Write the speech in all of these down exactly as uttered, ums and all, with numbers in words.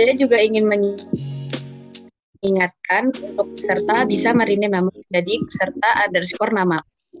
saya juga ingin mengingatkan untuk peserta bisa merename nama jadi peserta underscore nama.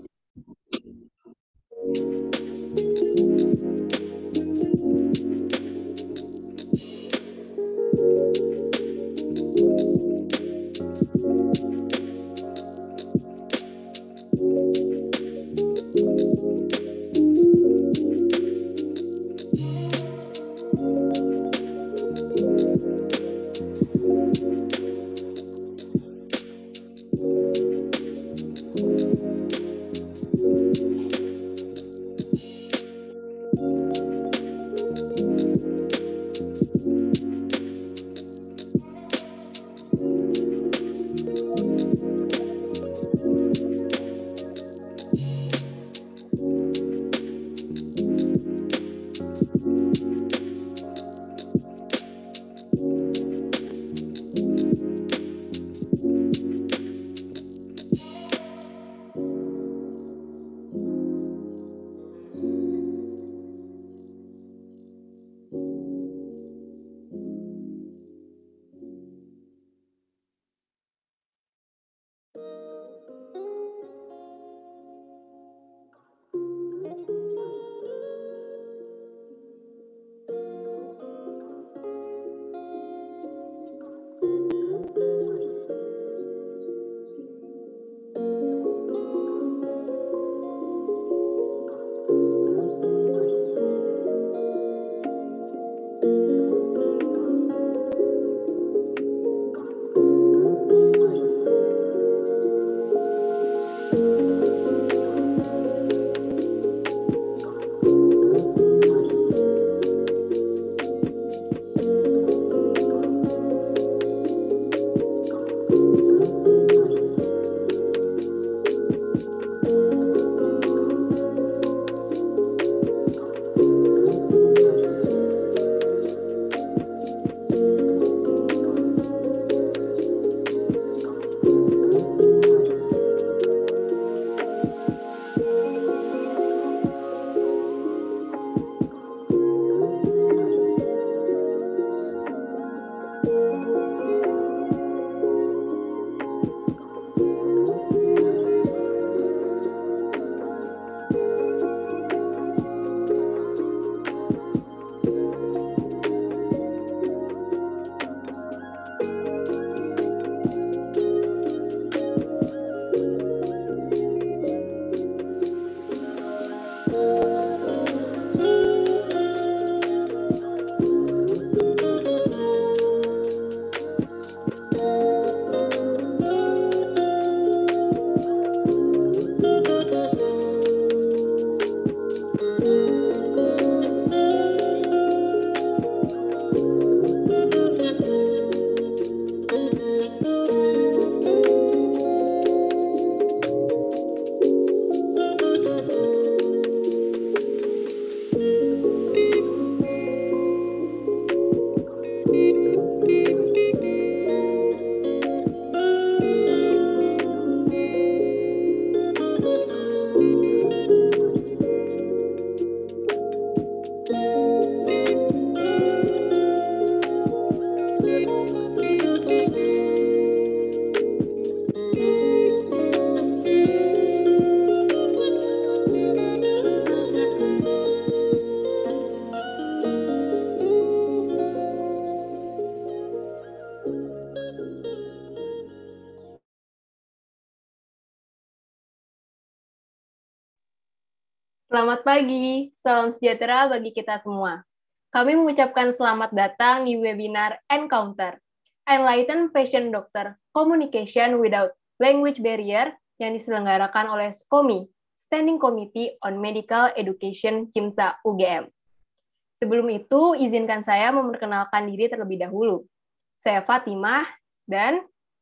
Selamat pagi, salam sejahtera bagi kita semua. Kami mengucapkan selamat datang di webinar Encounter, Enlighten Patient Doctor Communication Without Language Barrier yang diselenggarakan oleh SCOMI, Standing Committee on Medical Education CIMSA U G M. Sebelum itu, izinkan saya memperkenalkan diri terlebih dahulu. Saya Fatimah dan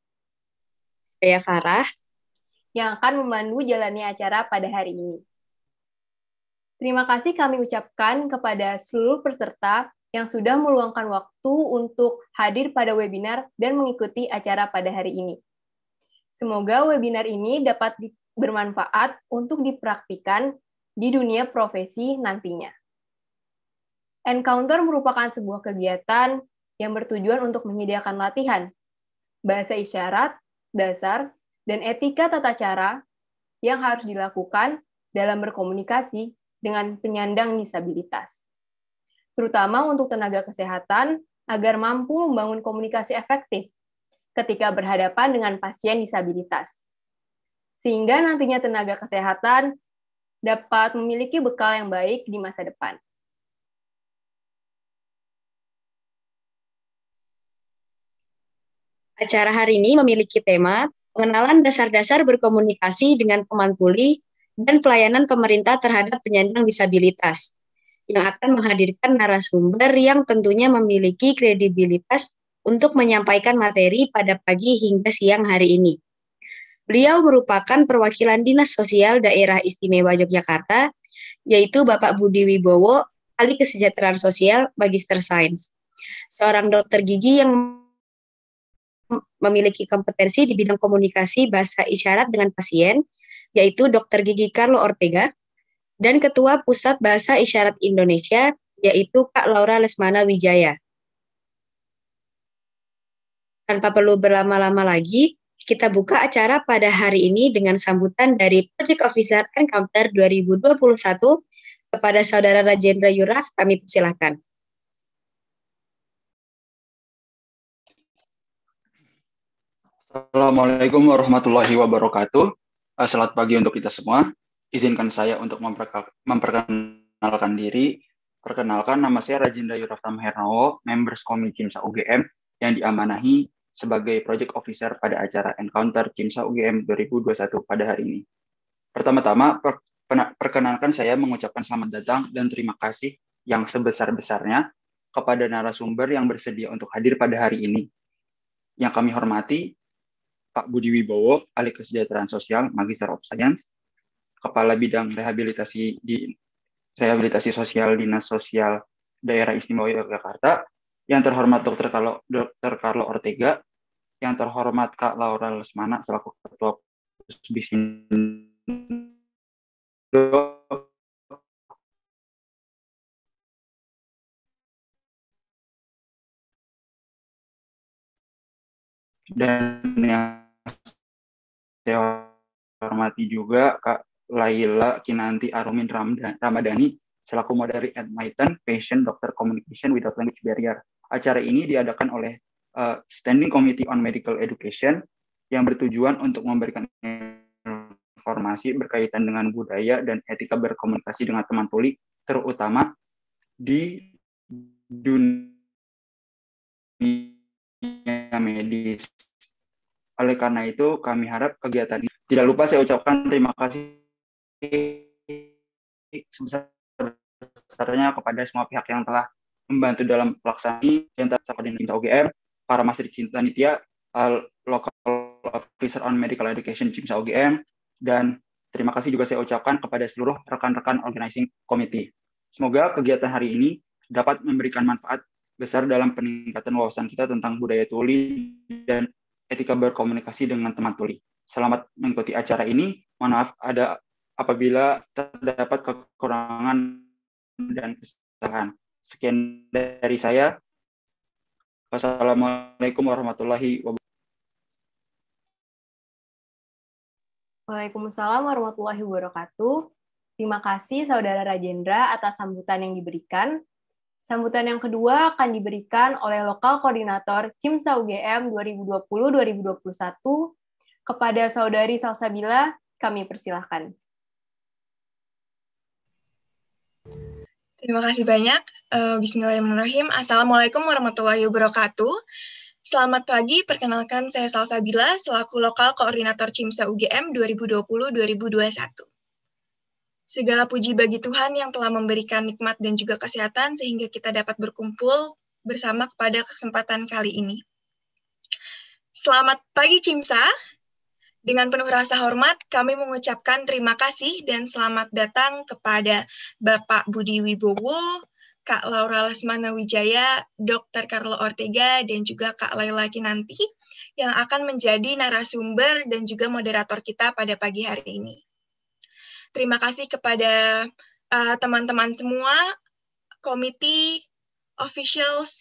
saya Farah yang akan memandu jalannya acara pada hari ini. Terima kasih kami ucapkan kepada seluruh peserta yang sudah meluangkan waktu untuk hadir pada webinar dan mengikuti acara pada hari ini. Semoga webinar ini dapat bermanfaat untuk dipraktikkan di dunia profesi nantinya. Encounter merupakan sebuah kegiatan yang bertujuan untuk menyediakan latihan bahasa isyarat, dasar, dan etika tata cara yang harus dilakukan dalam berkomunikasi dengan penyandang disabilitas. Terutama untuk tenaga kesehatan agar mampu membangun komunikasi efektif ketika berhadapan dengan pasien disabilitas. Sehingga nantinya tenaga kesehatan dapat memiliki bekal yang baik di masa depan. Acara hari ini memiliki tema pengenalan dasar-dasar berkomunikasi dengan teman tuli dan pelayanan pemerintah terhadap penyandang disabilitas, yang akan menghadirkan narasumber yang tentunya memiliki kredibilitas untuk menyampaikan materi pada pagi hingga siang hari ini. Beliau merupakan perwakilan Dinas Sosial Daerah Istimewa Yogyakarta, yaitu Bapak Budi Wibowo, ahli kesejahteraan sosial, Magister Sains. Seorang dokter gigi yang memiliki kompetensi di bidang komunikasi bahasa isyarat dengan pasien, yaitu dokter gigi Carlo Ortega, dan Ketua Pusat Bahasa Isyarat Indonesia, yaitu Kak Laura Lesmana Wijaya. Tanpa perlu berlama-lama lagi, kita buka acara pada hari ini dengan sambutan dari Project Officer Encounter dua ribu dua puluh satu kepada Saudara Rajendra Yuraf, kami persilahkan. Assalamualaikum warahmatullahi wabarakatuh. Selamat pagi untuk kita semua. Izinkan saya untuk memperkenalkan diri. Perkenalkan, nama saya Rajendra Yuraf Tamhernowo, Members Komite CIMSA U G M yang diamanahi sebagai Project Officer pada acara Encounter CIMSA U G M dua ribu dua puluh satu pada hari ini. Pertama-tama, perkenalkan saya mengucapkan selamat datang dan terima kasih yang sebesar-besarnya kepada narasumber yang bersedia untuk hadir pada hari ini. Yang kami hormati, Pak Budi Wibowo, ahli kesejahteraan sosial, Magister of Science, Kepala Bidang Rehabilitasi di Rehabilitasi Sosial Dinas Sosial Daerah Istimewa Yogyakarta, yang terhormat Dokter Carlo, Dokter Carlo Ortega, yang terhormat Kak Laura Lesmana selaku Ketua Pusbisindo, dan yang saya hormati juga Kak Laila Kinanti Arumin Ramadhani selaku Moderator Enlighten Patient Doctor Communication Without Language Barrier. Acara ini diadakan oleh uh, Standing Committee on Medical Education yang bertujuan untuk memberikan informasi berkaitan dengan budaya dan etika berkomunikasi dengan teman tuli, terutama di dunia medis. Oleh karena itu, kami harap kegiatan ini. Tidak lupa saya ucapkan terima kasih sebesar-besarnya kepada semua pihak yang telah membantu dalam pelaksanaan Jenderal CIMSA U G M, para Masri Cinta Nitya, Local Officer on Medical Education CIMSA U G M, dan terima kasih juga saya ucapkan kepada seluruh rekan-rekan Organizing Committee. Semoga kegiatan hari ini dapat memberikan manfaat besar dalam peningkatan wawasan kita tentang budaya tuli dan etika berkomunikasi dengan teman tuli. Selamat mengikuti acara ini. Mohon maaf ada apabila terdapat kekurangan dan kesalahan. Sekian dari saya. Wassalamualaikum warahmatullahi wabarakatuh. Waalaikumsalam warahmatullahi wabarakatuh. Terima kasih Saudara Rajendra atas sambutan yang diberikan. Sambutan yang kedua akan diberikan oleh Lokal Koordinator CIMSA U G M dua ribu dua puluh sampai dua ribu dua puluh satu kepada Saudari Salsabila, kami persilahkan. Terima kasih banyak. Bismillahirrahmanirrahim. Assalamualaikum warahmatullahi wabarakatuh. Selamat pagi, perkenalkan saya Salsabila selaku Lokal Koordinator CIMSA U G M dua ribu dua puluh sampai dua ribu dua puluh satu. Segala puji bagi Tuhan yang telah memberikan nikmat dan juga kesehatan sehingga kita dapat berkumpul bersama pada kesempatan kali ini. Selamat pagi CIMSA. Dengan penuh rasa hormat, kami mengucapkan terima kasih dan selamat datang kepada Bapak Budi Wibowo, Kak Laura Lesmana Wijaya, Dokter Carlo Ortega, dan juga Kak Laila Kinanti yang akan menjadi narasumber dan juga moderator kita pada pagi hari ini. Terima kasih kepada uh, teman-teman semua, komite, officials,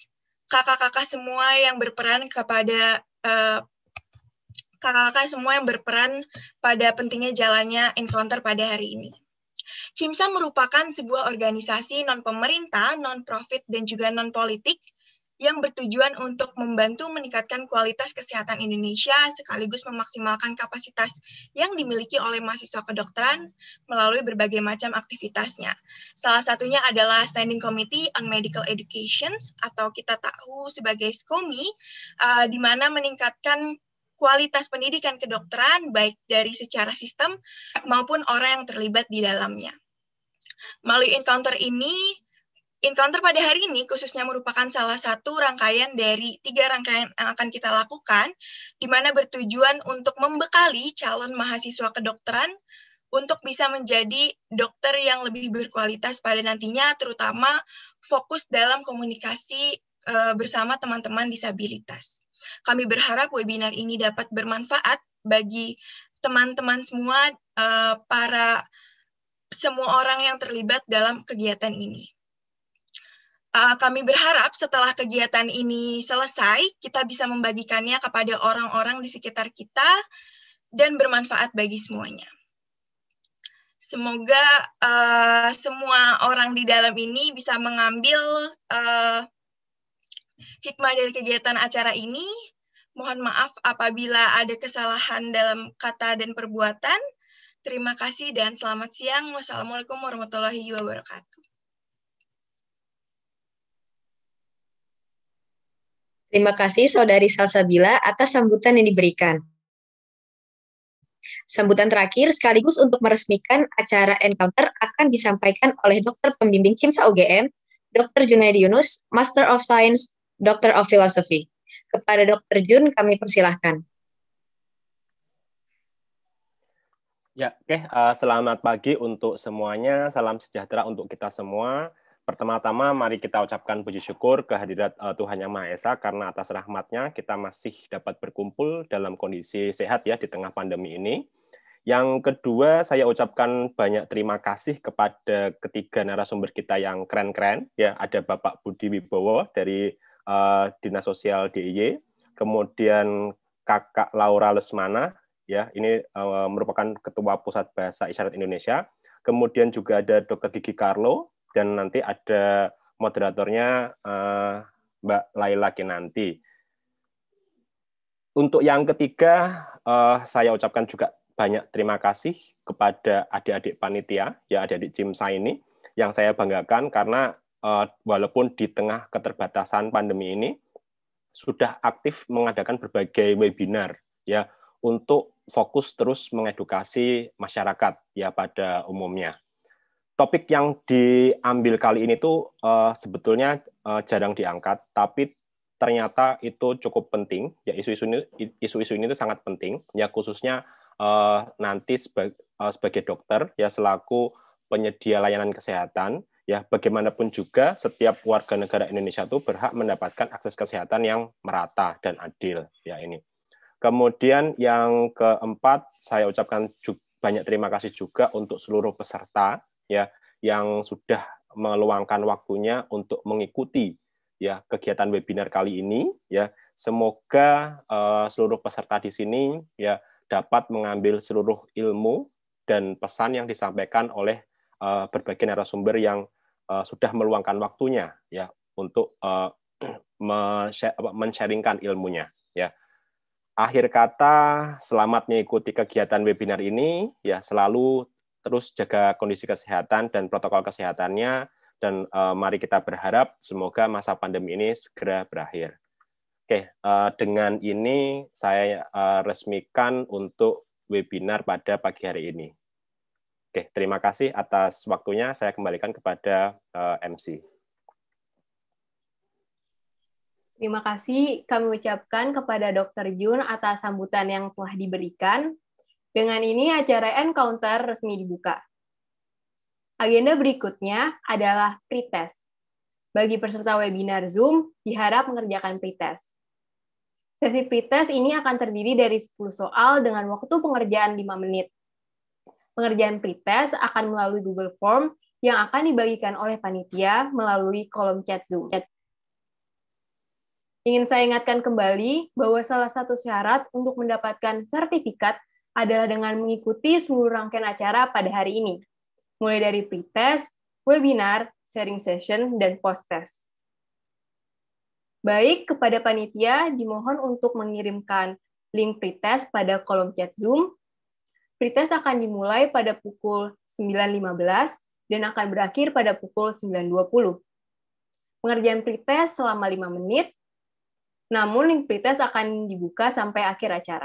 kakak-kakak semua yang berperan kepada uh, kakak-kakak semua yang berperan pada pentingnya jalannya encounter pada hari ini. CIMSA merupakan sebuah organisasi non-pemerintah, non-profit, dan juga non-politik yang bertujuan untuk membantu meningkatkan kualitas kesehatan Indonesia sekaligus memaksimalkan kapasitas yang dimiliki oleh mahasiswa kedokteran melalui berbagai macam aktivitasnya. Salah satunya adalah Standing Committee on Medical Education atau kita tahu sebagai SCOMI, uh, di mana meningkatkan kualitas pendidikan kedokteran baik dari secara sistem maupun orang yang terlibat di dalamnya. Melalui encounter ini, encounter pada hari ini khususnya merupakan salah satu rangkaian dari tiga rangkaian yang akan kita lakukan, di mana bertujuan untuk membekali calon mahasiswa kedokteran untuk bisa menjadi dokter yang lebih berkualitas pada nantinya, terutama fokus dalam komunikasi uh, bersama teman-teman disabilitas. Kami berharap webinar ini dapat bermanfaat bagi teman-teman semua, uh, para semua orang yang terlibat dalam kegiatan ini. Uh, kami berharap setelah kegiatan ini selesai, kita bisa membagikannya kepada orang-orang di sekitar kita dan bermanfaat bagi semuanya. Semoga uh, semua orang di dalam ini bisa mengambil uh, hikmah dari kegiatan acara ini. Mohon maaf apabila ada kesalahan dalam kata dan perbuatan. Terima kasih dan selamat siang. Wassalamualaikum warahmatullahi wabarakatuh. Terima kasih Saudari Salsabila atas sambutan yang diberikan. Sambutan terakhir sekaligus untuk meresmikan acara Encounter akan disampaikan oleh Dokter Pembimbing CIMSA U G M, Dokter Junaidi Yunus, Master of Science, Doctor of Philosophy. Kepada Dokter Jun, kami persilahkan. Ya, oke. Okay. Uh, selamat pagi untuk semuanya. Salam sejahtera untuk kita semua. Pertama-tama, mari kita ucapkan puji syukur kehadirat uh, Tuhan Yang Maha Esa karena atas rahmat-Nya kita masih dapat berkumpul dalam kondisi sehat ya di tengah pandemi ini. Yang kedua, saya ucapkan banyak terima kasih kepada ketiga narasumber kita yang keren-keren. Ya, ada Bapak Budi Wibowo dari uh, Dinas Sosial D I Y, kemudian Kakak Laura Lesmana, ya, ini uh, merupakan Ketua Pusat Bahasa Isyarat Indonesia. Kemudian juga ada Dokter Gigi Carlo, dan nanti ada moderatornya uh, Mbak Laila Kinanti. Untuk yang ketiga, uh, saya ucapkan juga banyak terima kasih kepada adik-adik panitia, ya adik-adik CIMSA ini, yang saya banggakan karena uh, walaupun di tengah keterbatasan pandemi ini, sudah aktif mengadakan berbagai webinar, ya, untuk fokus terus mengedukasi masyarakat, ya pada umumnya. Topik yang diambil kali ini tuh uh, sebetulnya uh, jarang diangkat, tapi ternyata itu cukup penting. Ya, isu-isu ini, isu-isu ini itu sangat penting. Ya, khususnya uh, nanti sebagai, uh, sebagai dokter, ya selaku penyedia layanan kesehatan, ya bagaimanapun juga setiap warga negara Indonesia itu berhak mendapatkan akses kesehatan yang merata dan adil. Ya ini. Kemudian yang keempat, saya ucapkan juga, banyak terima kasih juga untuk seluruh peserta, ya yang sudah meluangkan waktunya untuk mengikuti ya kegiatan webinar kali ini. Ya semoga uh, seluruh peserta di sini ya dapat mengambil seluruh ilmu dan pesan yang disampaikan oleh uh, berbagai narasumber yang uh, sudah meluangkan waktunya ya untuk uh, men-sharingkan ilmunya. Ya. Akhir kata, selamat mengikuti kegiatan webinar ini, ya selalu terus jaga kondisi kesehatan dan protokol kesehatannya, dan uh, mari kita berharap semoga masa pandemi ini segera berakhir. Oke, uh, dengan ini saya uh, resmikan untuk webinar pada pagi hari ini. Oke, terima kasih atas waktunya, saya kembalikan kepada uh, M C. Terima kasih kami ucapkan kepada Dokter Jun atas sambutan yang telah diberikan. Dengan ini acara Encounter resmi dibuka. Agenda berikutnya adalah pretest. Bagi peserta webinar Zoom, diharap mengerjakan pretest. Sesi pretest ini akan terdiri dari sepuluh soal dengan waktu pengerjaan lima menit. Pengerjaan pretest akan melalui Google Form yang akan dibagikan oleh panitia melalui kolom chat Zoom. Ingin saya ingatkan kembali bahwa salah satu syarat untuk mendapatkan sertifikat adalah dengan mengikuti seluruh rangkaian acara pada hari ini, mulai dari pre-test, webinar, sharing session, dan post-test. Baik, kepada panitia dimohon untuk mengirimkan link pretest pada kolom chat Zoom. Pretest akan dimulai pada pukul sembilan lima belas dan akan berakhir pada pukul sembilan dua puluh. Pengerjaan pretest selama lima menit, namun link pretest akan dibuka sampai akhir acara.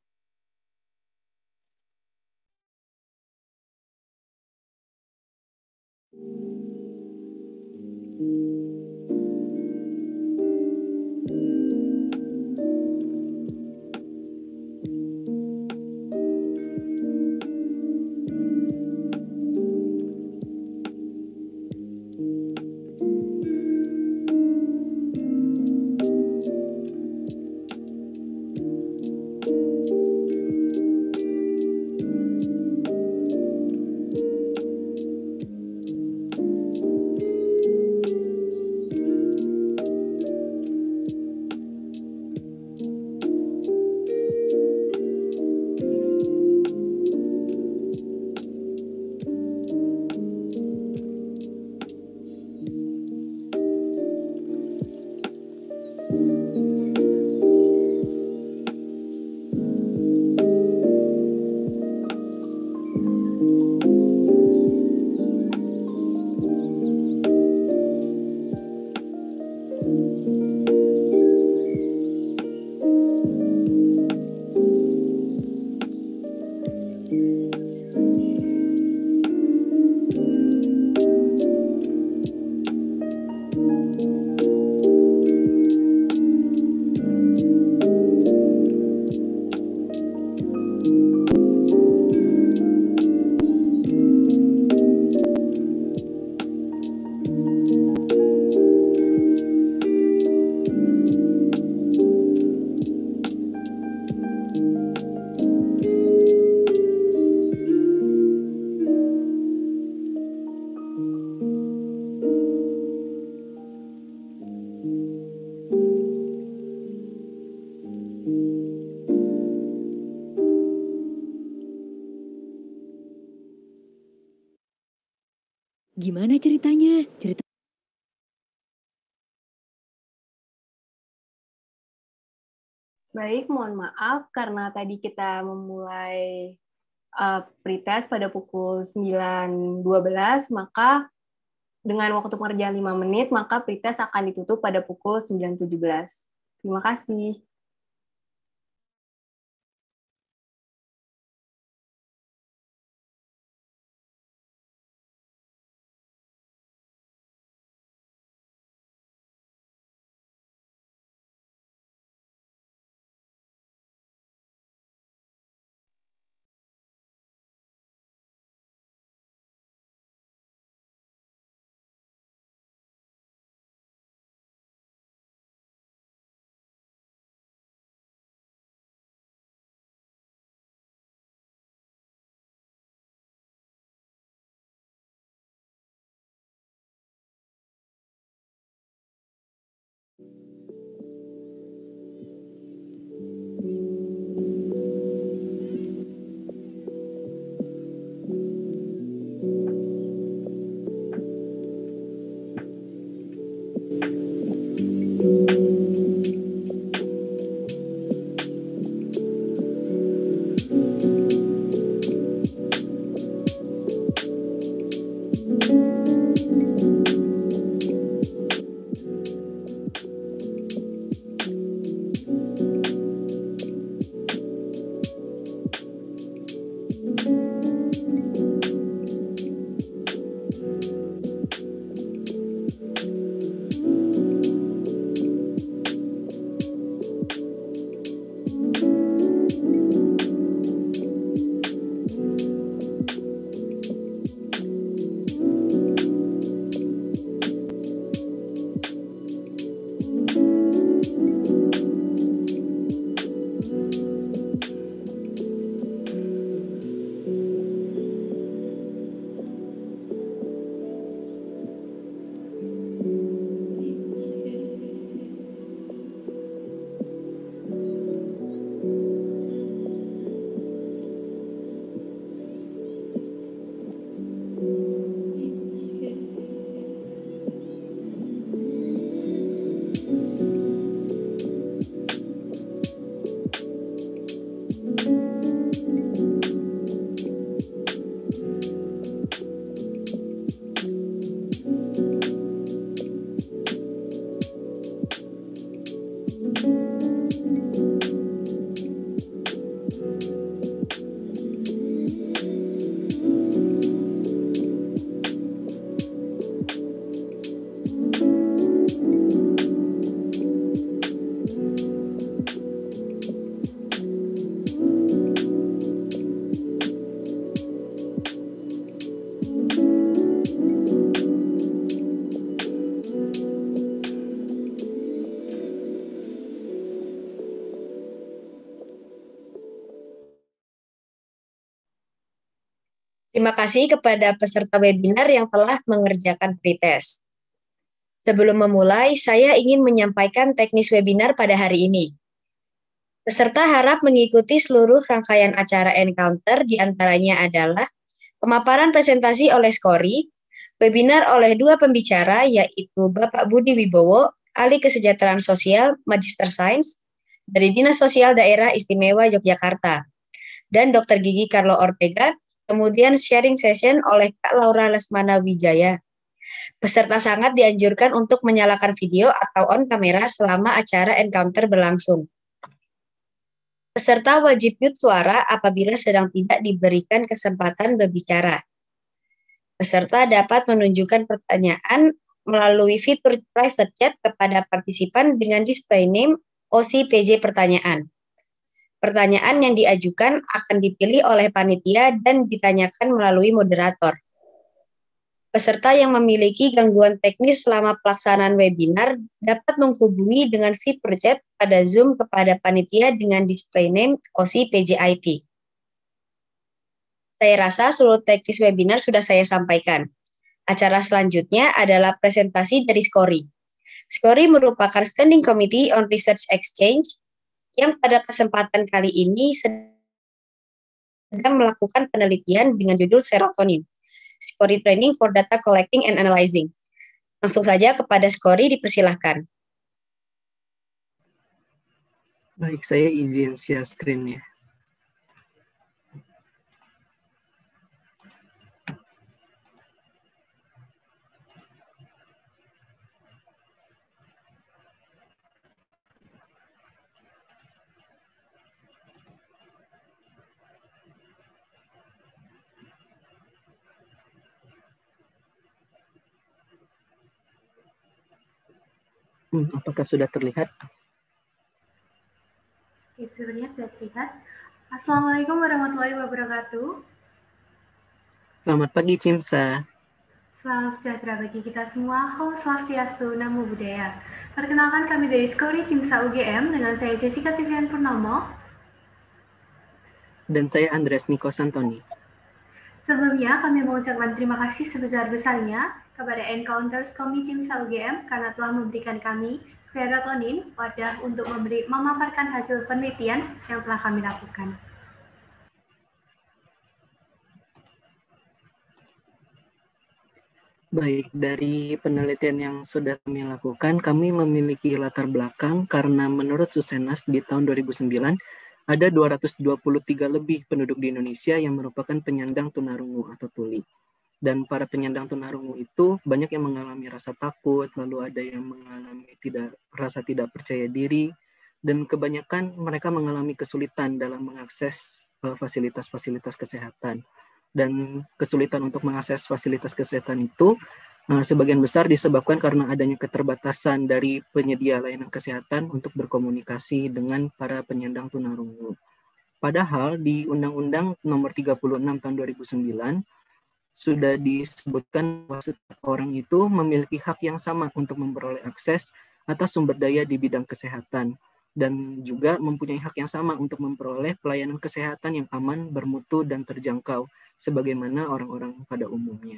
Gimana ceritanya? Cerita Baik, mohon maaf karena tadi kita memulai uh, pretest pada pukul sembilan dua belas, maka dengan waktu pengerjaan lima menit, maka pretest akan ditutup pada pukul sembilan tujuh belas. Terima kasih. Terima kasih kepada peserta webinar yang telah mengerjakan pretest. Sebelum memulai, saya ingin menyampaikan teknis webinar pada hari ini. Peserta harap mengikuti seluruh rangkaian acara Encounter, diantaranya adalah pemaparan presentasi oleh Skori, webinar oleh dua pembicara, yaitu Bapak Budi Wibowo, Ahli Kesejahteraan Sosial, Magister Sains, dari Dinas Sosial Daerah Istimewa Yogyakarta, dan Dokter Gigi Carlo Ortega, kemudian sharing session oleh Kak Laura Lesmana Wijaya. Peserta sangat dianjurkan untuk menyalakan video atau on kamera selama acara Encounter berlangsung. Peserta wajib mute suara apabila sedang tidak diberikan kesempatan berbicara. Peserta dapat menunjukkan pertanyaan melalui fitur private chat kepada partisipan dengan display name O C P J pertanyaan. Pertanyaan yang diajukan akan dipilih oleh panitia dan ditanyakan melalui moderator. Peserta yang memiliki gangguan teknis selama pelaksanaan webinar dapat menghubungi dengan fitur chat pada Zoom kepada panitia dengan display name O C P J I T. Saya rasa seluruh teknis webinar sudah saya sampaikan. Acara selanjutnya adalah presentasi dari Skori. Skori merupakan Standing Committee on Research Exchange yang pada kesempatan kali ini sedang melakukan penelitian dengan judul serotonin, Skori Training for Data Collecting and Analyzing. Langsung saja kepada Skori, dipersilahkan. Baik, saya izin share screen-nya. Hmm, apakah sudah terlihat? Ya, sebenarnya sudah terlihat. Assalamualaikum warahmatullahi wabarakatuh. Selamat pagi, Cimsa. Salam sejahtera bagi kita semua. Om Swastiastu, Namo Buddhaya. Perkenalkan, kami dari Skori Cimsa U G M dengan saya Jessica Tivian Purnomo. Dan saya Andreas Niko Santoni. Sebelumnya, kami mengucapkan terima kasih sebesar-besarnya kepada Encounters Komi Cimsa U G M karena telah memberikan kami serotonin wadah untuk memberi, memaparkan hasil penelitian yang telah kami lakukan. Baik, dari penelitian yang sudah kami lakukan, kami memiliki latar belakang karena menurut Susenas di tahun dua ribu sembilan, ada dua ratus dua puluh tiga lebih penduduk di Indonesia yang merupakan penyandang tunarungu atau tuli. Dan para penyandang tunarungu itu banyak yang mengalami rasa takut, lalu ada yang mengalami tidak rasa tidak percaya diri, dan kebanyakan mereka mengalami kesulitan dalam mengakses fasilitas-fasilitas kesehatan. Dan kesulitan untuk mengakses fasilitas kesehatan itu uh, sebagian besar disebabkan karena adanya keterbatasan dari penyedia layanan kesehatan untuk berkomunikasi dengan para penyandang tunarungu. Padahal di Undang-Undang Nomor tiga puluh enam Tahun dua ribu sembilan sudah disebutkan bahwa setiap orang itu memiliki hak yang sama untuk memperoleh akses atas sumber daya di bidang kesehatan, dan juga mempunyai hak yang sama untuk memperoleh pelayanan kesehatan yang aman, bermutu, dan terjangkau, sebagaimana orang-orang pada umumnya.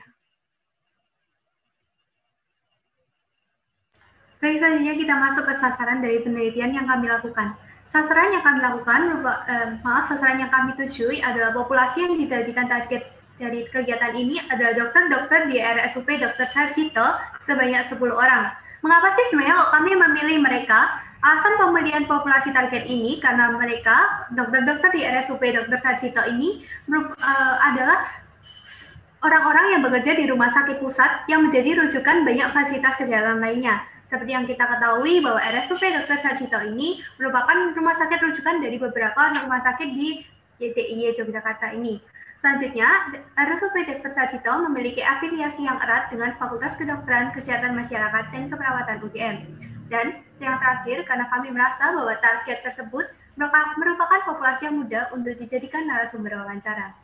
Baik, selanjutnya kita masuk ke sasaran dari penelitian yang kami lakukan. Sasaran yang kami lakukan, eh, maaf, sasaran yang kami tujui adalah populasi yang dijadikan target dari kegiatan ini adalah dokter-dokter di R S U P Dokter Sarjito sebanyak sepuluh orang. Mengapa sih sebenarnya kalau kami memilih mereka? Alasan pemilihan populasi target ini karena mereka, dokter-dokter di R S U P Dokter Sarjito ini uh, adalah orang-orang yang bekerja di rumah sakit pusat yang menjadi rujukan banyak fasilitas kesehatan lainnya. Seperti yang kita ketahui bahwa R S U P Dokter Sarjito ini merupakan rumah sakit rujukan dari beberapa rumah sakit di Y D I Y Yogyakarta ini. Selanjutnya, R S U P Dokter Sarjito memiliki afiliasi yang erat dengan Fakultas Kedokteran, Kesehatan Masyarakat, dan Keperawatan U G M. Dan yang terakhir, karena kami merasa bahwa target tersebut merupakan populasi yang mudah untuk dijadikan narasumber wawancara.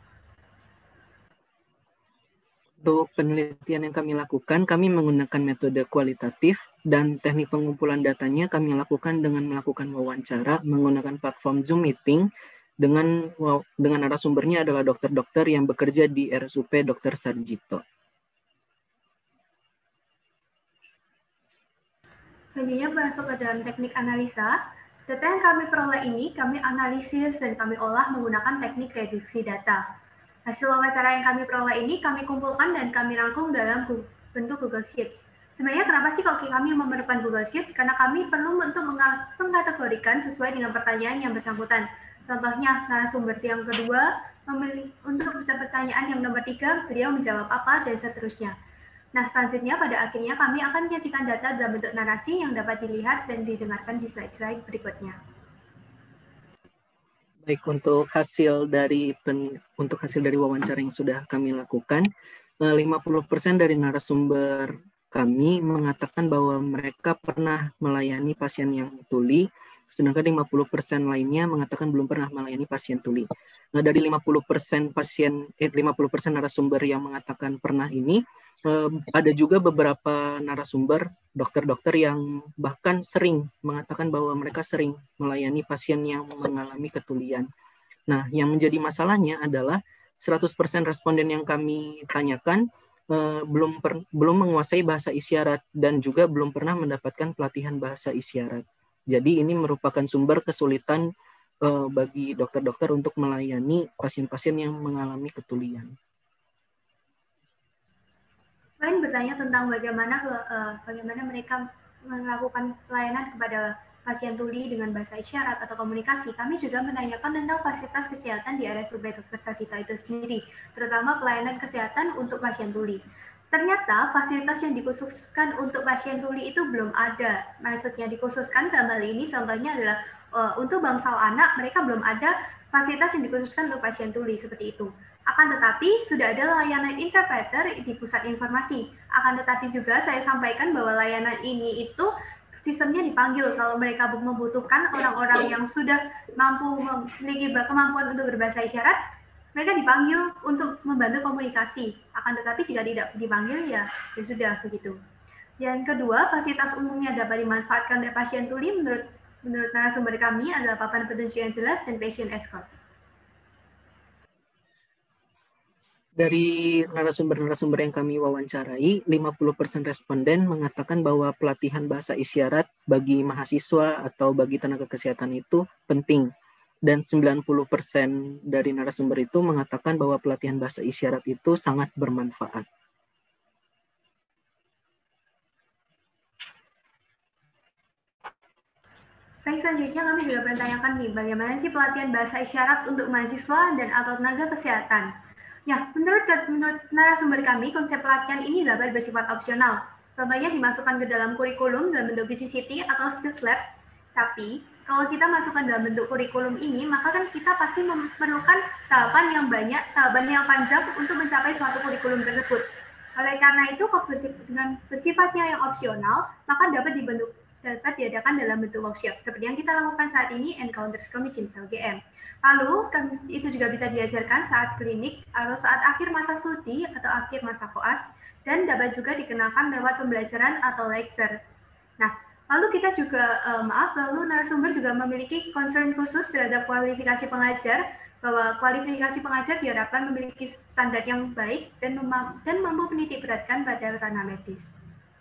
Untuk penelitian yang kami lakukan, kami menggunakan metode kualitatif dan teknik pengumpulan datanya kami lakukan dengan melakukan wawancara menggunakan platform Zoom Meeting dengan dengan narasumbernya adalah dokter-dokter yang bekerja di R S U P dokter Sarjito. Selanjutnya masuk ke dalam teknik analisa. Data yang kami peroleh ini kami analisis dan kami olah menggunakan teknik reduksi data. Hasil wawancara yang kami peroleh ini kami kumpulkan dan kami rangkum dalam bentuk Google Sheets. Sebenarnya kenapa sih kalau kami memerlukan Google Sheets? Karena kami perlu untuk mengkategorikan sesuai dengan pertanyaan yang bersangkutan. Contohnya, narasumber yang kedua memilih untuk pertanyaan yang nomor tiga, beliau menjawab apa, dan seterusnya. Nah, selanjutnya pada akhirnya kami akan menyajikan data dalam bentuk narasi yang dapat dilihat dan didengarkan di slide-slide berikutnya. Baik, untuk hasil dari pen, untuk hasil dari wawancara yang sudah kami lakukan, lima puluh persen dari narasumber kami mengatakan bahwa mereka pernah melayani pasien yang tuli, sedangkan lima puluh persen lainnya mengatakan belum pernah melayani pasien tuli. Nah, dari lima puluh persen pasien eh, lima puluh persen narasumber yang mengatakan pernah ini, eh, ada juga beberapa narasumber dokter-dokter yang bahkan sering mengatakan bahwa mereka sering melayani pasien yang mengalami ketulian. Nah, yang menjadi masalahnya adalah seratus persen responden yang kami tanyakan Uh, belum per, belum menguasai bahasa isyarat dan juga belum pernah mendapatkan pelatihan bahasa isyarat. Jadi ini merupakan sumber kesulitan uh, bagi dokter-dokter untuk melayani pasien-pasien yang mengalami ketulian. Selain bertanya tentang bagaimana uh, bagaimana mereka melakukan pelayanan kepada pasien tuli dengan bahasa isyarat atau komunikasi, kami juga menanyakan tentang fasilitas kesehatan di R S U P dokter Sarjito itu sendiri, terutama pelayanan kesehatan untuk pasien tuli. Ternyata fasilitas yang dikhususkan untuk pasien tuli itu belum ada. Maksudnya dikhususkan dalam hal ini contohnya adalah uh, untuk bangsal anak, mereka belum ada fasilitas yang dikhususkan untuk pasien tuli seperti itu. Akan tetapi sudah ada layanan interpreter di pusat informasi. Akan tetapi juga saya sampaikan bahwa layanan ini itu sistemnya dipanggil kalau mereka membutuhkan orang-orang yang sudah mampu memiliki kemampuan untuk berbahasa isyarat, mereka dipanggil untuk membantu komunikasi. Akan tetapi jika tidak dipanggil, ya, ya sudah begitu. Yang kedua, fasilitas umumnya dapat dimanfaatkan oleh pasien tuli menurut menurut narasumber kami adalah papan petunjuk yang jelas dan patient escort. Dari narasumber-narasumber yang kami wawancarai, lima puluh persen responden mengatakan bahwa pelatihan bahasa isyarat bagi mahasiswa atau bagi tenaga kesehatan itu penting. Dan sembilan puluh persen dari narasumber itu mengatakan bahwa pelatihan bahasa isyarat itu sangat bermanfaat. Baik, selanjutnya kami juga bertanyakan nih, bagaimana sih pelatihan bahasa isyarat untuk mahasiswa dan atau tenaga kesehatan? Ya, menurut, menurut narasumber kami, konsep pelatihan ini dapat bersifat opsional. Contohnya dimasukkan ke dalam kurikulum dalam bentuk B C C T atau Skills Lab. Tapi, kalau kita masukkan dalam bentuk kurikulum ini, maka kan kita pasti memerlukan tahapan yang banyak, tahapan yang panjang untuk mencapai suatu kurikulum tersebut. Oleh karena itu, dengan bersifatnya yang opsional, maka dapat dibentuk dapat diadakan dalam bentuk workshop, seperti yang kita lakukan saat ini, Encounters Kami Cimsa U G M. Lalu, itu juga bisa diajarkan saat klinik, atau saat akhir masa studi, atau akhir masa koas, dan dapat juga dikenalkan lewat pembelajaran atau lecture. Nah, lalu kita juga, eh, maaf, lalu narasumber juga memiliki concern khusus terhadap kualifikasi pengajar, bahwa kualifikasi pengajar diharapkan memiliki standar yang baik dan, dan mampu menitik beratkan pada ranah medis.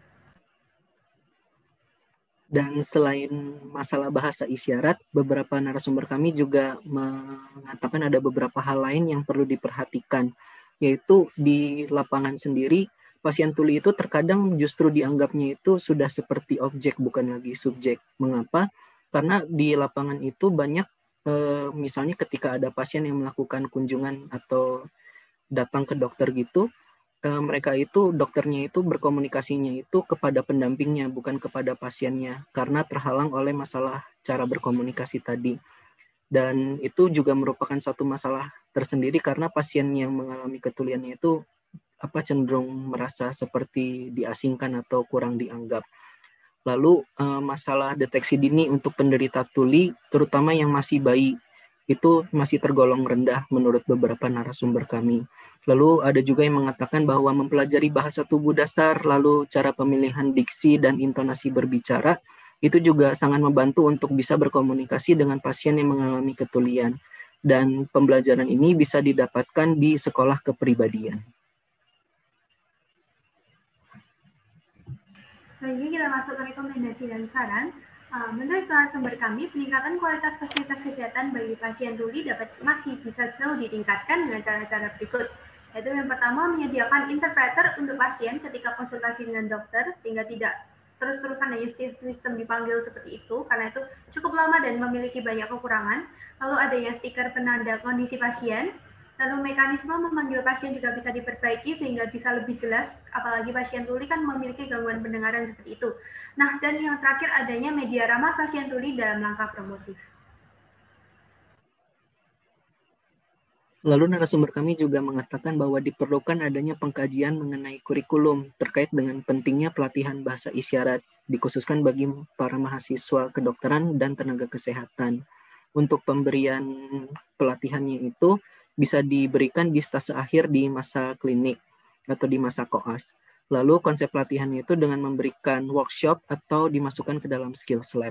Dan selain masalah bahasa isyarat, beberapa narasumber kami juga mengatakan ada beberapa hal lain yang perlu diperhatikan, yaitu di lapangan sendiri, pasien tuli itu terkadang justru dianggapnya itu sudah seperti objek, bukan lagi subjek. Mengapa? Karena di lapangan itu banyak, eh, misalnya ketika ada pasien yang melakukan kunjungan atau datang ke dokter gitu, mereka itu, dokternya itu berkomunikasinya itu kepada pendampingnya, bukan kepada pasiennya, karena terhalang oleh masalah cara berkomunikasi tadi. Dan itu juga merupakan satu masalah tersendiri karena pasien yang mengalami ketuliannya itu apa cenderung merasa seperti diasingkan atau kurang dianggap. Lalu masalah deteksi dini untuk penderita tuli, terutama yang masih bayi, itu masih tergolong rendah menurut beberapa narasumber kami. Lalu ada juga yang mengatakan bahwa mempelajari bahasa tubuh dasar, lalu cara pemilihan diksi dan intonasi berbicara, itu juga sangat membantu untuk bisa berkomunikasi dengan pasien yang mengalami ketulian. dan pembelajaran ini bisa didapatkan di sekolah kepribadian. Selanjutnya kita masuk ke rekomendasi dan saran. Uh, menurut narasumber kami, peningkatan kualitas fasilitas kesehatan bagi pasien tuli dapat masih bisa jauh ditingkatkan dengan cara-cara berikut. Yaitu yang pertama, menyediakan interpreter untuk pasien ketika konsultasi dengan dokter, sehingga tidak terus-terusan hanya sistem dipanggil seperti itu, karena itu cukup lama dan memiliki banyak kekurangan. Lalu adanya stiker penanda kondisi pasien, lalu mekanisme memanggil pasien juga bisa diperbaiki sehingga bisa lebih jelas, apalagi pasien tuli kan memiliki gangguan pendengaran seperti itu. Nah, dan yang terakhir adanya media ramah pasien tuli dalam langkah promotif. Lalu narasumber kami juga mengatakan bahwa diperlukan adanya pengkajian mengenai kurikulum terkait dengan pentingnya pelatihan bahasa isyarat, dikhususkan bagi para mahasiswa kedokteran dan tenaga kesehatan. Untuk pemberian pelatihannya itu bisa diberikan di stase akhir di masa klinik atau di masa koas. Lalu konsep pelatihannya itu dengan memberikan workshop atau dimasukkan ke dalam skills lab.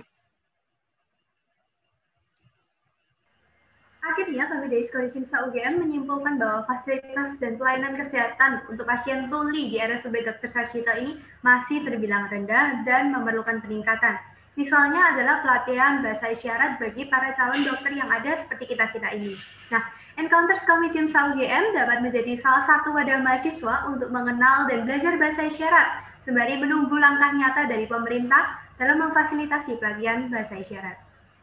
Akhirnya, kami dari Skori Cimsa U G M menyimpulkan bahwa fasilitas dan pelayanan kesehatan untuk pasien tuli di R S U D Dokter Sarjito ini masih terbilang rendah dan memerlukan peningkatan. Misalnya adalah pelatihan bahasa isyarat bagi para calon dokter yang ada seperti kita-kita ini. Nah, Encounters Kami Cimsa U G M dapat menjadi salah satu wadah mahasiswa untuk mengenal dan belajar bahasa isyarat, sembari menunggu langkah nyata dari pemerintah dalam memfasilitasi pelatihan bahasa isyarat.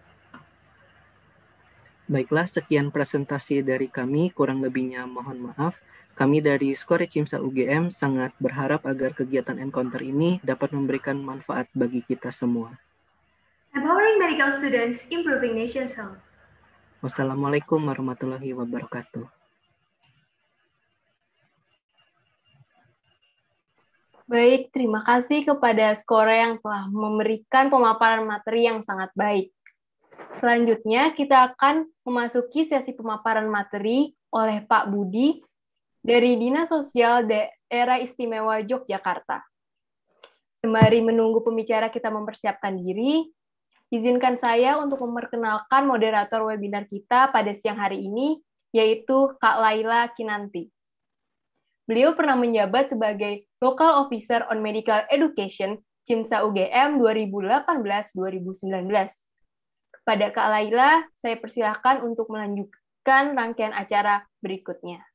Baiklah, sekian presentasi dari kami, kurang lebihnya mohon maaf. Kami dari Skori Cimsa U G M sangat berharap agar kegiatan Encounter ini dapat memberikan manfaat bagi kita semua. Empowering medical students, improving nation's health. Wassalamualaikum warahmatullahi wabarakatuh. Baik, terima kasih kepada Skore yang telah memberikan pemaparan materi yang sangat baik. Selanjutnya, kita akan memasuki sesi pemaparan materi oleh Pak Budi dari Dinas Sosial Daerah Istimewa Yogyakarta. Sembari menunggu pembicara kita mempersiapkan diri, izinkan saya untuk memperkenalkan moderator webinar kita pada siang hari ini, yaitu Kak Laila Kinanti. Beliau pernah menjabat sebagai Local Officer on Medical Education Cimsa U G M dua ribu delapan belas sampai dua ribu sembilan belas. Kepada Kak Laila, saya persilahkan untuk melanjutkan rangkaian acara berikutnya.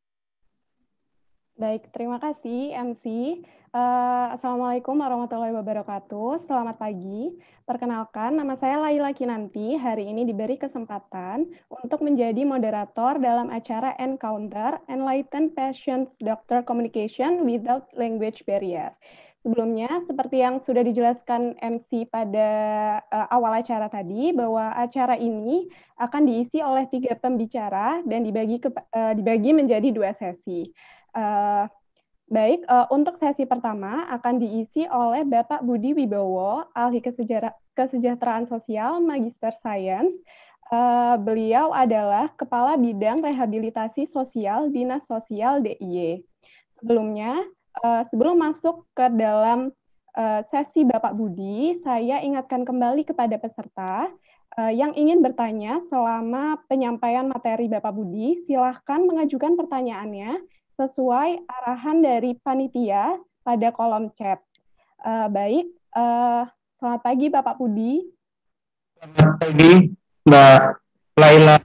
Baik, terima kasih M C. Uh, Assalamualaikum warahmatullahi wabarakatuh. Selamat pagi. Perkenalkan, nama saya Laila Kinanti. Hari ini diberi kesempatan untuk menjadi moderator dalam acara Encounter, Enlighten Patients Doctor Communication Without Language Barrier. Sebelumnya, seperti yang sudah dijelaskan M C pada uh, awal acara tadi, bahwa acara ini akan diisi oleh tiga pembicara dan dibagi, ke, uh, dibagi menjadi dua sesi. Uh, Baik, uh, untuk sesi pertama akan diisi oleh Bapak Budi Wibowo, ahli kesejahteraan sosial, Magister Sains. Uh, beliau adalah Kepala Bidang Rehabilitasi Sosial Dinas Sosial D I Y. Sebelumnya, uh, sebelum masuk ke dalam uh, sesi Bapak Budi, saya ingatkan kembali kepada peserta uh, yang ingin bertanya selama penyampaian materi Bapak Budi, silahkan mengajukan pertanyaannya sesuai arahan dari panitia pada kolom chat. Uh, baik, uh, selamat pagi Bapak Budi. Selamat pagi Mbak Laila.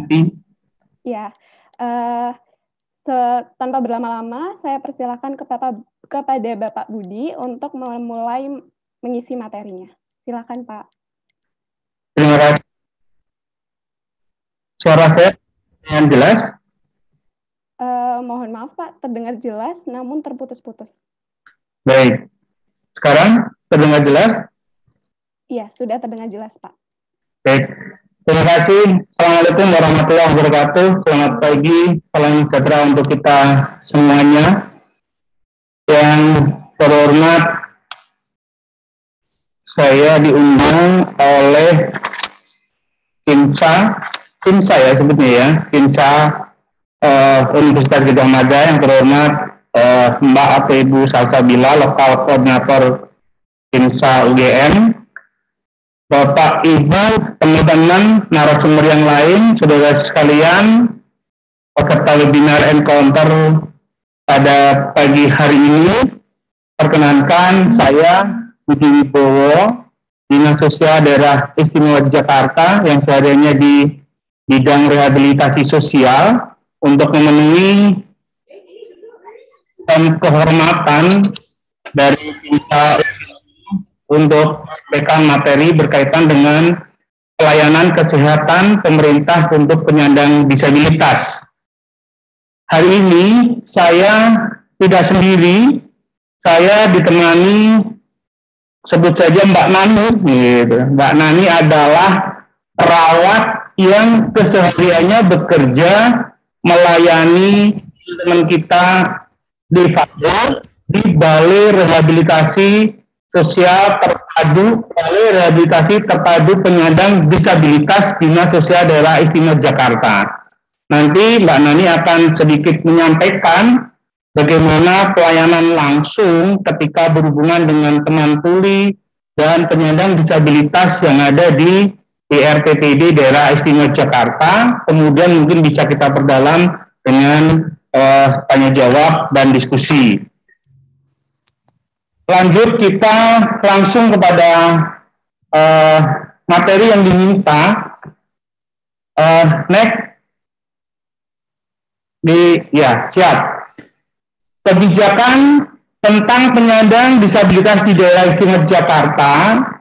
Ya, uh, tanpa berlama-lama, saya persilakan ke Bapak, kepada Bapak Budi untuk memulai mengisi materinya. Silakan Pak. Terima kasih. Suara saya dengan jelas? Uh, mohon maaf Pak, terdengar jelas namun terputus-putus. Baik, sekarang terdengar jelas? Iya, sudah terdengar jelas Pak. Baik, terima kasih. Assalamualaikum warahmatullahi wabarakatuh. Selamat pagi, salam sejahtera untuk kita semuanya. Yang terhormat, saya diundang oleh Cimsa, Cimsa ya sebutnya ya, Cimsa Uh, Universitas Gadjah Mada, yang terhormat uh, Mbak atau Ibu Salsabila, lokal koordinator Cimsa U G M, Bapak, Ibu, teman-teman, narasumber yang lain, saudara sekalian, peserta webinar Encounter pada pagi hari ini. Perkenankan, saya Budi Wibowo, Dinas Sosial Daerah Istimewa Jakarta yang sehariannya di bidang rehabilitasi sosial untuk memenuhi dan kehormatan dari kita untuk memberikan materi berkaitan dengan pelayanan kesehatan pemerintah untuk penyandang disabilitas. Hari ini saya tidak sendiri, saya ditemani sebut saja Mbak Nani. Gitu. Mbak Nani adalah perawat yang kesehariannya bekerja melayani teman kita di Fakir, di Balai Rehabilitasi Sosial Terpadu, Balai Rehabilitasi Terpadu Penyandang Disabilitas Dinas Sosial Daerah Istimewa Jakarta. Nanti Mbak Nani akan sedikit menyampaikan bagaimana pelayanan langsung ketika berhubungan dengan teman tuli dan penyandang disabilitas yang ada di I R P P D Daerah Istimewa Jakarta. Kemudian mungkin bisa kita perdalam dengan eh, tanya jawab dan diskusi. Lanjut kita langsung kepada eh, materi yang diminta. Eh, next. Di, ya, siap. Kebijakan tentang penyandang disabilitas di daerah istimewa Jakarta,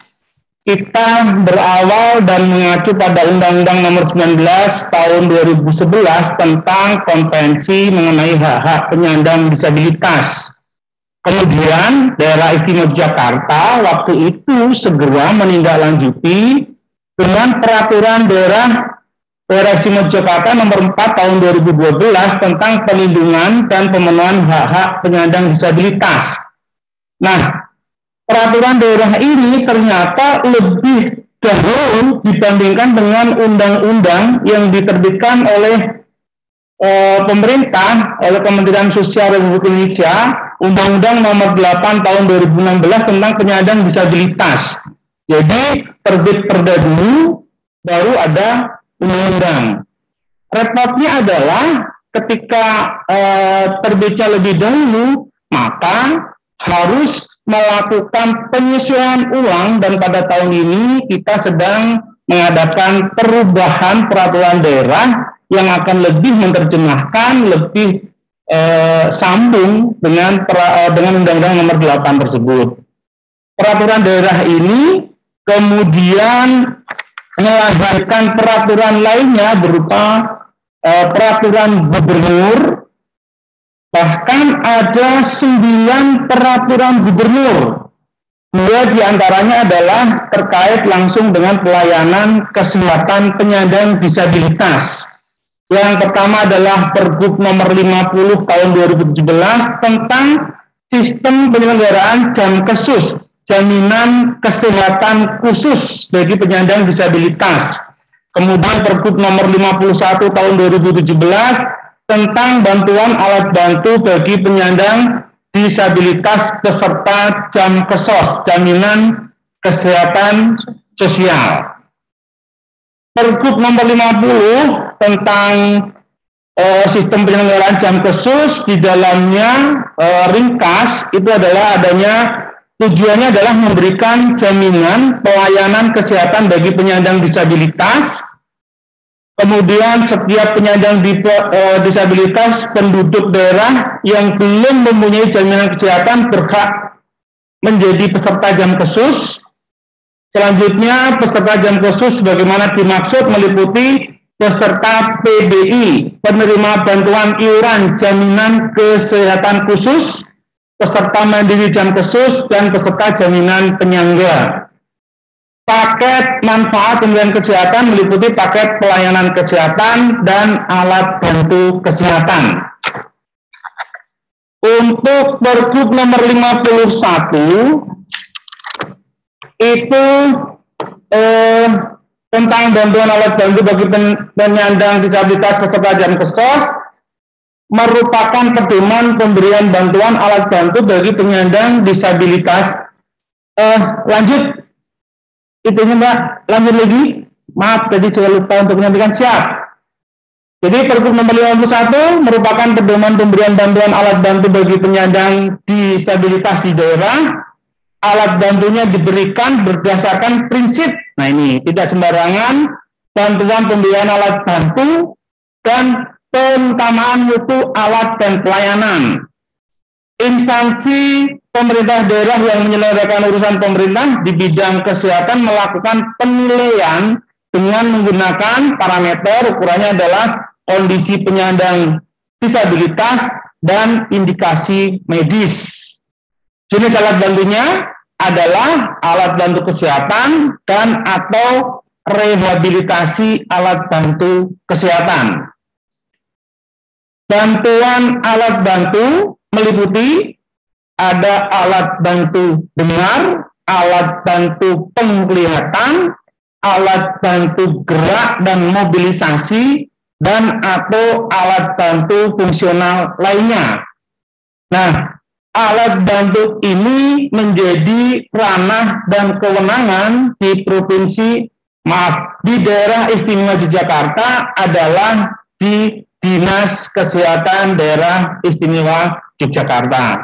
kita berawal dan mengacu pada Undang-Undang Nomor sembilan belas Tahun dua ribu sebelas tentang Konvensi mengenai hak-hak penyandang disabilitas. Kemudian daerah istimewa Jakarta waktu itu segera menindaklanjuti dengan peraturan daerah Daerah Istimewa Jakarta nomor empat tahun dua ribu dua belas tentang perlindungan dan pemenuhan hak-hak penyandang disabilitas. Nah, peraturan daerah ini ternyata lebih dahulu dibandingkan dengan undang-undang yang diterbitkan oleh eh, pemerintah, oleh Kementerian Sosial Republik Indonesia, Undang-Undang nomor delapan tahun dua ribu enam belas tentang penyandang disabilitas. Jadi, terbit perda dulu, baru ada undang-undang. Repotnya adalah ketika eh, terbitnya lebih dahulu, maka harus melakukan penyesuaian ulang, dan pada tahun ini kita sedang mengadakan perubahan peraturan daerah yang akan lebih menerjemahkan, lebih eh, sambung dengan pra, dengan Undang-Undang nomor delapan tersebut. Peraturan daerah ini kemudian melahirkan peraturan lainnya berupa eh, peraturan gubernur, bahkan ada sembilan peraturan gubernur. Dua diantaranya adalah terkait langsung dengan pelayanan kesehatan penyandang disabilitas. Yang pertama adalah Pergub nomor lima puluh tahun dua ribu tujuh belas tentang sistem penyelenggaraan jam khusus, jaminan kesehatan khusus bagi penyandang disabilitas. Kemudian Pergub nomor lima puluh satu tahun dua ribu tujuh belas tentang bantuan alat bantu bagi penyandang disabilitas beserta jam kesos, jaminan kesehatan sosial. Pergub nomor lima puluh tentang eh, sistem penyelenggaraan jam khusus, di dalamnya eh, ringkas itu adalah adanya tujuannya adalah memberikan jaminan pelayanan kesehatan bagi penyandang disabilitas. Kemudian setiap penyandang disabilitas penduduk daerah yang belum mempunyai jaminan kesehatan berhak menjadi peserta jam khusus. Selanjutnya peserta jam khusus sebagaimana dimaksud meliputi peserta P B I, penerima bantuan iuran jaminan kesehatan khusus, peserta mandiri jam khusus, dan peserta jaminan penyangga. Paket manfaat pemberian kesehatan meliputi paket pelayanan kesehatan dan alat bantu kesehatan. Untuk Pergub nomor lima puluh satu itu eh, tentang bantuan alat bantu bagi penyandang disabilitas peserta jam khusus, merupakan pedoman pemberian bantuan alat bantu bagi penyandang disabilitas. Eh, lanjut, itunya Mbak, lanjut lagi. Maaf, tadi saya lupa untuk menyampaikan. Siap. Jadi Pergub nomor lima puluh satu merupakan pedoman pemberian bantuan alat bantu bagi penyandang disabilitas di daerah. Alat bantunya diberikan berdasarkan prinsip, nah ini, tidak sembarangan, bantuan pemberian alat bantu, dan pengutamaan mutu alat dan pelayanan. Instansi pemerintah daerah yang menyelenggarakan urusan pemerintah di bidang kesehatan melakukan penilaian dengan menggunakan parameter, ukurannya adalah kondisi penyandang disabilitas dan indikasi medis. Jenis alat bantunya adalah alat bantu kesehatan dan atau rehabilitasi alat bantu kesehatan. Bantuan alat bantu meliputi ada alat bantu dengar, alat bantu penglihatan, alat bantu gerak dan mobilisasi, dan atau alat bantu fungsional lainnya. Nah, alat bantu ini menjadi ranah dan kewenangan di provinsi, maaf, di daerah istimewa Yogyakarta adalah di Dinas Kesehatan Daerah Istimewa Yogyakarta.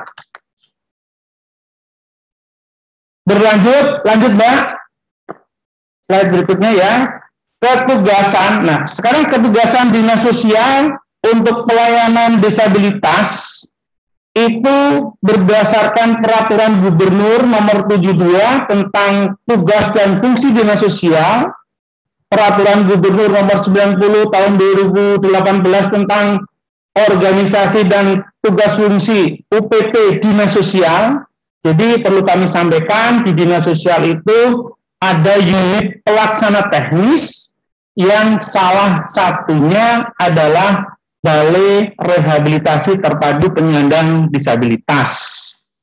Berlanjut, lanjut Mbak. Slide berikutnya ya. Ketugasan, nah sekarang ketugasan Dinas Sosial untuk pelayanan disabilitas itu berdasarkan Peraturan Gubernur Nomor tujuh puluh dua tentang tugas dan fungsi Dinas Sosial, Peraturan Gubernur Nomor sembilan puluh Tahun dua ribu delapan belas tentang organisasi dan tugas fungsi U P T Dinas Sosial. Jadi perlu kami sampaikan di Dinas Sosial itu ada unit pelaksana teknis yang salah satunya adalah Balai Rehabilitasi Terpadu Penyandang Disabilitas.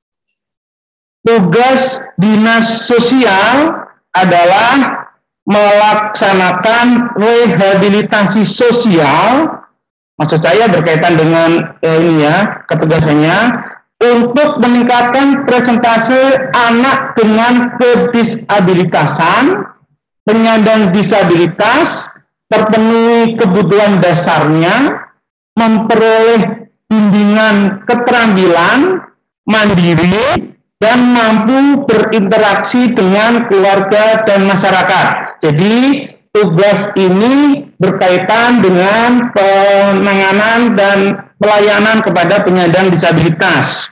Tugas Dinas Sosial adalah melaksanakan rehabilitasi sosial, maksud saya berkaitan dengan eh, ini ya, ketugasannya, untuk meningkatkan presentase anak dengan kedisabilitasan, penyandang disabilitas, terpenuhi kebutuhan dasarnya, memperoleh bimbingan keterampilan, mandiri, dan mampu berinteraksi dengan keluarga dan masyarakat. Jadi, tugas ini berkaitan dengan penanganan dan pelayanan kepada penyandang disabilitas.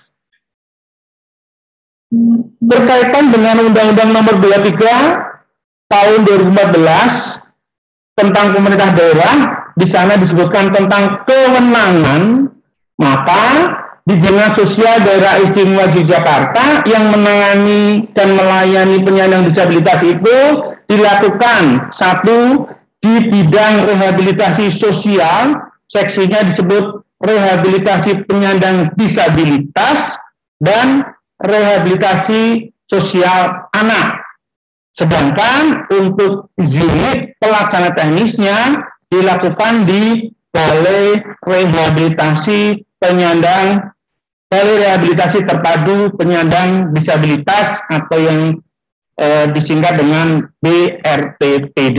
Berkaitan dengan Undang-Undang Nomor dua puluh tiga Tahun dua ribu empat belas tentang pemerintah daerah, di sana disebutkan tentang kewenangan, maka di Dinas Sosial Daerah Istimewa Yogyakarta yang menangani dan melayani penyandang disabilitas itu dilakukan satu di bidang rehabilitasi sosial, seksinya disebut rehabilitasi penyandang disabilitas dan rehabilitasi sosial anak. Sedangkan untuk unit pelaksana teknisnya dilakukan di Balai Rehabilitasi Penyandang Balai Rehabilitasi Terpadu Penyandang Disabilitas atau yang eh, disingkat dengan B R T P D.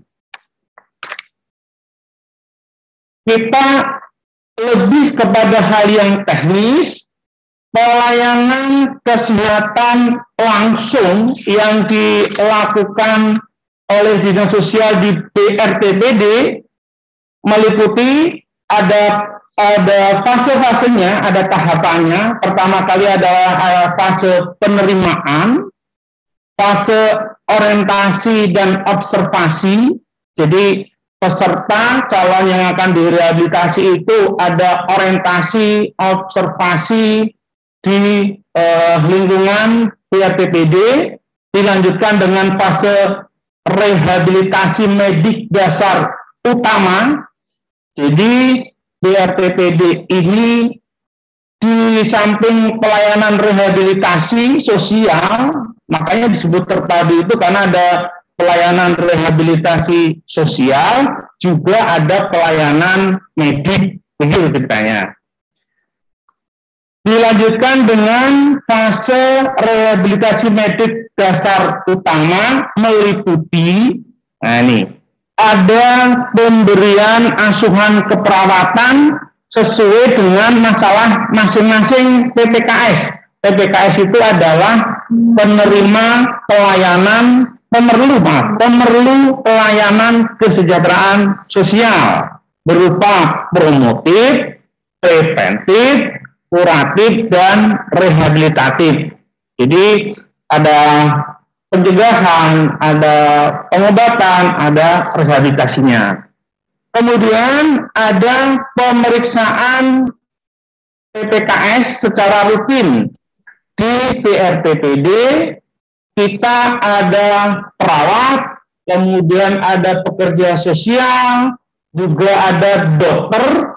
Kita lebih kepada hal yang teknis. Pelayanan kesehatan langsung yang dilakukan oleh Dinas Sosial di B R T P D meliputi ada ada fase-fasenya, ada tahapannya. Pertama kali adalah fase penerimaan, fase orientasi dan observasi. Jadi peserta calon yang akan direhabilitasi itu ada orientasi, observasi di eh, lingkungan B R T P D, dilanjutkan dengan fase rehabilitasi medik dasar utama. Jadi B R T P D ini di samping pelayanan rehabilitasi sosial, makanya disebut terpadu itu karena ada pelayanan rehabilitasi sosial, juga ada pelayanan medik, begitu ceritanya. Dilanjutkan dengan fase rehabilitasi medik dasar utama meliputi, nah ini, ada pemberian asuhan keperawatan sesuai dengan masalah masing-masing P P K S. P P K S itu adalah penerima pelayanan, pemerlu, maaf, pemerlu pelayanan kesejahteraan sosial berupa promotif, preventif, kuratif, dan rehabilitatif. Jadi ada pencegahan, ada pengobatan, ada rehabilitasinya. Kemudian ada pemeriksaan P P K S secara rutin. Di B R T P D kita ada perawat, kemudian ada pekerja sosial, juga ada dokter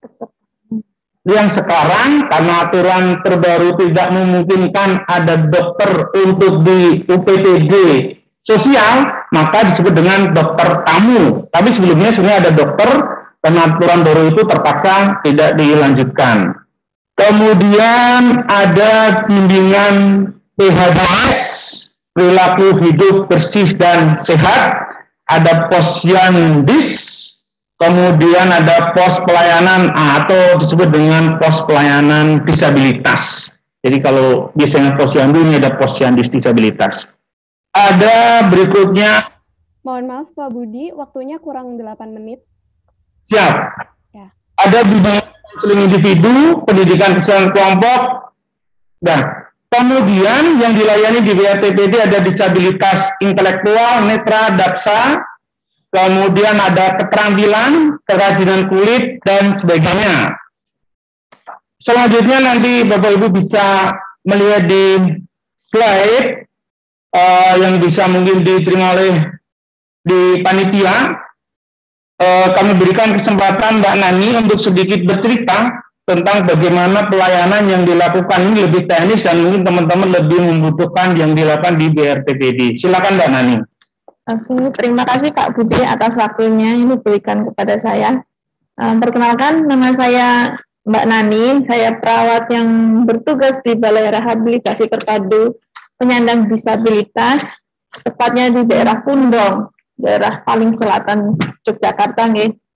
yang sekarang karena aturan terbaru tidak memungkinkan ada dokter untuk di U P T D sosial, maka disebut dengan dokter tamu. Tapi sebelumnya sebenarnya ada dokter, karena aturan baru itu terpaksa tidak dilanjutkan. Kemudian ada bimbingan P H D S, perilaku hidup bersih dan sehat, ada posyandu, kemudian ada pos pelayanan atau disebut dengan pos pelayanan disabilitas. Jadi kalau biasanya posyandu, ini ada posyandu disabilitas. Ada berikutnya. Mohon maaf Pak Budi, waktunya kurang delapan menit. Siap. Ya. Ada bimbingan konseling individu, pendidikan kesehatan kelompok. Nah, kemudian yang dilayani di B R T P D ada disabilitas intelektual, netra, daksa, kemudian ada keterampilan, kerajinan kulit, dan sebagainya. Selanjutnya nanti Bapak Ibu bisa melihat di slide uh, yang bisa mungkin diterima oleh di panitia. Uh, kami berikan kesempatan Mbak Nani untuk sedikit bercerita tentang bagaimana pelayanan yang dilakukan ini lebih teknis dan mungkin teman-teman lebih membutuhkan yang dilakukan di B R T P D. Silakan Mbak Nani. Oke, terima kasih Kak Budi atas waktunya yang diberikan kepada saya. Uh, perkenalkan, nama saya Mbak Nani, saya perawat yang bertugas di Balai Rehabilitasi Terpadu Penyandang Disabilitas, tepatnya di daerah Pundong, daerah paling selatan Yogyakarta.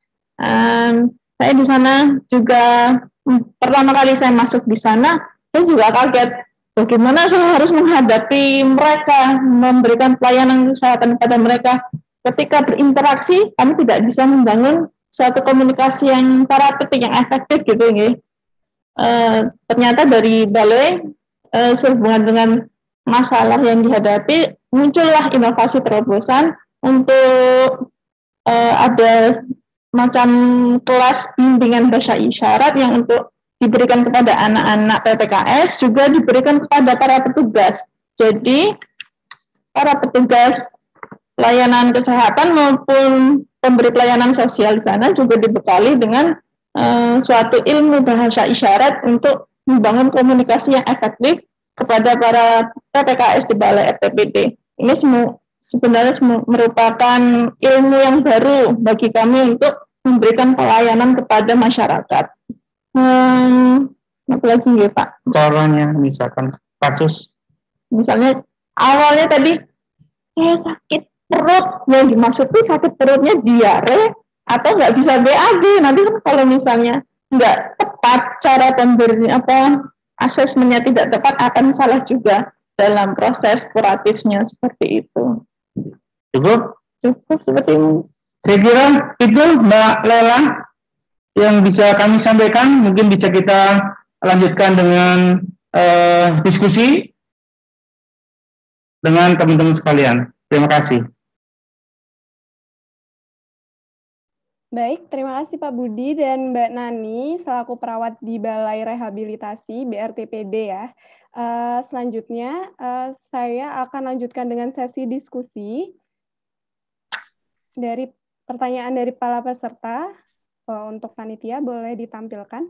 Um, saya di sana juga hmm, pertama kali saya masuk di sana, saya juga kaget bagaimana saya harus menghadapi mereka, memberikan pelayanan kesehatan kepada mereka. Ketika berinteraksi, kami tidak bisa membangun suatu komunikasi yang terapeutik, yang efektif gitu. Uh, ternyata dari balai uh, sehubungan dengan masalah yang dihadapi, muncullah inovasi terobosan untuk uh, ada macam kelas bimbingan bahasa isyarat yang untuk diberikan kepada anak-anak P P K S, juga diberikan kepada para petugas. Jadi, para petugas pelayanan kesehatan maupun pemberi pelayanan sosial di sana juga dibekali dengan uh, suatu ilmu bahasa isyarat untuk membangun komunikasi yang efektif kepada para P P K S di Balai R T P D. Ini semua sebenarnya merupakan ilmu yang baru bagi kami untuk memberikan pelayanan kepada masyarakat. Hmm, apa lagi ya Pak? Caranya misalkan kasus. Misalnya awalnya tadi saya sakit perut, yang dimaksud itu sakit perutnya diare atau nggak bisa B A G. Nanti kan kalau misalnya nggak tepat cara pemberi apa asesmennya tidak tepat, akan salah juga dalam proses kuratifnya seperti itu. Cukup? Cukup seperti itu. Saya kira itu Mbak Lela yang bisa kami sampaikan. Mungkin bisa kita lanjutkan dengan uh, diskusi dengan teman-teman sekalian. Terima kasih. Baik, terima kasih Pak Budi dan Mbak Nani selaku perawat di Balai Rehabilitasi B R T P D ya. Uh, selanjutnya uh, saya akan lanjutkan dengan sesi diskusi dari pertanyaan dari para peserta. Uh, untuk panitia boleh ditampilkan.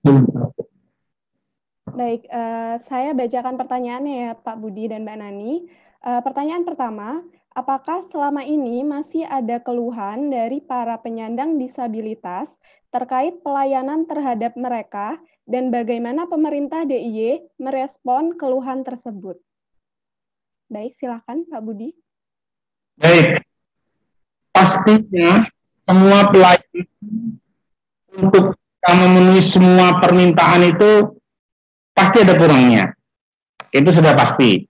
Baik, uh, saya bacakan pertanyaannya ya Pak Budi dan Mbak Nani. Uh, pertanyaan pertama, apakah selama ini masih ada keluhan dari para penyandang disabilitas terkait pelayanan terhadap mereka dan bagaimana pemerintah D I Y merespon keluhan tersebut? Baik, silakan Pak Budi. Baik, pastinya semua pelayanan untuk memenuhi semua permintaan itu pasti ada kurangnya. Itu sudah pasti.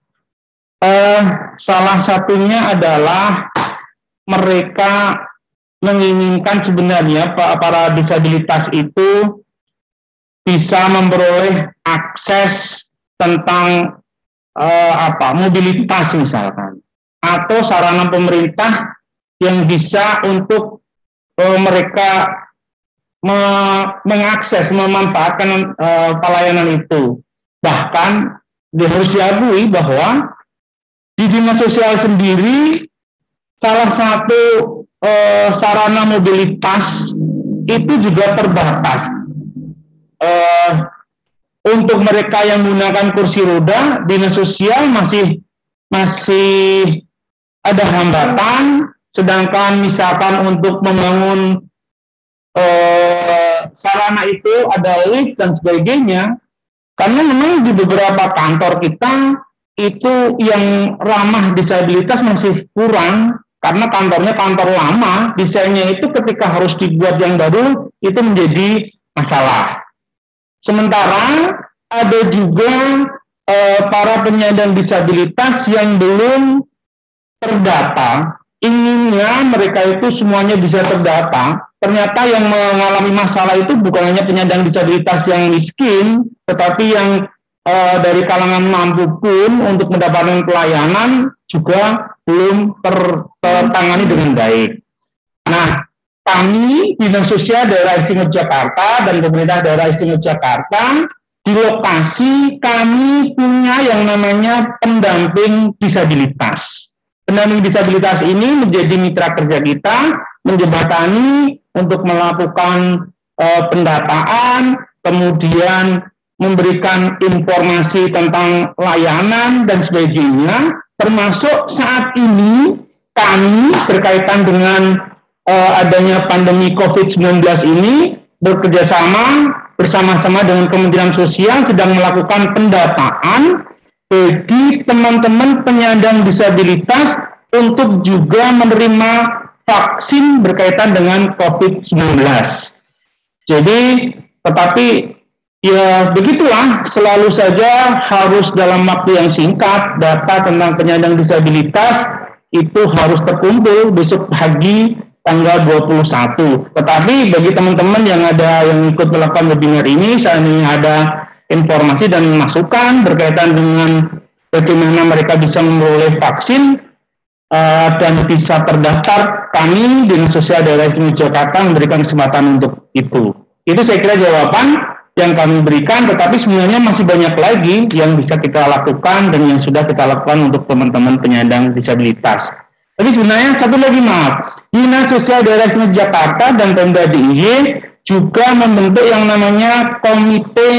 Eh, salah satunya adalah mereka menginginkan sebenarnya para disabilitas itu bisa memperoleh akses tentang eh, apa mobilitas misalkan, atau sarana pemerintah yang bisa untuk eh, mereka me mengakses, memanfaatkan eh, pelayanan itu. Bahkan harus diakui bahwa di dinas sosial sendiri salah satu eh, sarana mobilitas itu juga terbatas. Eh, untuk mereka yang menggunakan kursi roda, dinas sosial masih masih ada hambatan, sedangkan misalkan untuk membangun eh, sarana itu ada lift dan sebagainya, karena memang di beberapa kantor kita itu yang ramah disabilitas masih kurang, karena kantornya kantor lama, desainnya itu ketika harus dibuat yang baru itu menjadi masalah. Sementara ada juga eh, para penyandang disabilitas yang belum terdata, inginnya mereka itu semuanya bisa terdata. Ternyata yang mengalami masalah itu bukan hanya penyandang disabilitas yang miskin, tetapi yang Uh, dari kalangan mampu pun untuk mendapatkan pelayanan juga belum ter, tertangani dengan baik. Nah, kami Dinas Sosial Daerah Istimewa Jakarta dan pemerintah Daerah Istimewa Jakarta di lokasi kami punya yang namanya pendamping disabilitas. Pendamping disabilitas ini menjadi mitra kerja kita, menjembatani untuk melakukan uh, pendataan, kemudian memberikan informasi tentang layanan dan sebagainya, termasuk saat ini kami berkaitan dengan uh, adanya pandemi covid sembilan belas ini bekerjasama bersama-sama dengan Kementerian Sosial sedang melakukan pendataan bagi teman-teman penyandang disabilitas untuk juga menerima vaksin berkaitan dengan covid sembilan belas. Jadi, tetapi ya begitulah, selalu saja harus dalam waktu yang singkat data tentang penyandang disabilitas itu harus terkumpul besok pagi tanggal dua puluh satu. Tetapi bagi teman-teman yang ada yang ikut melakukan webinar ini, saat ini ada informasi dan masukan berkaitan dengan bagaimana mereka bisa memperoleh vaksin uh, dan bisa terdaftar, kami Dinas Sosial Daerah Istimewa Jakarta memberikan kesempatan untuk itu. Itu saya kira jawaban yang kami berikan, tetapi sebenarnya masih banyak lagi yang bisa kita lakukan dan yang sudah kita lakukan untuk teman-teman penyandang disabilitas. Tapi sebenarnya satu lagi maaf, Dinas Sosial Daerah Istimewa Jakarta dan Pemda D I Y juga membentuk yang namanya Komite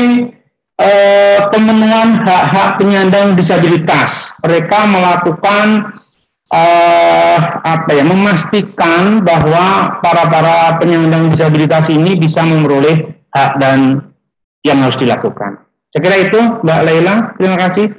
eh, Pemenuhan Hak-Hak Penyandang Disabilitas. Mereka melakukan eh, apa ya, memastikan bahwa para para penyandang disabilitas ini bisa memperoleh hak dan yang harus dilakukan. Saya kira itu, Mbak Laila. Terima kasih.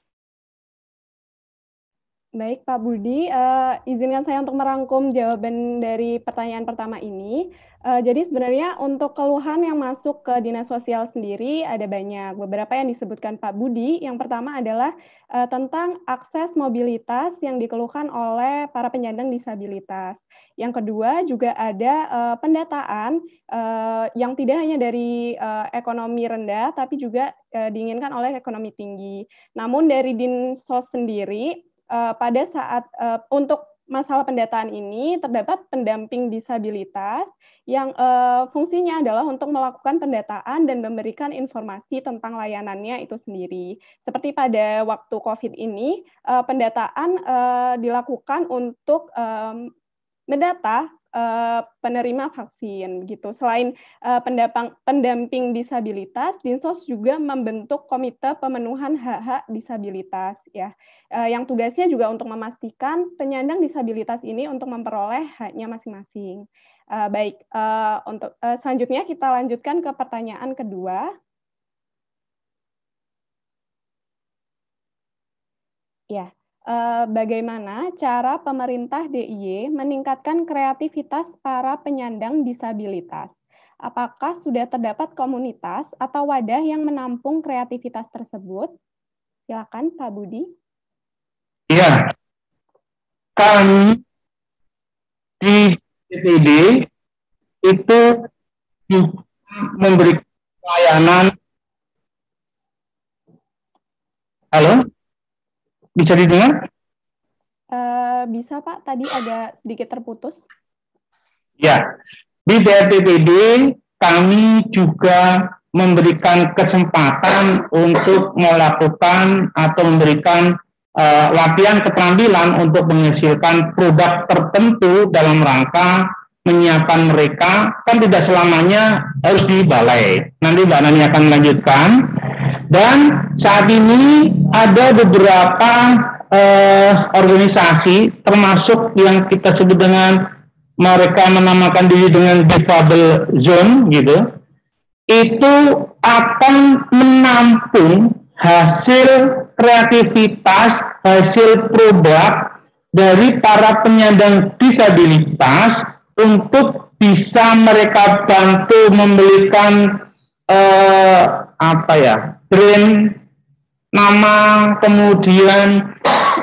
Baik, Pak Budi. Uh, izinkan saya untuk merangkum jawaban dari pertanyaan pertama ini. Uh, jadi sebenarnya untuk keluhan yang masuk ke Dinas Sosial sendiri ada banyak. Beberapa yang disebutkan Pak Budi. Yang pertama adalah uh, tentang akses mobilitas yang dikeluhkan oleh para penyandang disabilitas. Yang kedua juga ada uh, pendataan uh, yang tidak hanya dari uh, ekonomi rendah, tapi juga uh, diinginkan oleh ekonomi tinggi. Namun dari Dinsos sendiri, uh, pada saat uh, untuk masalah pendataan ini terdapat pendamping disabilitas yang uh, fungsinya adalah untuk melakukan pendataan dan memberikan informasi tentang layanannya itu sendiri. Seperti pada waktu COVID ini, uh, pendataan uh, dilakukan untuk um, mendata uh, penerima vaksin gitu. Selain uh, pendapang, pendamping disabilitas, Dinsos juga membentuk komite pemenuhan hak-hak disabilitas ya. Uh, yang tugasnya juga untuk memastikan penyandang disabilitas ini untuk memperoleh haknya masing-masing. Uh, baik, uh, untuk uh, selanjutnya kita lanjutkan ke pertanyaan kedua. Ya, eh, bagaimana cara pemerintah D I Y meningkatkan kreativitas para penyandang disabilitas? Apakah sudah terdapat komunitas atau wadah yang menampung kreativitas tersebut? Silakan Pak Budi. Iya, kami di D P D itu juga memberi pelayanan. Halo? Bisa didengar? Uh, bisa Pak, tadi agak sedikit terputus. Ya, di D P D kami juga memberikan kesempatan untuk melakukan atau memberikan uh, latihan keterampilan untuk menghasilkan produk tertentu dalam rangka menyiapkan mereka, kan tidak selamanya harus di balai. Nanti Mbak Nani akan melanjutkan. Dan saat ini ada beberapa eh, organisasi, termasuk yang kita sebut dengan mereka menamakan diri dengan Difabel Zone, gitu, itu akan menampung hasil kreativitas, hasil produk dari para penyandang disabilitas untuk bisa mereka bantu membelikan eh, apa ya, brand nama, kemudian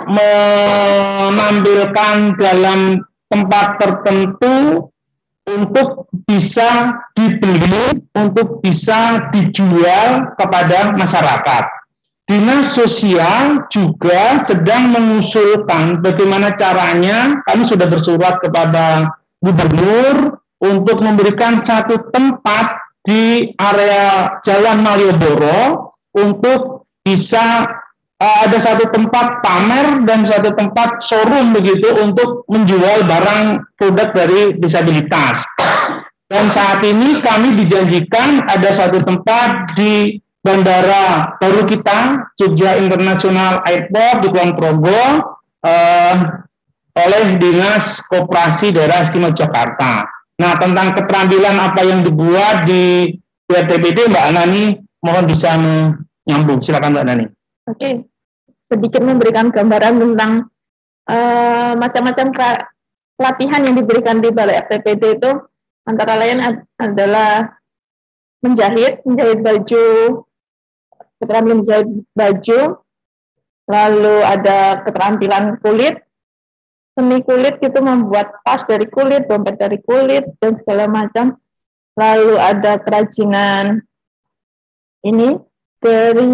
menampilkan dalam tempat tertentu untuk bisa dibeli, untuk bisa dijual kepada masyarakat. Dinas Sosial juga sedang mengusulkan bagaimana caranya, kami sudah bersurat kepada Gubernur untuk memberikan satu tempat di area Jalan Malioboro untuk bisa uh, ada satu tempat pamer dan satu tempat showroom begitu untuk menjual barang produk dari disabilitas. Dan saat ini kami dijanjikan ada satu tempat di Bandara Baru Kita, Jogja International Airport di Kulon Progo, uh, oleh Dinas Koperasi Daerah Istimewa Jakarta. Nah, tentang keterampilan apa yang dibuat di D P D, Mbak Nani, mohon bisa menyambung. Silakan Mbak Nani. Oke, sedikit memberikan gambaran tentang uh, macam-macam pelatihan yang diberikan di Balai R T P D itu, antara lain ad adalah menjahit, menjahit baju, keterampilan menjahit baju, lalu ada keterampilan kulit, seni kulit gitu, membuat tas dari kulit, dompet dari kulit, dan segala macam. Lalu ada kerajinan ini dari,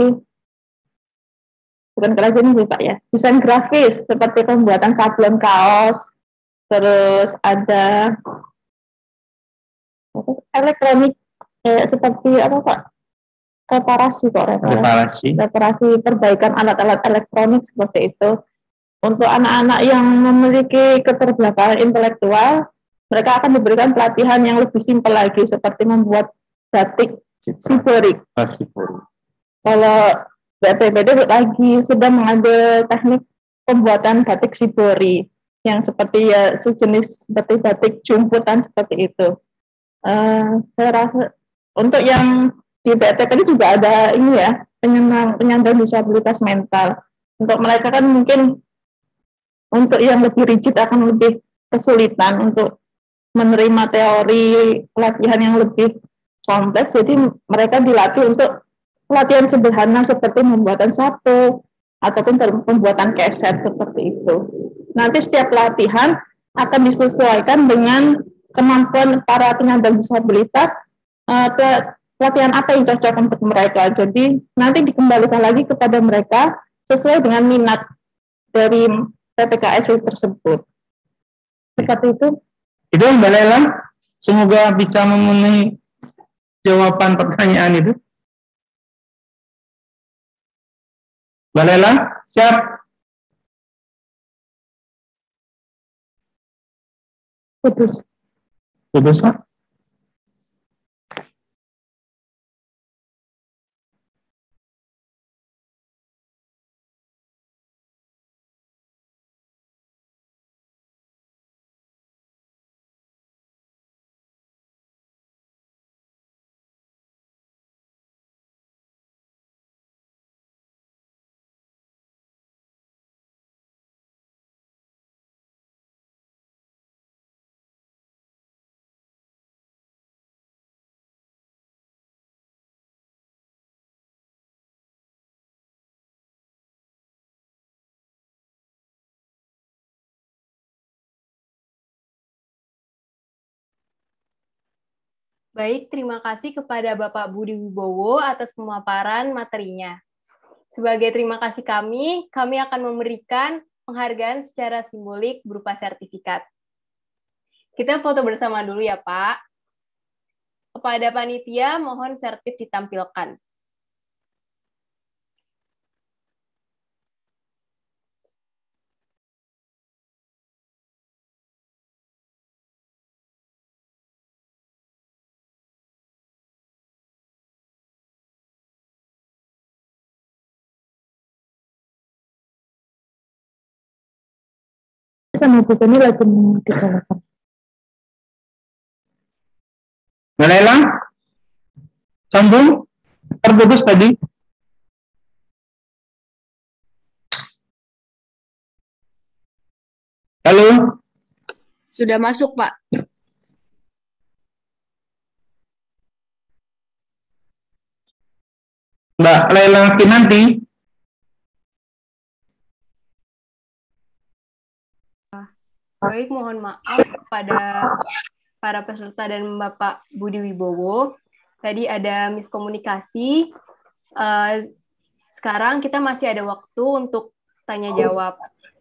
bukan kerajinan sih Pak ya, desain grafis seperti pembuatan sablon kaos, terus ada elektronik eh, seperti apa Pak? Reparasi kok reparasi. Reparasi perbaikan alat-alat elektronik seperti itu. Untuk anak-anak yang memiliki keterbelakangan intelektual, mereka akan diberikan pelatihan yang lebih simpel lagi, seperti membuat batik shibori. Kalau B P B D lagi sudah mengambil teknik pembuatan batik shibori, yang seperti ya sejenis seperti batik jumputan seperti itu. Uh, saya rasa untuk yang di B P B D juga ada ini ya, penyandang penyandang disabilitas mental. Untuk mereka kan mungkin untuk yang lebih rigid akan lebih kesulitan untuk menerima teori pelatihan yang lebih kompleks, jadi mereka dilatih untuk pelatihan sederhana seperti pembuatan sapu ataupun pembuatan keset seperti itu. Nanti setiap pelatihan akan disesuaikan dengan kemampuan para penyandang disabilitas, uh, pelatihan apa yang cocok untuk mereka. Jadi nanti dikembalikan lagi kepada mereka sesuai dengan minat dari P P K S tersebut. Seperti itu. Itu Mbak Lela, semoga bisa memenuhi jawaban pertanyaan itu. Mbak Lela, siap? Putus. Putus, Pak. Baik, terima kasih kepada Bapak Budi Wibowo atas pemaparan materinya. Sebagai terima kasih kami, kami akan memberikan penghargaan secara simbolik berupa sertifikat. Kita foto bersama dulu ya, Pak. Kepada panitia, mohon sertif ditampilkan. Sama ini lagi dikalakan. Naila, sambung, terputus tadi. Halo? Sudah masuk, Pak. Mbak Laila Kinanti. Baik, mohon maaf kepada para peserta dan Bapak Budi Wibowo. Tadi ada miskomunikasi. Uh, sekarang kita masih ada waktu untuk tanya jawab.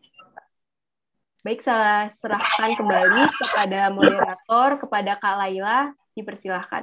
Baik, saya serahkan kembali kepada moderator, kepada Kak Laila, dipersilahkan.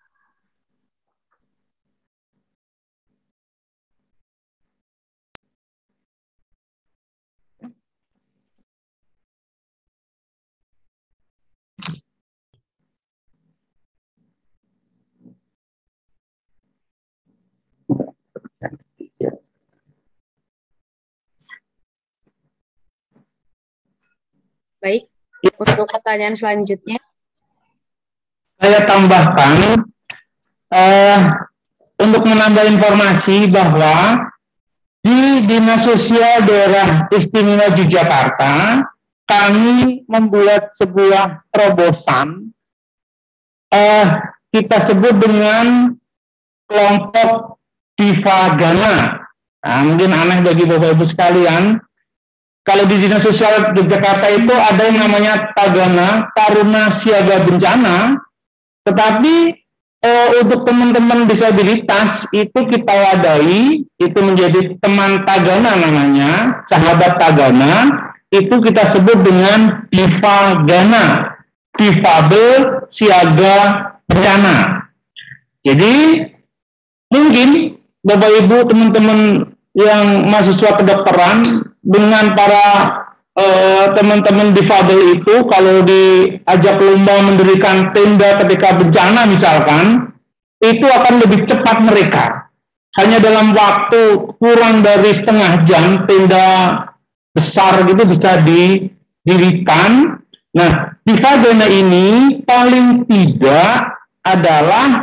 Baik, untuk pertanyaan selanjutnya. Saya tambahkan, eh, untuk menambah informasi bahwa di Dinas Sosial Daerah Istimewa Yogyakarta, kami membuat sebuah terobosan, eh, kita sebut dengan kelompok Diva Gana. Nah, mungkin aneh bagi Bapak-Ibu sekalian. Kalau di Dinas Sosial Yogyakarta itu ada yang namanya Tagana, Taruna Siaga Bencana, tetapi eh, untuk teman-teman disabilitas itu kita wadai, itu menjadi teman Tagana namanya, sahabat Tagana, itu kita sebut dengan Diva Gana, Difabel Siaga Bencana. Jadi mungkin Bapak Ibu teman-teman yang mahasiswa kedokteran dengan para teman-teman difabel itu kalau diajak lomba mendirikan tenda ketika bencana misalkan, itu akan lebih cepat mereka. Hanya dalam waktu kurang dari setengah jam tenda besar gitu bisa didirikan. Nah, Diva Gana ini paling tidak adalah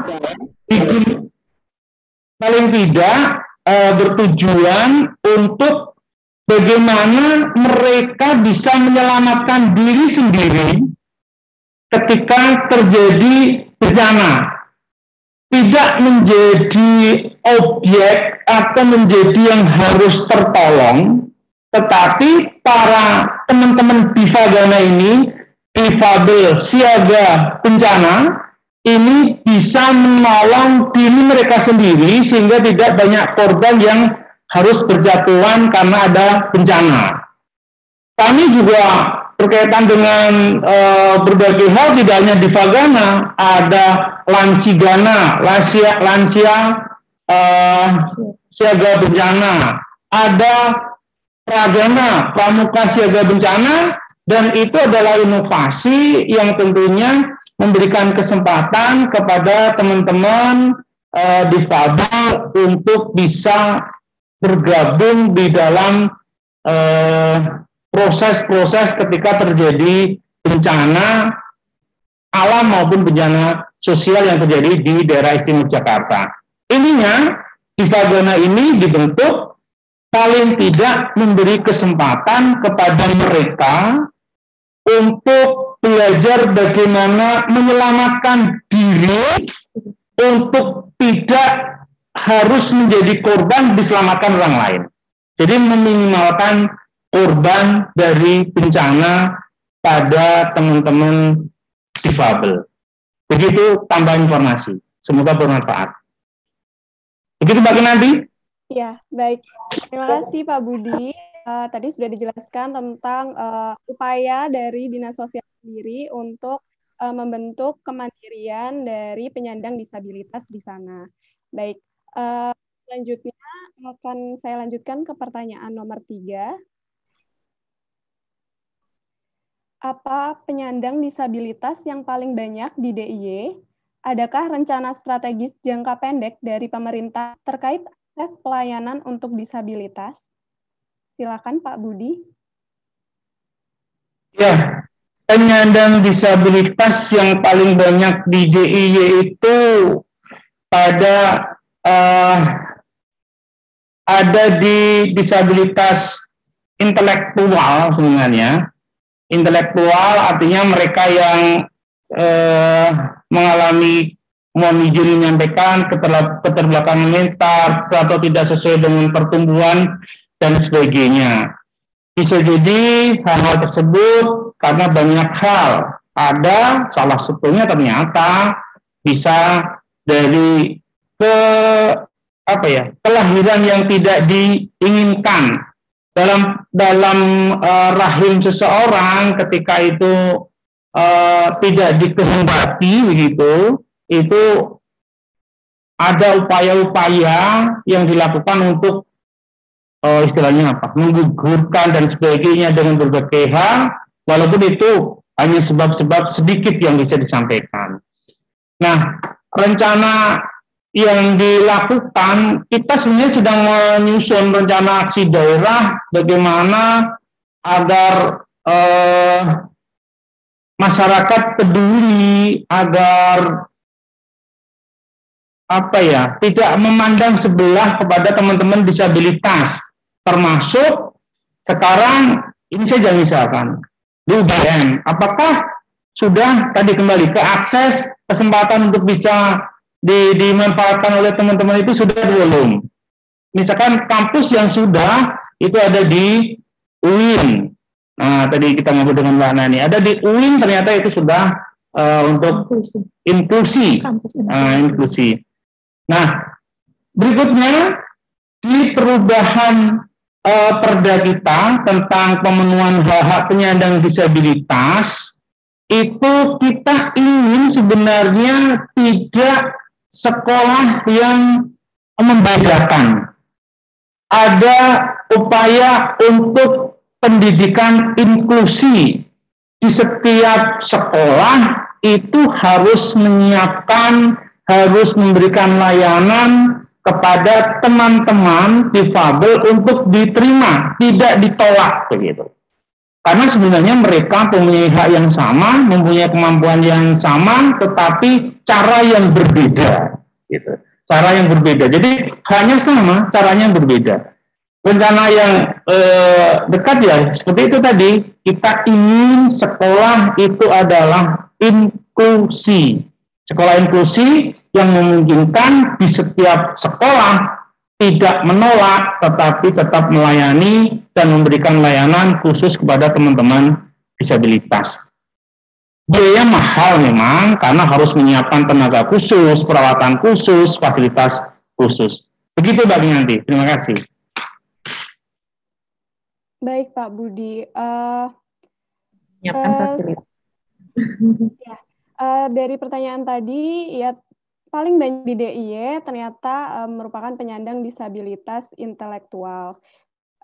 paling tidak uh, bertujuan untuk bagaimana mereka bisa menyelamatkan diri sendiri ketika terjadi bencana. Tidak menjadi objek atau menjadi yang harus tertolong, tetapi para teman-teman Diva Gana ini, difabel siaga bencana, ini bisa menolong diri mereka sendiri sehingga tidak banyak korban yang harus berjatuhan karena ada bencana. Kami juga berkaitan dengan e, berbagai hal, tidak hanya Diva Gana, ada Lansigana, lansia, lansia e, siaga bencana, ada Pragana, Pramuka siaga bencana, Dan itu adalah inovasi yang tentunya memberikan kesempatan kepada teman-teman uh, difabel untuk bisa bergabung di dalam proses-proses uh, ketika terjadi bencana alam maupun bencana sosial yang terjadi di daerah istimewa Jakarta. Ininya, Difabelna ini dibentuk paling tidak memberi kesempatan kepada mereka untuk belajar bagaimana menyelamatkan diri untuk tidak harus menjadi korban diselamatkan orang lain. Jadi meminimalkan korban dari bencana pada teman-teman difabel. Begitu tambahan informasi. Semoga bermanfaat. Begitu Mbak Kinanti? Ya, baik. Terima kasih Pak Budi. Uh, tadi sudah dijelaskan tentang uh, upaya dari Dinas Sosial sendiri untuk uh, membentuk kemandirian dari penyandang disabilitas di sana. Baik, uh, selanjutnya akan saya lanjutkan ke pertanyaan nomor tiga. Apa penyandang disabilitas yang paling banyak di D I Y? Adakah rencana strategis jangka pendek dari pemerintah terkait akses pelayanan untuk disabilitas? Silakan Pak Budi. Ya, penyandang disabilitas yang paling banyak di D I Y itu pada uh, ada di disabilitas intelektual sebenarnya. Intelektual artinya mereka yang uh, mengalami, mohon izin menyampaikan, keterbelakangan mental atau tidak sesuai dengan pertumbuhan dan sebagainya. Bisa jadi hal-hal tersebut karena banyak hal. Ada salah satunya ternyata bisa dari ke apa ya kelahiran yang tidak diinginkan dalam dalam uh, rahim seseorang ketika itu uh, tidak dikehendaki begitu. Itu ada upaya-upaya yang dilakukan untuk uh, istilahnya apa menggugurkan dan sebagainya dengan berbagai hal, walaupun itu hanya sebab-sebab sedikit yang bisa disampaikan. Nah, rencana yang dilakukan, kita sebenarnya sedang menyusun rencana aksi daerah bagaimana agar uh, masyarakat peduli, agar apa ya, tidak memandang sebelah kepada teman-teman disabilitas, termasuk sekarang ini saya jangan misalkan di U G M, apakah sudah tadi kembali ke akses kesempatan untuk bisa di, dimanfaatkan oleh teman-teman itu sudah belum? Misalkan kampus yang sudah itu ada di U I N. Nah, tadi kita ngobrol dengan Mbak Nani, ada di U I N ternyata itu sudah uh, untuk inklusi, uh, inklusi. Nah, berikutnya di perubahan uh, perda kita tentang pemenuhan hak-hak penyandang disabilitas, itu kita ingin sebenarnya tidak sekolah yang membedakan. Ada upaya untuk pendidikan inklusi di setiap sekolah itu harus menyiapkan, harus memberikan layanan kepada teman-teman difabel untuk diterima, tidak ditolak begitu. Karena sebenarnya mereka mempunyai hak yang sama, mempunyai kemampuan yang sama, tetapi cara yang berbeda, gitu. Cara yang berbeda. Jadi hanya sama, caranya berbeda. Rencana yang eh, dekat ya, seperti itu tadi, kita ingin sekolah itu adalah inklusi. Sekolah inklusi yang memungkinkan di setiap sekolah tidak menolak, tetapi tetap melayani dan memberikan layanan khusus kepada teman-teman disabilitas. Biaya mahal memang, karena harus menyiapkan tenaga khusus, perawatan khusus, fasilitas khusus. Begitu Mbak Kinanti, terima kasih. Baik Pak Budi. Uh, Menyiapkan uh, fasilitas. Ya. Uh, dari pertanyaan tadi, ya paling banyak di D I Y ternyata uh, merupakan penyandang disabilitas intelektual.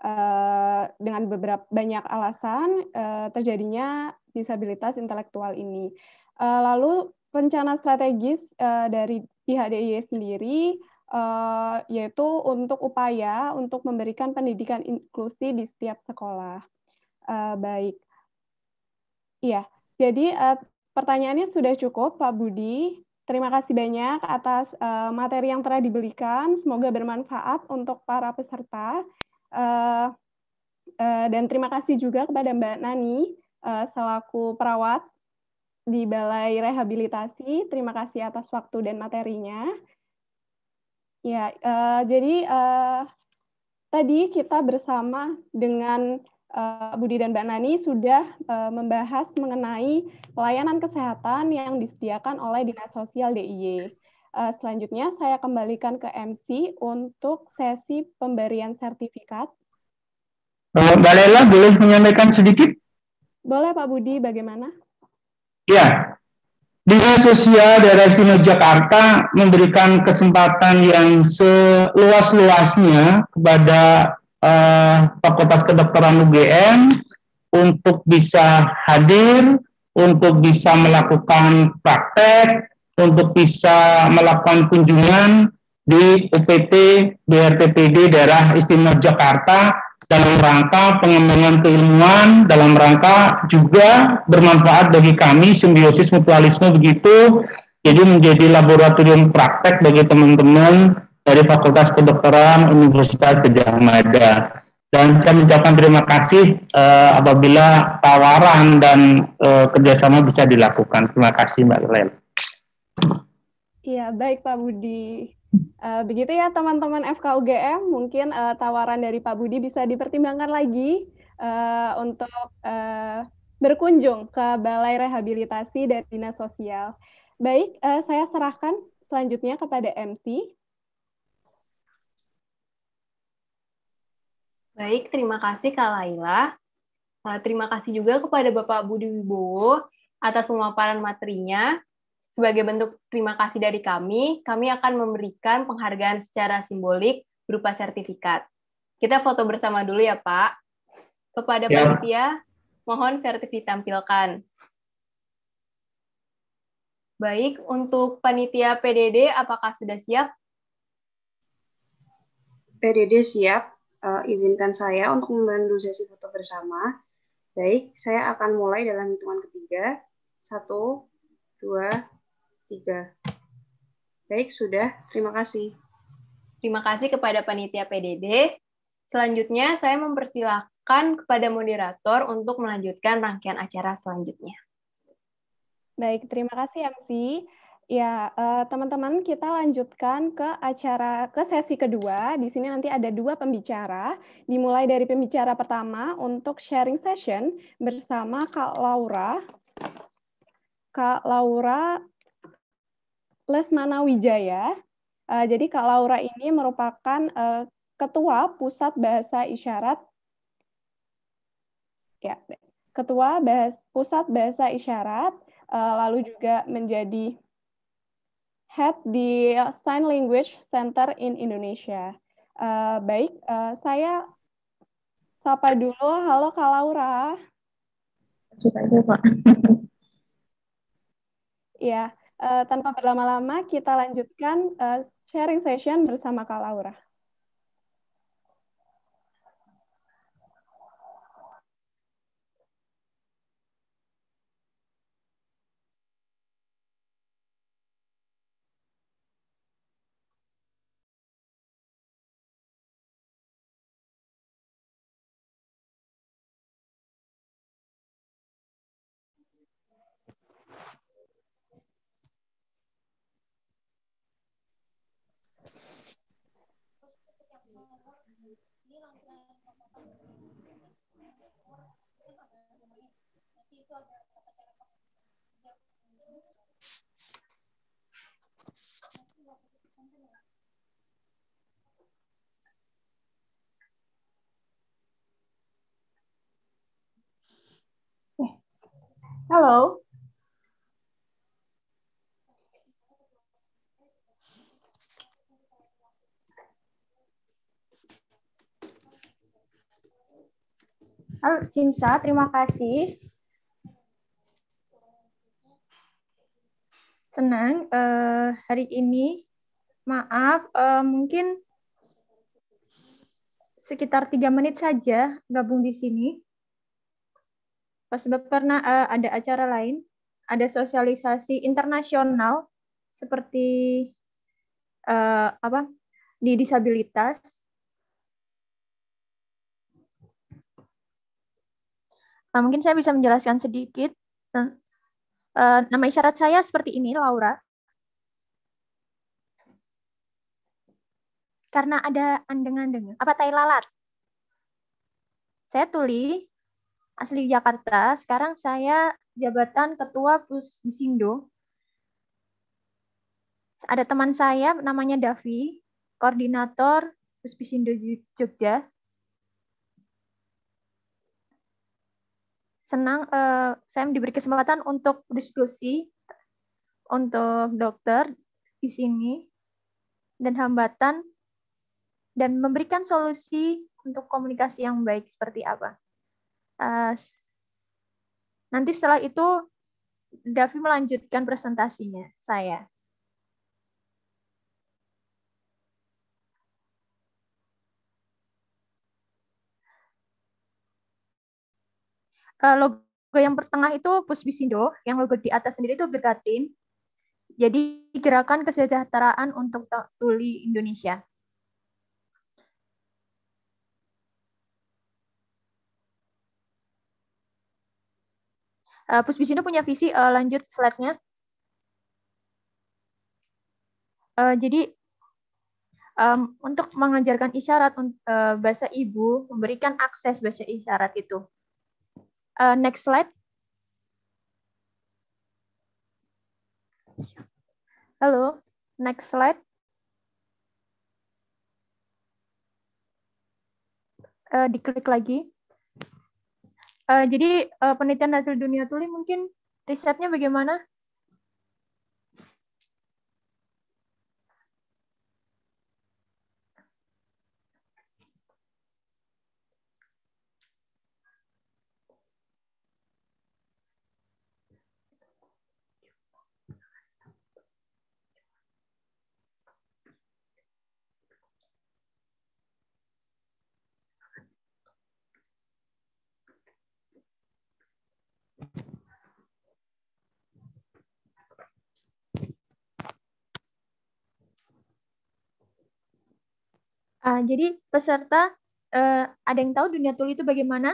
uh, dengan beberapa banyak alasan uh, terjadinya disabilitas intelektual ini. Uh, lalu rencana strategis uh, dari pihak D I Y sendiri uh, yaitu untuk upaya untuk memberikan pendidikan inklusi di setiap sekolah. Uh, baik, iya. Jadi uh, pertanyaannya sudah cukup, Pak Budi. Terima kasih banyak atas uh, materi yang telah diberikan. Semoga bermanfaat untuk para peserta. Uh, uh, dan terima kasih juga kepada Mbak Nani uh, selaku perawat di Balai Rehabilitasi. Terima kasih atas waktu dan materinya. Ya, uh, jadi uh, tadi kita bersama dengan uh, Budi dan Mbak Nani sudah uh, membahas mengenai pelayanan kesehatan yang disediakan oleh Dinas Sosial D I Y. Uh, selanjutnya saya kembalikan ke M C untuk sesi pemberian sertifikat. Mbak Lela boleh menyampaikan sedikit? Boleh Pak Budi, bagaimana? Ya, Dinas Sosial Daerah Istimewa Jakarta memberikan kesempatan yang seluas-luasnya kepada uh, Fakultas Kedokteran U G M untuk bisa hadir, untuk bisa melakukan praktek, untuk bisa melakukan kunjungan di U P T B R T P D Daerah Istimewa Jakarta dalam rangka pengembangan keilmuan, dalam rangka juga bermanfaat bagi kami, simbiosis mutualisme begitu, jadi menjadi laboratorium praktek bagi teman-teman dari Fakultas Kedokteran Universitas Gadjah Mada. Dan saya mengucapkan terima kasih uh, apabila tawaran dan uh, kerjasama bisa dilakukan. Terima kasih Mbak Lel. Iya, baik Pak Budi. Uh, begitu ya teman-teman F K U G M, mungkin uh, tawaran dari Pak Budi bisa dipertimbangkan lagi uh, untuk uh, berkunjung ke Balai Rehabilitasi dari Dinas Sosial. Baik, uh, saya serahkan selanjutnya kepada M C. Baik, terima kasih Kak Laila. Uh, terima kasih juga kepada Bapak Budi Wibowo atas pemaparan materinya. Sebagai bentuk terima kasih dari kami, kami akan memberikan penghargaan secara simbolik berupa sertifikat. Kita foto bersama dulu ya, Pak. Kepada ya. Panitia, mohon sertifikat ditampilkan. Baik, untuk panitia P D D, apakah sudah siap? P D D siap. Uh, izinkan saya untuk membantu sesi foto bersama. Baik, saya akan mulai dalam hitungan ketiga. Satu, dua, tiga. Baik, sudah. Terima kasih. Terima kasih kepada panitia P D D. Selanjutnya, saya mempersilahkan kepada moderator untuk melanjutkan rangkaian acara selanjutnya. Baik, terima kasih M C. Ya, teman-teman, uh, kita lanjutkan ke acara, ke sesi kedua. Di sini nanti ada dua pembicara. Dimulai dari pembicara pertama untuk sharing session bersama Kak Laura. Kak Laura Lesmana Wijaya. Uh, jadi Kak Laura ini merupakan uh, Ketua Pusat Bahasa Isyarat, ya, Ketua Bahas, Pusat Bahasa Isyarat, uh, lalu juga menjadi Head di Sign Language Center in Indonesia. Uh, baik, uh, saya sapa dulu. Halo Kak Laura. Coba aja Pak. Ya. Uh, tanpa berlama-lama, kita lanjutkan uh, sharing session bersama Kak Laura. Halo. Halo Cimsa, terima kasih. Senang uh, hari ini. Maaf, uh, mungkin sekitar tiga menit saja gabung di sini. Pas sebab karena uh, ada acara lain, ada sosialisasi internasional seperti uh, apa di disabilitas. Nah, mungkin saya bisa menjelaskan sedikit. Uh, nama isyarat saya seperti ini, Laura. Karena ada andeng-andeng, apa tai lalat. Saya Tuli, asli Jakarta. Sekarang saya jabatan Ketua Pusbisindo. Ada teman saya namanya Davi, koordinator Pusbisindo Jogja. Senang uh, saya diberi kesempatan untuk diskusi untuk dokter di sini dan hambatan dan memberikan solusi untuk komunikasi yang baik seperti apa. Uh, nanti setelah itu Davi melanjutkan presentasinya saya. Uh, logo yang pertengah itu Pusbisindo, yang logo di atas sendiri itu Geratin. Jadi gerakan kesejahteraan untuk tuli Indonesia. Uh, Pusbisindo punya visi, uh, lanjut slide-nya. Uh, jadi um, untuk mengajarkan isyarat uh, bahasa ibu, memberikan akses bahasa isyarat itu. Uh, next slide. Halo, next slide. Uh, diklik lagi. Uh, jadi uh, penelitian hasil dunia tuli mungkin risetnya bagaimana? Uh, jadi peserta, uh, ada yang tahu dunia tuli itu bagaimana?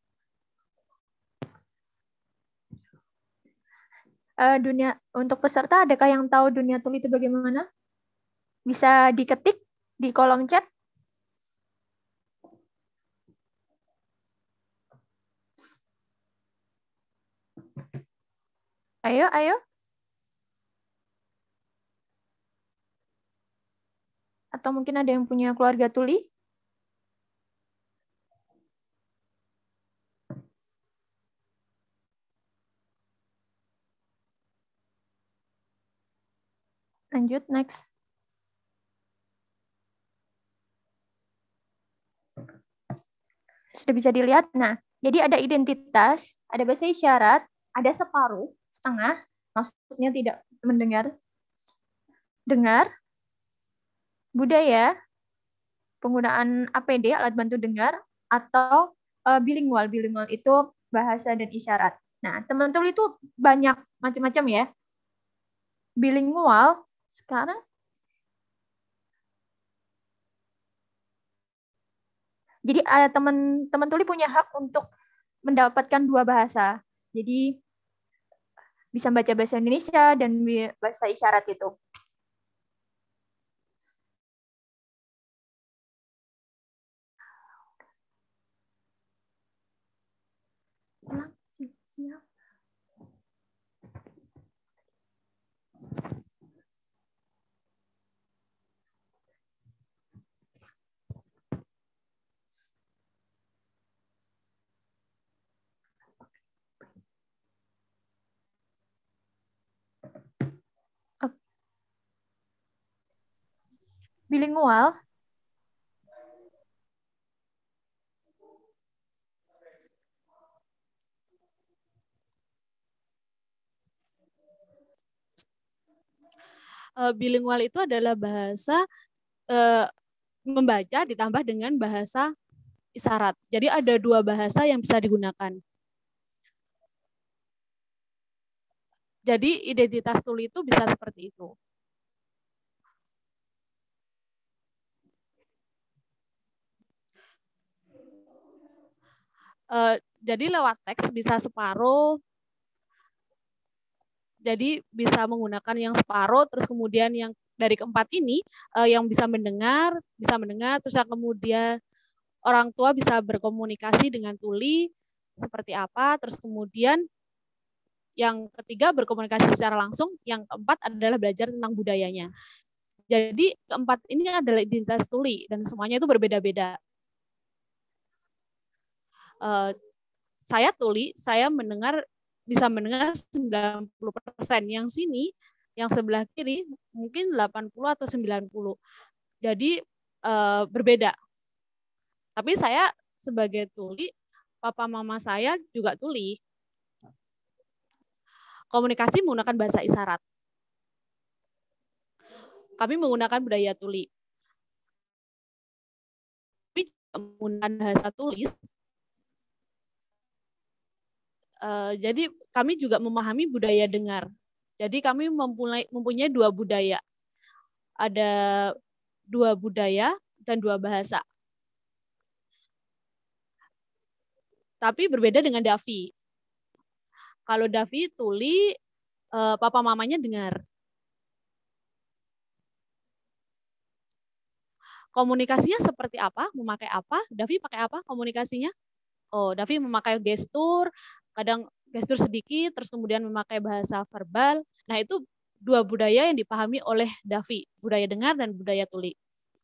Uh, dunia untuk peserta, adakah yang tahu dunia tuli itu bagaimana? Bisa diketik di kolom chat. Ayo, ayo. Atau mungkin ada yang punya keluarga tuli? Lanjut, next. Sudah bisa dilihat. Nah, jadi ada identitas, ada bahasa isyarat, ada separuh, setengah, maksudnya tidak mendengar, dengar, budaya, penggunaan A P D, alat bantu dengar, atau uh, bilingual. Bilingual itu bahasa dan isyarat. Nah, teman-teman itu banyak macam-macam ya. Bilingual, sekarang jadi ada teman-teman tuli punya hak untuk mendapatkan dua bahasa. Jadi bisa baca bahasa Indonesia dan bahasa isyarat itu. Siap. Bilingual Uh, bilingual itu adalah bahasa uh, membaca ditambah dengan bahasa isyarat. Jadi ada dua bahasa yang bisa digunakan. Jadi identitas tuli itu bisa seperti itu. Uh, jadi lewat teks bisa separuh. Jadi bisa menggunakan yang separuh, terus kemudian yang dari keempat ini uh, yang bisa mendengar, bisa mendengar, terus yang kemudian orang tua bisa berkomunikasi dengan tuli seperti apa, terus kemudian yang ketiga berkomunikasi secara langsung, yang keempat adalah belajar tentang budayanya. Jadi keempat ini adalah identitas tuli dan semuanya itu berbeda-beda. Uh, saya tuli, saya mendengar bisa mendengar sembilan puluh persen. Yang sini, yang sebelah kiri mungkin delapan puluh atau sembilan puluh. Jadi uh, berbeda. Tapi saya sebagai tuli, papa mama saya juga tuli. Komunikasi menggunakan bahasa isyarat. Kami menggunakan budaya tuli. Kami menggunakan bahasa tulis. Uh, jadi kami juga memahami budaya dengar. Jadi kami mempunyai, mempunyai dua budaya. Ada dua budaya dan dua bahasa. Tapi berbeda dengan Davi. Kalau Davi tuli, uh, papa mamanya dengar. Komunikasinya seperti apa? Memakai apa? Davi pakai apa komunikasinya? Oh, Davi memakai gestur, kadang gestur sedikit, terus kemudian memakai bahasa verbal. Nah, itu dua budaya yang dipahami oleh Davi, budaya dengar dan budaya tuli.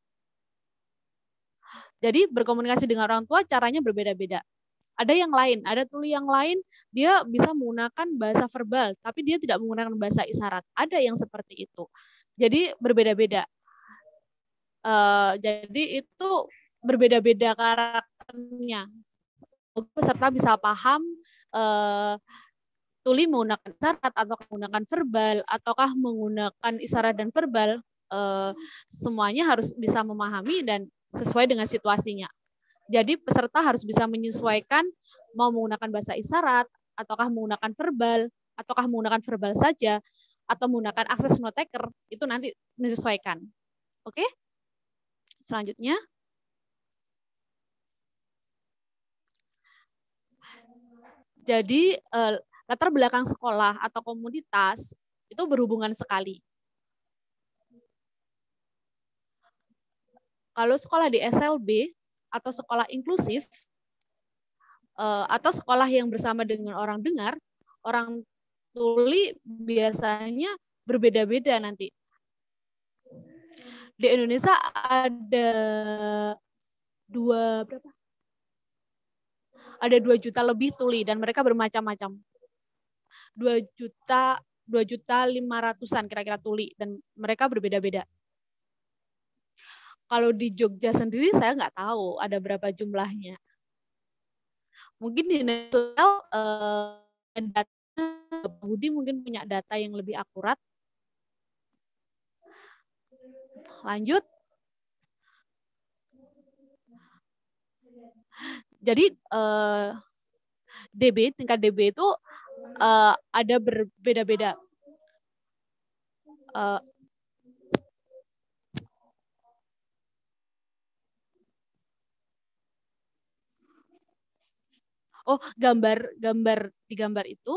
Jadi berkomunikasi dengan orang tua caranya berbeda-beda. Ada yang lain, ada tuli yang lain, dia bisa menggunakan bahasa verbal, tapi dia tidak menggunakan bahasa isyarat. Ada yang seperti itu. Jadi berbeda-beda. Uh, jadi itu berbeda-beda karakternya. Peserta bisa paham uh, tuli menggunakan isyarat atau menggunakan verbal ataukah menggunakan isyarat dan verbal, uh, semuanya harus bisa memahami dan sesuai dengan situasinya. Jadi peserta harus bisa menyesuaikan mau menggunakan bahasa isyarat ataukah menggunakan verbal ataukah menggunakan verbal saja atau menggunakan akses note taker, itu nanti menyesuaikan. Oke? Selanjutnya. Jadi eh, latar belakang sekolah atau komunitas itu berhubungan sekali. Kalau sekolah di S L B atau sekolah inklusif eh, atau sekolah yang bersama dengan orang dengar, orang tuli biasanya berbeda-beda nanti. Di Indonesia ada dua berapa? Ada dua juta lebih tuli dan mereka bermacam-macam. Dua juta, dua juta lima ratusan kira-kira tuli dan mereka berbeda-beda. Kalau di Jogja sendiri saya nggak tahu ada berapa jumlahnya. Mungkin di nasional eh, data Budi mungkin punya data yang lebih akurat. Lanjut. Jadi eh, D B, tingkat D B itu eh, ada berbeda-beda. Eh, oh, gambar-gambar di gambar itu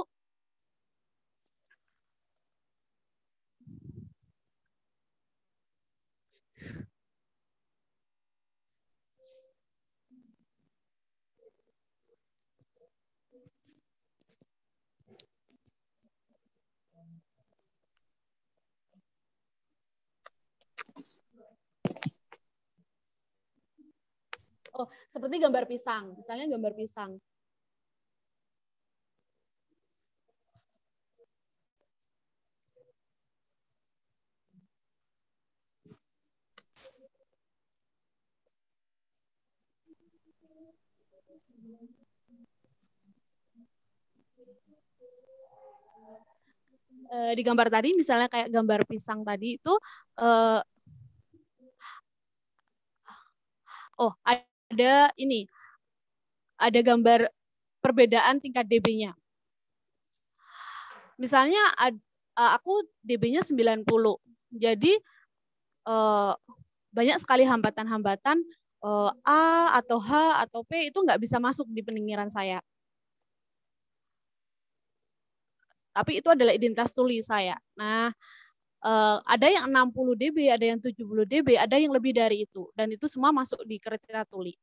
oh, seperti gambar pisang, misalnya gambar pisang. uh, di gambar tadi, misalnya kayak gambar pisang tadi itu, uh, oh ada ini, ada gambar perbedaan tingkat D B-nya. Misalnya aku D B-nya sembilan puluh, jadi uh, banyak sekali hambatan-hambatan uh, A atau H atau P itu nggak bisa masuk di peningiran saya. Tapi itu adalah identitas tuli saya. Nah, uh, ada yang enam puluh D B, ada yang tujuh puluh D B, ada yang lebih dari itu. Dan itu semua masuk di kriteria tuli.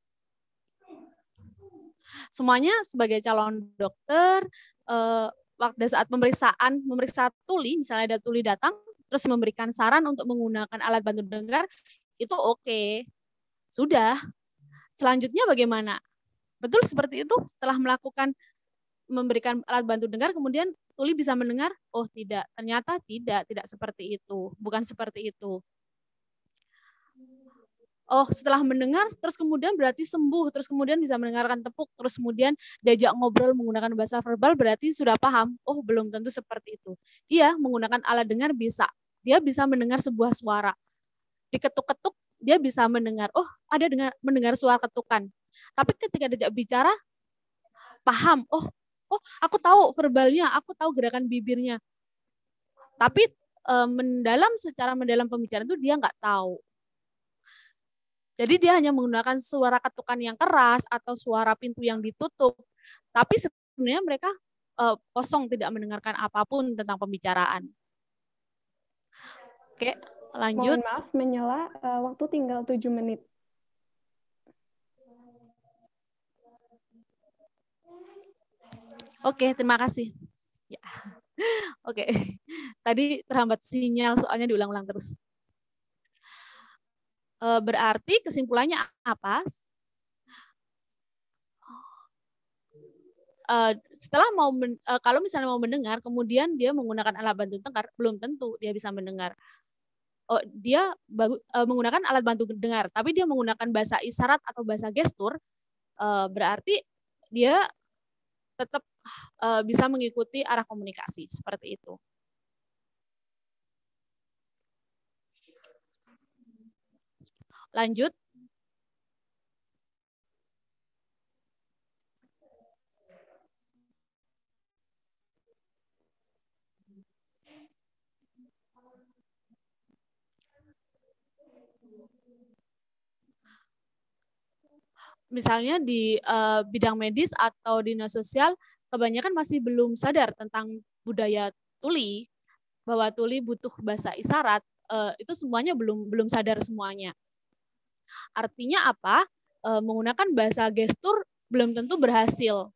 Semuanya sebagai calon dokter, uh, pada saat pemeriksaan, memeriksa tuli, misalnya ada tuli datang, terus memberikan saran untuk menggunakan alat bantu dengar, itu oke. Okay. Sudah. Selanjutnya bagaimana? Betul seperti itu, setelah melakukan, memberikan alat bantu dengar, kemudian tuli bisa mendengar? Oh tidak, ternyata tidak, tidak seperti itu. Bukan seperti itu. Oh, setelah mendengar, terus kemudian berarti sembuh, terus kemudian bisa mendengarkan tepuk, terus kemudian diajak ngobrol menggunakan bahasa verbal, berarti sudah paham. Oh, belum tentu seperti itu. Iya, menggunakan alat dengar bisa. Dia bisa mendengar sebuah suara. Diketuk-ketuk, dia bisa mendengar. Oh, ada dengar mendengar suara ketukan. Tapi ketika diajak bicara, paham. Oh, oh, aku tahu verbalnya, aku tahu gerakan bibirnya. Tapi e, mendalam secara mendalam pembicaraan itu dia nggak tahu. Jadi dia hanya menggunakan suara ketukan yang keras atau suara pintu yang ditutup. Tapi sebenarnya mereka uh, kosong, tidak mendengarkan apapun tentang pembicaraan. Oke, lanjut. Mohon maaf, menyela, uh, waktu tinggal tujuh menit. Oke, terima kasih. Ya. Oke, tadi terhambat sinyal soalnya diulang-ulang terus. Berarti kesimpulannya apa? Setelah mau men, kalau misalnya mau mendengar, kemudian dia menggunakan alat bantu dengar, belum tentu dia bisa mendengar. Oh, dia bagus, menggunakan alat bantu dengar, tapi dia menggunakan bahasa isyarat atau bahasa gestur, berarti dia tetap bisa mengikuti arah komunikasi seperti itu. Lanjut. Misalnya di uh, bidang medis atau dinas sosial, kebanyakan masih belum sadar tentang budaya tuli, bahwa tuli butuh bahasa isyarat, uh, itu semuanya belum belum sadar semuanya. Artinya apa? E, menggunakan bahasa gestur belum tentu berhasil.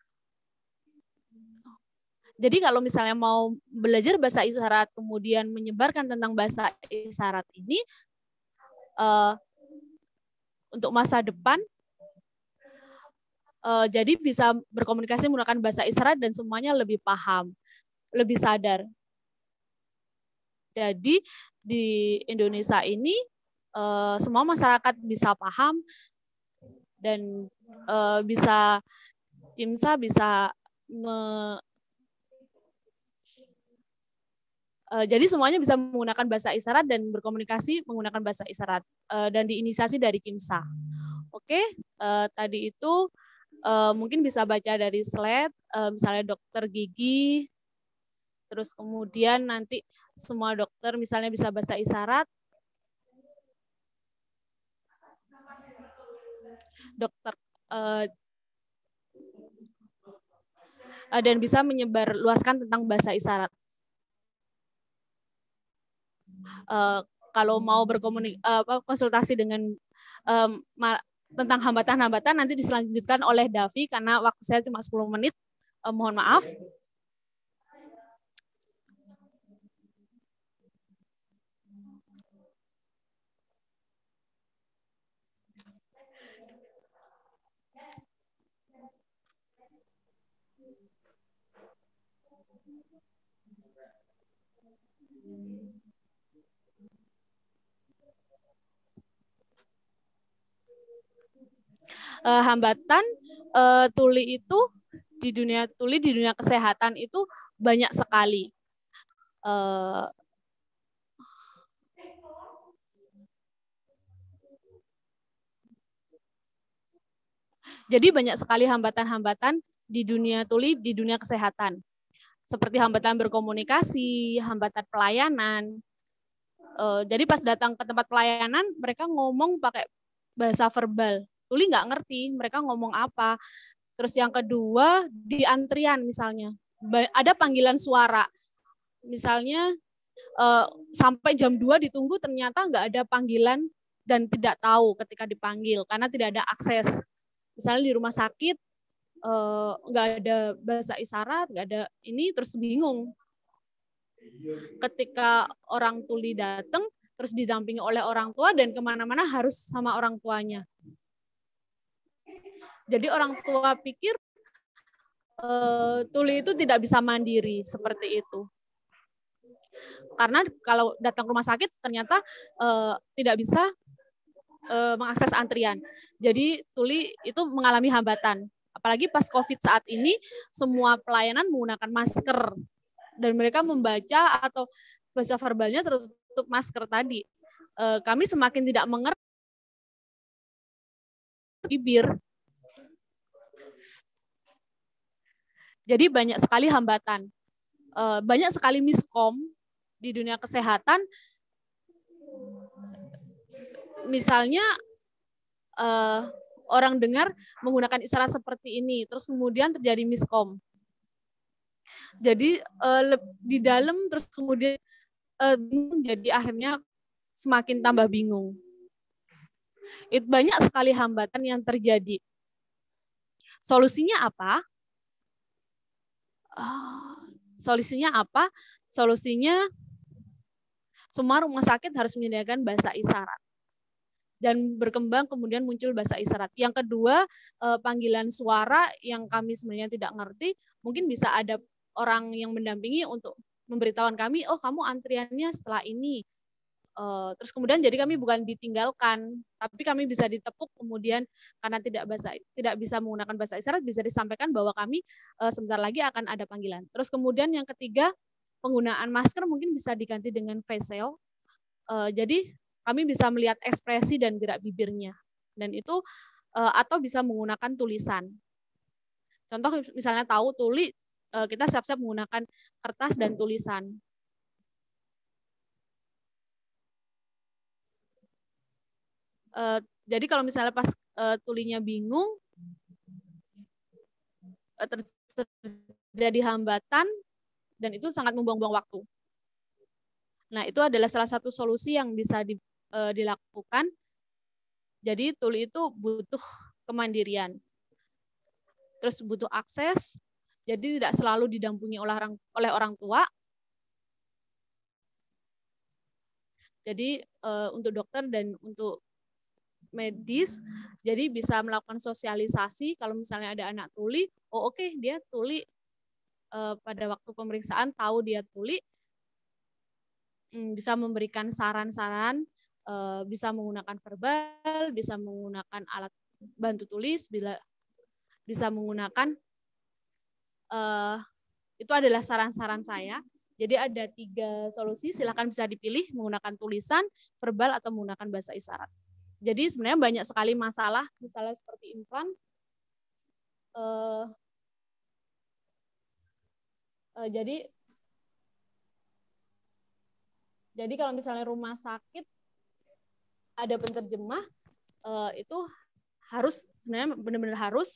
Jadi kalau misalnya mau belajar bahasa isyarat, kemudian menyebarkan tentang bahasa isyarat ini, e, untuk masa depan, e, jadi bisa berkomunikasi menggunakan bahasa isyarat dan semuanya lebih paham, lebih sadar. Jadi di Indonesia ini, Uh, semua masyarakat bisa paham dan uh, bisa CIMSA bisa me, uh, jadi semuanya bisa menggunakan bahasa isyarat dan berkomunikasi menggunakan bahasa isyarat uh, dan diinisiasi dari CIMSA. Oke, okay? uh, tadi itu uh, mungkin bisa baca dari slide, uh, misalnya dokter gigi, terus kemudian nanti semua dokter misalnya bisa bahasa isyarat. Dokter uh, dan bisa menyebar luaskan tentang bahasa isyarat. Uh, kalau mau berkomunikasi uh, konsultasi dengan um, tentang hambatan-hambatan nanti diselanjutkan oleh Davi karena waktu saya cuma sepuluh menit. Uh, mohon maaf. Uh, hambatan uh, tuli itu di dunia tuli di dunia kesehatan itu banyak sekali. uh, jadi banyak sekali hambatan-hambatan di dunia tuli, di dunia kesehatan. Seperti hambatan berkomunikasi, hambatan pelayanan. Uh, jadi pas datang ke tempat pelayanan, mereka ngomong pakai bahasa verbal. Tuli nggak ngerti mereka ngomong apa. Terus yang kedua, di antrian misalnya. Ada panggilan suara. Misalnya uh, sampai jam dua ditunggu, ternyata nggak ada panggilan dan tidak tahu ketika dipanggil karena tidak ada akses. Misalnya di rumah sakit, uh, nggak ada bahasa isyarat, nggak ada ini, terus bingung. Ketika orang tuli datang, terus didampingi oleh orang tua dan kemana-mana harus sama orang tuanya. Jadi orang tua pikir uh, tuli itu tidak bisa mandiri seperti itu. Karena kalau datang ke rumah sakit ternyata uh, tidak bisa uh, mengakses antrian. Jadi tuli itu mengalami hambatan. Apalagi pas COVID saat ini semua pelayanan menggunakan masker dan mereka membaca atau bahasa verbalnya tertutup masker tadi. Uh, kami semakin tidak mengerti bibir. Jadi banyak sekali hambatan, banyak sekali miskom di dunia kesehatan. Misalnya orang dengar menggunakan isyarat seperti ini, terus kemudian terjadi miskom. Jadi di dalam terus kemudian jadi akhirnya semakin tambah bingung. Itu banyak sekali hambatan yang terjadi. Solusinya apa? Uh, solusinya apa? Solusinya semua rumah sakit harus menyediakan bahasa isyarat dan berkembang kemudian muncul bahasa isyarat. Yang kedua, uh, panggilan suara yang kami sebenarnya tidak ngerti, mungkin bisa ada orang yang mendampingi untuk memberitahuan kami, oh kamu antriannya setelah ini. Uh, terus kemudian jadi kami bukan ditinggalkan, tapi kami bisa ditepuk kemudian karena tidak bahasa tidak bisa menggunakan bahasa isyarat bisa disampaikan bahwa kami uh, sebentar lagi akan ada panggilan. Terus kemudian yang ketiga, penggunaan masker mungkin bisa diganti dengan facial. Uh, jadi kami bisa melihat ekspresi dan gerak bibirnya dan itu uh, atau bisa menggunakan tulisan. Contoh misalnya tahu tuli, uh, kita siap-siap menggunakan kertas dan tulisan. Uh, jadi kalau misalnya pas uh, tulinya bingung, uh, terjadi hambatan, dan itu sangat membuang-buang waktu. Nah, itu adalah salah satu solusi yang bisa di, uh, dilakukan. Jadi tuli itu butuh kemandirian, terus butuh akses, jadi tidak selalu didampingi oleh orang, oleh orang tua. Jadi uh, untuk dokter dan untuk medis, jadi bisa melakukan sosialisasi kalau misalnya ada anak tuli, oh oke okay, dia tuli uh, pada waktu pemeriksaan tahu dia tuli, hmm, bisa memberikan saran-saran, uh, bisa menggunakan verbal, bisa menggunakan alat bantu tulis, bila bisa menggunakan, uh, itu adalah saran-saran saya. Jadi ada tiga solusi, silakan bisa dipilih menggunakan tulisan, verbal, atau menggunakan bahasa isyarat. Jadi sebenarnya banyak sekali masalah, misalnya seperti implan. Uh, uh, jadi, jadi kalau misalnya rumah sakit ada penterjemah, uh, itu harus sebenarnya benar-benar harus.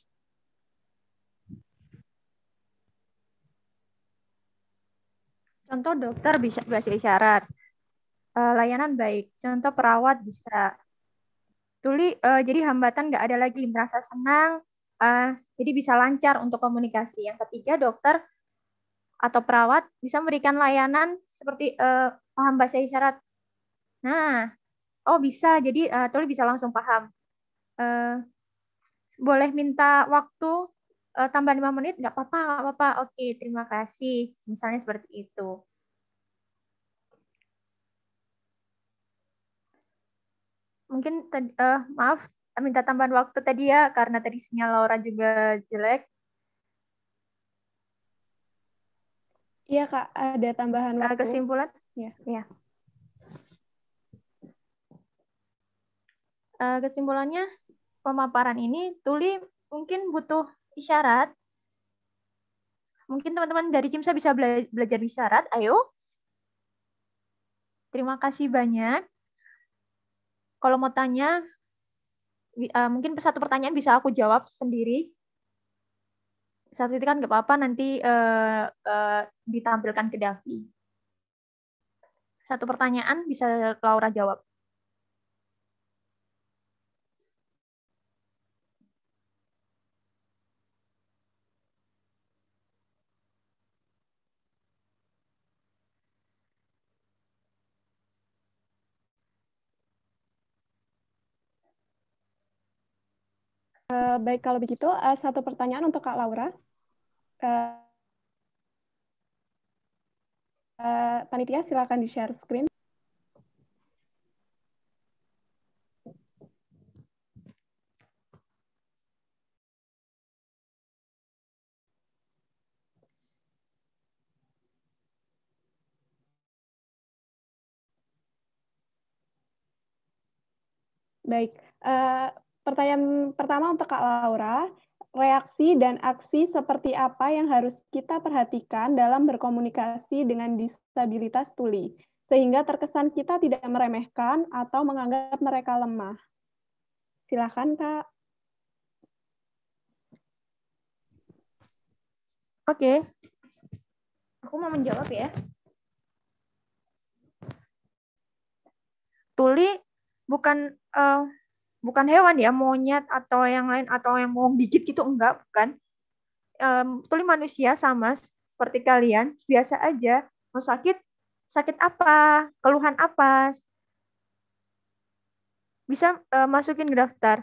Contoh dokter bisa bahasa isyarat, uh, layanan baik. Contoh perawat bisa. Tuli, uh, jadi hambatan nggak ada lagi, merasa senang, uh, jadi bisa lancar untuk komunikasi. Yang ketiga, dokter atau perawat bisa memberikan layanan seperti uh, paham bahasa isyarat. Nah, oh bisa, jadi uh, Tuli bisa langsung paham. Uh, boleh minta waktu uh, tambah lima menit? Nggak apa-apa, nggak apa-apa. Oke, terima kasih. Misalnya seperti itu. Mungkin uh, maaf minta tambahan waktu tadi ya karena tadi sinyal Laura juga jelek. Iya Kak, ada tambahan Uh, waktu. kesimpulan? Ya. Ya. Uh, kesimpulannya, pemaparan ini Tuli mungkin butuh isyarat. Mungkin teman-teman dari CIMSA bisa bela belajar isyarat. Ayo. Terima kasih banyak. Kalau mau tanya, uh, mungkin satu pertanyaan bisa aku jawab sendiri. Satu itu kan nggak apa-apa, nanti uh, uh, ditampilkan ke Davi. Satu pertanyaan bisa Laura jawab. Uh, baik, kalau begitu, uh, satu pertanyaan untuk Kak Laura. Uh, uh, panitia, silakan di-share screen. Baik, uh, pertanyaan pertama untuk Kak Laura. Reaksi dan aksi seperti apa yang harus kita perhatikan dalam berkomunikasi dengan disabilitas tuli, sehingga terkesan kita tidak meremehkan atau menganggap mereka lemah? Silakan, Kak. Oke. Aku mau menjawab ya. Tuli bukan uh, bukan hewan ya, monyet atau yang lain atau yang mau gigit gitu, enggak, bukan. Um, Tuli manusia sama seperti kalian, biasa aja. Mau sakit, sakit apa, keluhan apa, bisa uh, masukin ke daftar.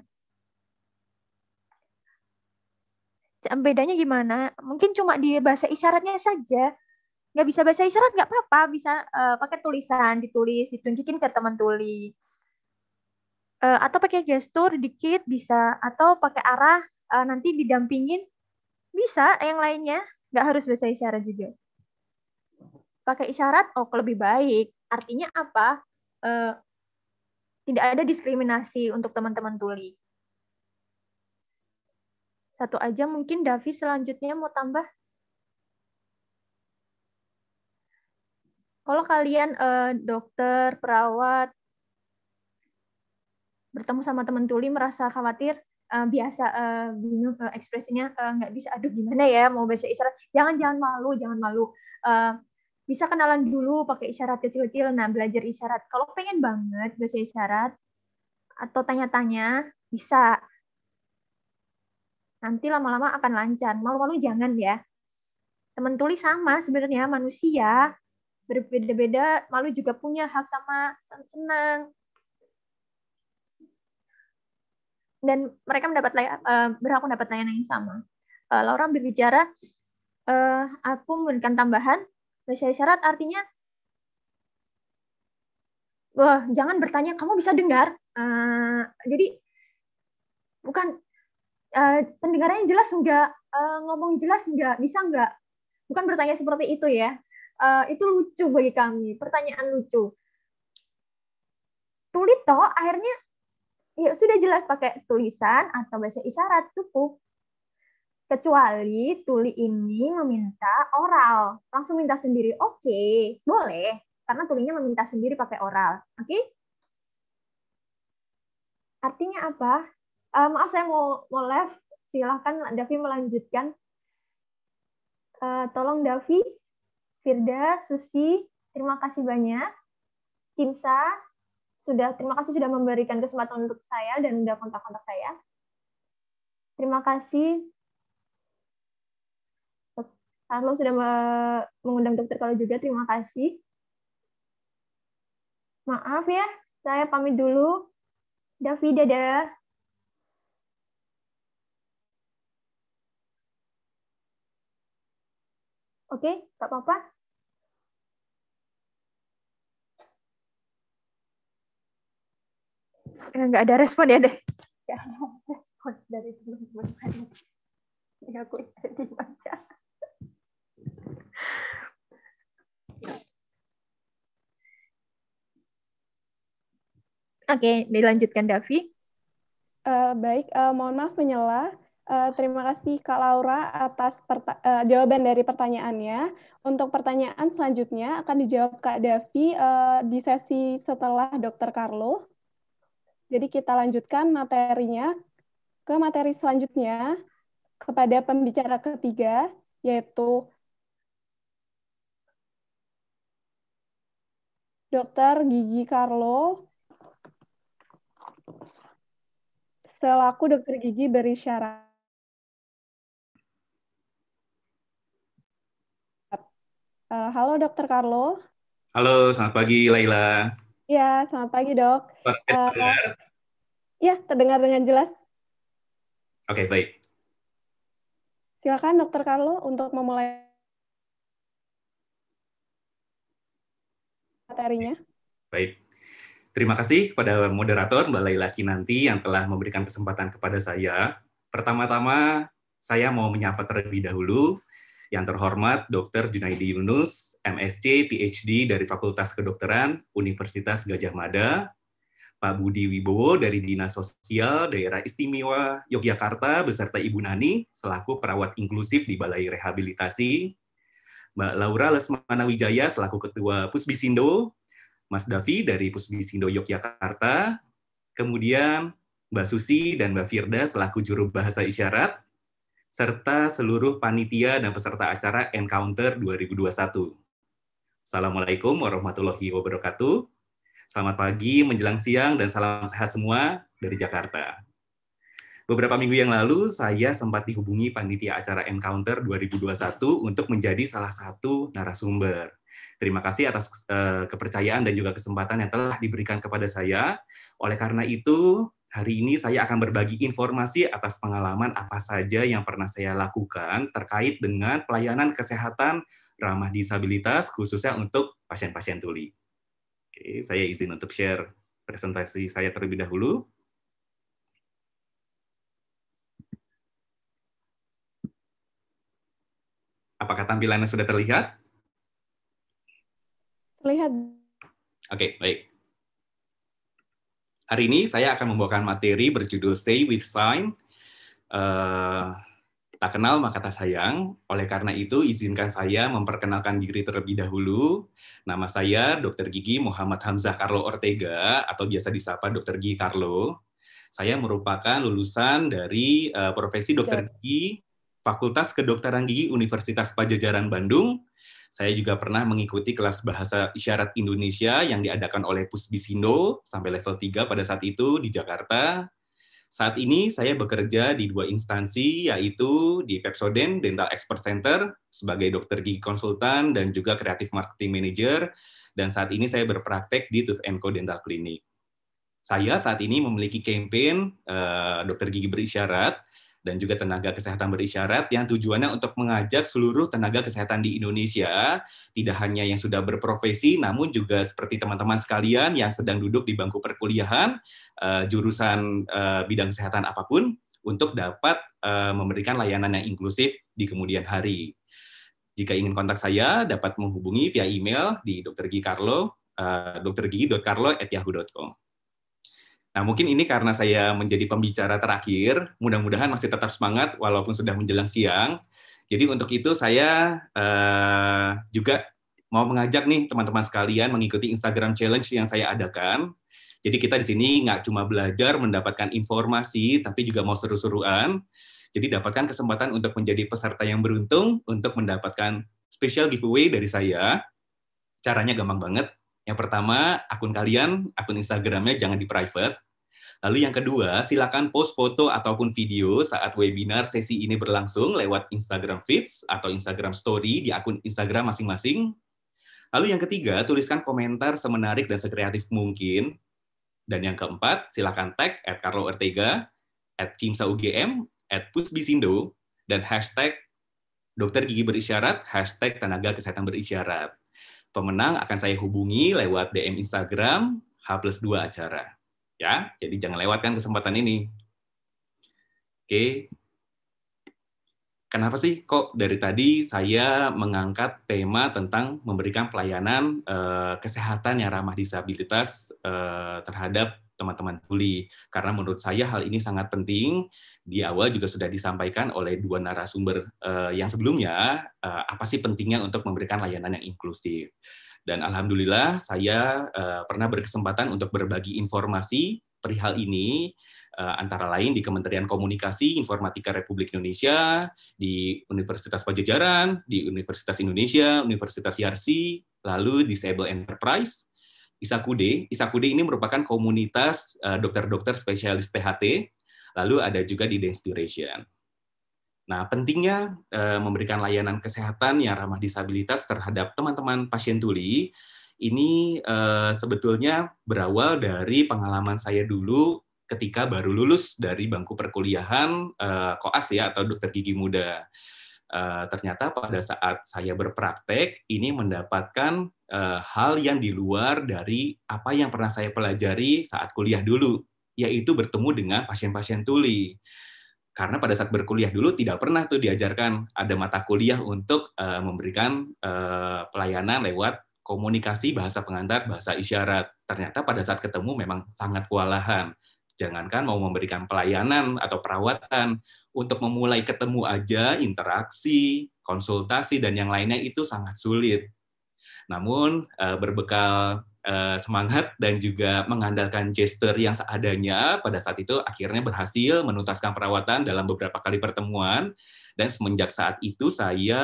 Bedanya gimana? Mungkin cuma di bahasa isyaratnya saja. Nggak bisa bahasa isyarat, nggak apa-apa. Bisa uh, pakai tulisan, ditulis, ditunjukin ke teman tuli. Uh, atau pakai gestur dikit bisa. Atau pakai arah, uh, nanti didampingin. Bisa, yang lainnya. Nggak harus bahasa isyarat juga. Pakai isyarat, oh lebih baik. Artinya apa? Uh, tidak ada diskriminasi untuk teman-teman tuli. Satu aja mungkin Davi selanjutnya mau tambah. Kalau kalian uh, dokter, perawat, bertemu sama teman tuli merasa khawatir, uh, biasa uh, bingung uh, ekspresinya uh, nggak bisa, aduh gimana ya mau bahasa isyarat, jangan jangan malu, jangan malu. Uh, bisa kenalan dulu pakai isyarat kecil-kecil, nah belajar isyarat. Kalau pengen banget bahasa isyarat atau tanya-tanya, bisa. Nanti lama-lama akan lancar. Malu-malu jangan ya. Teman tuli sama sebenarnya, manusia. Berbeda-beda, malu juga punya hak sama, senang. Dan mereka mendapat uh, berhak mendapat layanan yang sama. Uh, Laura berbicara, uh, aku memberikan tambahan, bahasa isyarat artinya, wah jangan bertanya, kamu bisa dengar. Uh, jadi, bukan, uh, pendengarannya jelas enggak, uh, ngomong jelas enggak, bisa enggak. Bukan bertanya seperti itu ya. Uh, itu lucu bagi kami, pertanyaan lucu. Tuli toh akhirnya ya sudah jelas pakai tulisan atau bahasa isyarat cukup. Kecuali tuli ini meminta oral, langsung minta sendiri. Oke, okay, boleh, karena tulinya meminta sendiri pakai oral. Oke? Okay? Artinya apa? Uh, maaf saya mau mau left, silahkan Davi melanjutkan. Uh, tolong Davi. Firda, Susi, terima kasih banyak. Cimsa, sudah terima kasih sudah memberikan kesempatan untuk saya dan sudah kontak-kontak saya. Terima kasih. Carlo sudah mengundang dokter Carlo juga, terima kasih. Maaf ya, saya pamit dulu. Davi, dadah. Oke, nggak apa-apa. Nggak ada respon ya deh. Nggak ada respon dari teman-teman saya. Ya, aku istirahat aja. Oke, dilanjutkan Davi. Uh, baik, uh, mohon maaf menyela. Uh, terima kasih Kak Laura atas uh, jawaban dari pertanyaannya. Untuk pertanyaan selanjutnya akan dijawab Kak Davi uh, di sesi setelah Dokter Carlo. Jadi kita lanjutkan materinya ke materi selanjutnya kepada pembicara ketiga, yaitu Dokter Gigi Carlo, selaku dokter gigi berisyarat. Uh, halo Dokter Carlo. Halo, selamat pagi Laila. Ya, selamat pagi dok. Uh, ya, terdengar dengan jelas. Oke, baik. Silakan Dokter Carlo untuk memulai materinya. Baik. Terima kasih kepada moderator Mbak Laila Kinanti yang telah memberikan kesempatan kepada saya. Pertama-tama, saya mau menyapa terlebih dahulu yang terhormat Dokter Junaidi Yunus, M S-C, P H D dari Fakultas Kedokteran Universitas Gadjah Mada, Pak Budi Wibowo dari Dinas Sosial Daerah Istimewa Yogyakarta beserta Ibu Nani selaku perawat inklusif di Balai Rehabilitasi, Mbak Laura Lesmana Wijaya selaku Ketua Pusbisindo, Mas Davi dari Pusbisindo Yogyakarta, kemudian Mbak Susi dan Mbak Firda selaku Juru Bahasa Isyarat, serta seluruh panitia dan peserta acara Encounter dua ribu dua puluh satu. Assalamualaikum warahmatullahi wabarakatuh. Selamat pagi, menjelang siang, dan salam sehat semua dari Jakarta. Beberapa minggu yang lalu, saya sempat dihubungi panitia acara Encounter dua ribu dua puluh satu untuk menjadi salah satu narasumber. Terima kasih atas uh, kepercayaan dan juga kesempatan yang telah diberikan kepada saya. Oleh karena itu, hari ini saya akan berbagi informasi atas pengalaman apa saja yang pernah saya lakukan terkait dengan pelayanan kesehatan ramah disabilitas, khususnya untuk pasien-pasien tuli. Oke, saya izin untuk share presentasi saya terlebih dahulu. Apakah tampilannya sudah terlihat? Terlihat. Oke, baik. Hari ini saya akan membawakan materi berjudul Stay with Sign. Uh, tak kenal maka tak sayang. Oleh karena itu, izinkan saya memperkenalkan diri terlebih dahulu. Nama saya Dokter Gigi Muhammad Hamzah Carlo Ortega, atau biasa disapa Dokter Gigi Carlo. Saya merupakan lulusan dari uh, profesi Dokter Gigi, Fakultas Kedokteran Gigi Universitas Padjadjaran Bandung. Saya juga pernah mengikuti kelas Bahasa Isyarat Indonesia yang diadakan oleh Pusbisindo sampai level tiga pada saat itu di Jakarta. Saat ini saya bekerja di dua instansi, yaitu di Pepsodent Dental Expert Center sebagai dokter gigi konsultan dan juga Creative Marketing Manager, dan saat ini saya berpraktek di Tooth and Co Dental Clinic. Saya saat ini memiliki campaign uh, dokter gigi berisyarat dan juga tenaga kesehatan berisyarat yang tujuannya untuk mengajak seluruh tenaga kesehatan di Indonesia, tidak hanya yang sudah berprofesi, namun juga seperti teman-teman sekalian yang sedang duduk di bangku perkuliahan, uh, jurusan uh, bidang kesehatan apapun, untuk dapat uh, memberikan layanan yang inklusif di kemudian hari. Jika ingin kontak saya, dapat menghubungi via email di Dokter Gigi Carlo, uh, dokter gigi dot carlo at yahoo dot com. Nah, mungkin ini karena saya menjadi pembicara terakhir, mudah-mudahan masih tetap semangat walaupun sudah menjelang siang. Jadi untuk itu saya uh, juga mau mengajak nih teman-teman sekalian mengikuti Instagram Challenge yang saya adakan. Jadi kita di sini nggak cuma belajar mendapatkan informasi, tapi juga mau seru-seruan. Jadi dapatkan kesempatan untuk menjadi peserta yang beruntung untuk mendapatkan special giveaway dari saya. Caranya gampang banget. Yang pertama, akun kalian, akun Instagramnya jangan di-private. Lalu yang kedua, silakan post foto ataupun video saat webinar sesi ini berlangsung lewat Instagram Feeds atau Instagram Story di akun Instagram masing-masing. Lalu yang ketiga, tuliskan komentar semenarik dan sekreatif mungkin. Dan yang keempat, silakan tag at Carlo Ortega, at Cimsa U G M, at Pusbisindo, dan hashtag Dokter Gigi Berisyarat, hashtag Tenaga Kesehatan Berisyarat. Pemenang akan saya hubungi lewat D M Instagram H plus dua acara. Ya, jadi jangan lewatkan kesempatan ini. Oke. Kenapa sih kok dari tadi saya mengangkat tema tentang memberikan pelayanan eh, kesehatan yang ramah disabilitas eh, terhadap teman-teman tuli. Karena menurut saya hal ini sangat penting. Di awal juga sudah disampaikan oleh dua narasumber uh, yang sebelumnya, uh, apa sih pentingnya untuk memberikan layanan yang inklusif. Dan alhamdulillah saya uh, pernah berkesempatan untuk berbagi informasi perihal ini, uh, antara lain di Kementerian Komunikasi Informatika Republik Indonesia, di Universitas Pajajaran, di Universitas Indonesia, Universitas Yarsi, lalu Disable Enterprise, Isakude. Isakude ini merupakan komunitas uh, dokter-dokter spesialis T H T, lalu ada juga di Dance Duration. Nah, pentingnya uh, memberikan layanan kesehatan yang ramah disabilitas terhadap teman-teman pasien tuli, ini uh, sebetulnya berawal dari pengalaman saya dulu ketika baru lulus dari bangku perkuliahan uh, koas ya, atau dokter gigi muda. Uh, ternyata pada saat saya berpraktek, ini mendapatkan uh, hal yang di luar dari apa yang pernah saya pelajari saat kuliah dulu, yaitu bertemu dengan pasien-pasien tuli. Karena pada saat berkuliah dulu tidak pernah tuh diajarkan ada mata kuliah untuk uh, memberikan uh, pelayanan lewat komunikasi bahasa pengantar, bahasa isyarat. Ternyata pada saat ketemu memang sangat kewalahan. Jangankan mau memberikan pelayanan atau perawatan, untuk memulai ketemu aja, interaksi, konsultasi, dan yang lainnya itu sangat sulit. Namun uh, berbekal uh, semangat dan juga mengandalkan gesture yang seadanya, pada saat itu akhirnya berhasil menuntaskan perawatan dalam beberapa kali pertemuan, dan semenjak saat itu saya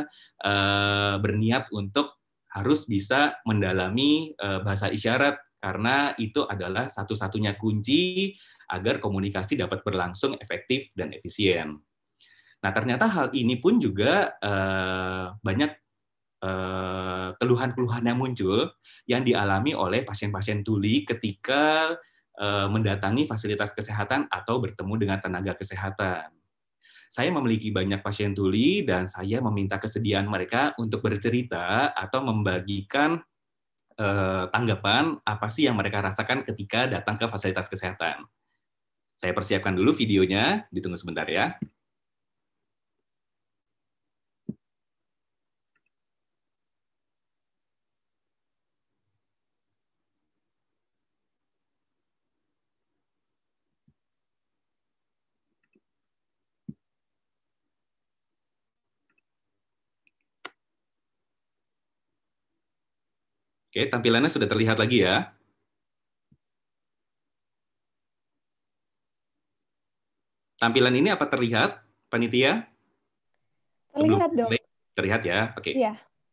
uh, berniat untuk harus bisa mendalami uh, bahasa isyarat, karena itu adalah satu-satunya kunci agar komunikasi dapat berlangsung efektif dan efisien. Nah, ternyata hal ini pun juga uh, banyak uh, keluhan-keluhan yang muncul yang dialami oleh pasien-pasien tuli ketika uh, mendatangi fasilitas kesehatan atau bertemu dengan tenaga kesehatan. Saya memiliki banyak pasien tuli dan saya meminta kesediaan mereka untuk bercerita atau membagikan eh, tanggapan apa sih yang mereka rasakan ketika datang ke fasilitas kesehatan. Saya persiapkan dulu videonya, ditunggu sebentar ya. Oke, tampilannya sudah terlihat lagi ya. Tampilan ini apa terlihat, panitia? Terlihat dong. Terlihat ya, oke. Iya.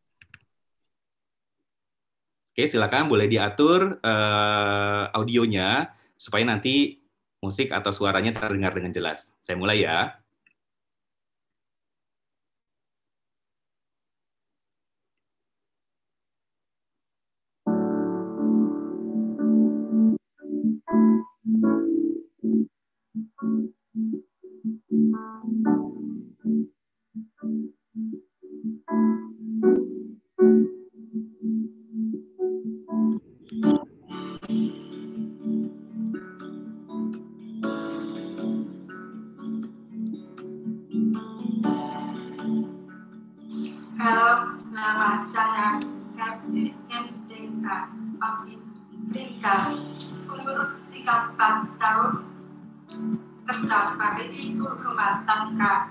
Oke, silakan boleh diatur uh, audionya supaya nanti musik atau suaranya terdengar dengan jelas. Saya mulai ya. Halo, nama saya Kevin Endeka Afidrika, umur tiga puluh empat tahun, kerja sebagai ibu rumah tangga.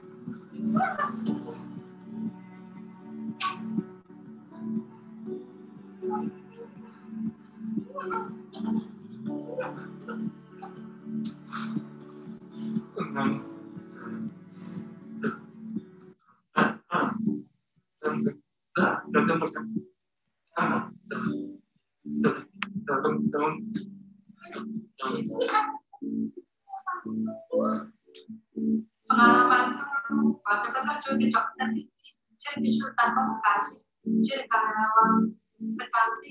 Pengalaman waktu kerja di dokter jadi sultan komunikasi jadi karyawan berganti.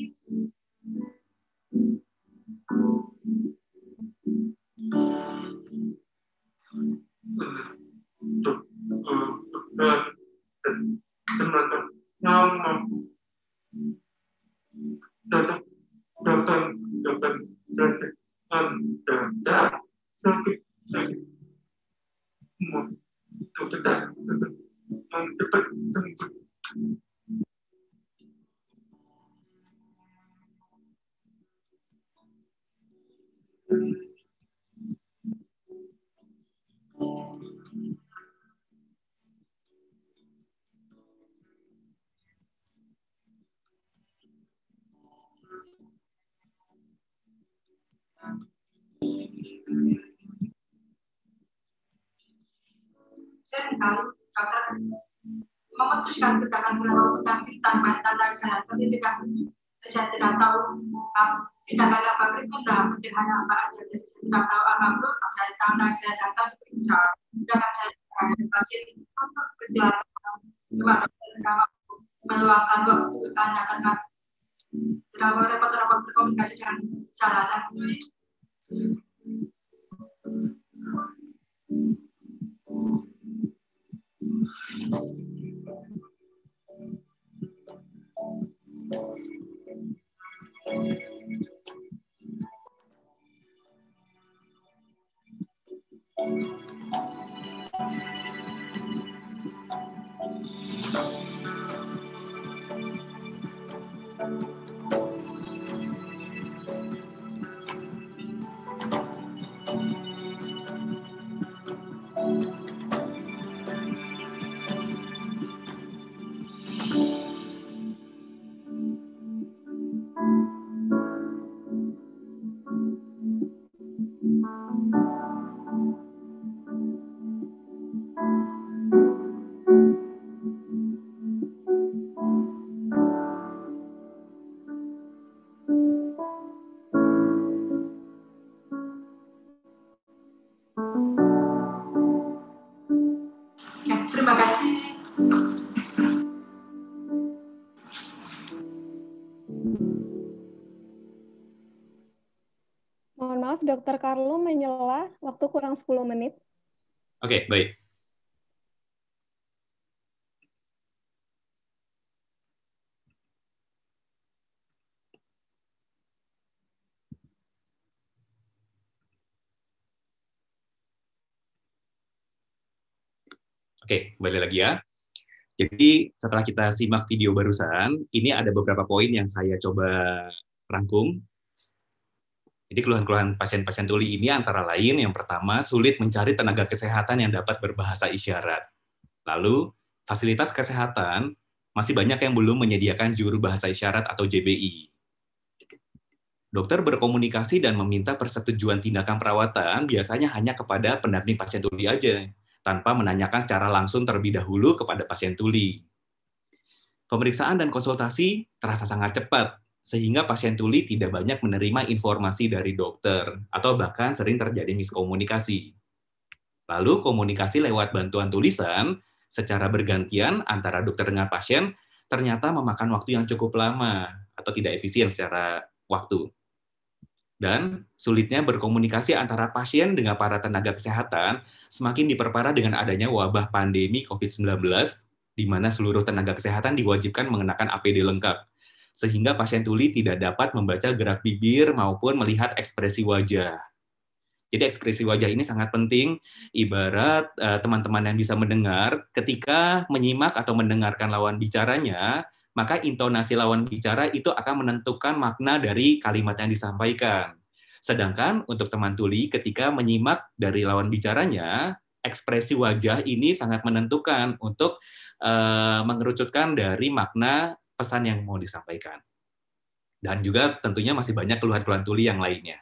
seringkali dokter memutuskan tindakan melakukan tanpa tanda kesehatan itu tidak saya tidak tahu tindakan apa berikut dalam pencegahan apa aja. Jadi saya tidak tahu apa dulu, saya tanda saya datang periksa, sedangkan saya pasien untuk gejala cuma dokter meluangkan waktu tanya karena tidak mau repot-repot berkomunikasi dengan caranya. Terima kasih. Mohon maaf, Dokter Carlo menyela, waktu kurang sepuluh menit. Oke, baik. Oke, kembali lagi ya. Jadi setelah kita simak video barusan, ini ada beberapa poin yang saya coba rangkum. Jadi keluhan-keluhan pasien-pasien tuli ini antara lain, yang pertama, sulit mencari tenaga kesehatan yang dapat berbahasa isyarat. Lalu, fasilitas kesehatan masih banyak yang belum menyediakan juru bahasa isyarat atau J B I. Dokter berkomunikasi dan meminta persetujuan tindakan perawatan biasanya hanya kepada pendamping pasien tuli aja, tanpa menanyakan secara langsung terlebih dahulu kepada pasien tuli. Pemeriksaan dan konsultasi terasa sangat cepat, sehingga pasien tuli tidak banyak menerima informasi dari dokter, atau bahkan sering terjadi miskomunikasi. Lalu komunikasi lewat bantuan tulisan, secara bergantian antara dokter dengan pasien, ternyata memakan waktu yang cukup lama, atau tidak efisien secara waktu. Dan sulitnya berkomunikasi antara pasien dengan para tenaga kesehatan semakin diperparah dengan adanya wabah pandemi covid sembilan belas, di mana seluruh tenaga kesehatan diwajibkan mengenakan A P D lengkap, sehingga pasien tuli tidak dapat membaca gerak bibir maupun melihat ekspresi wajah. Jadi ekspresi wajah ini sangat penting, ibarat uh, teman-teman yang bisa mendengar, ketika menyimak atau mendengarkan lawan bicaranya, maka intonasi lawan bicara itu akan menentukan makna dari kalimat yang disampaikan. Sedangkan untuk teman tuli, ketika menyimak dari lawan bicaranya, ekspresi wajah ini sangat menentukan untuk uh, mengerucutkan dari makna pesan yang mau disampaikan. Dan juga tentunya masih banyak keluhan-keluhan tuli yang lainnya.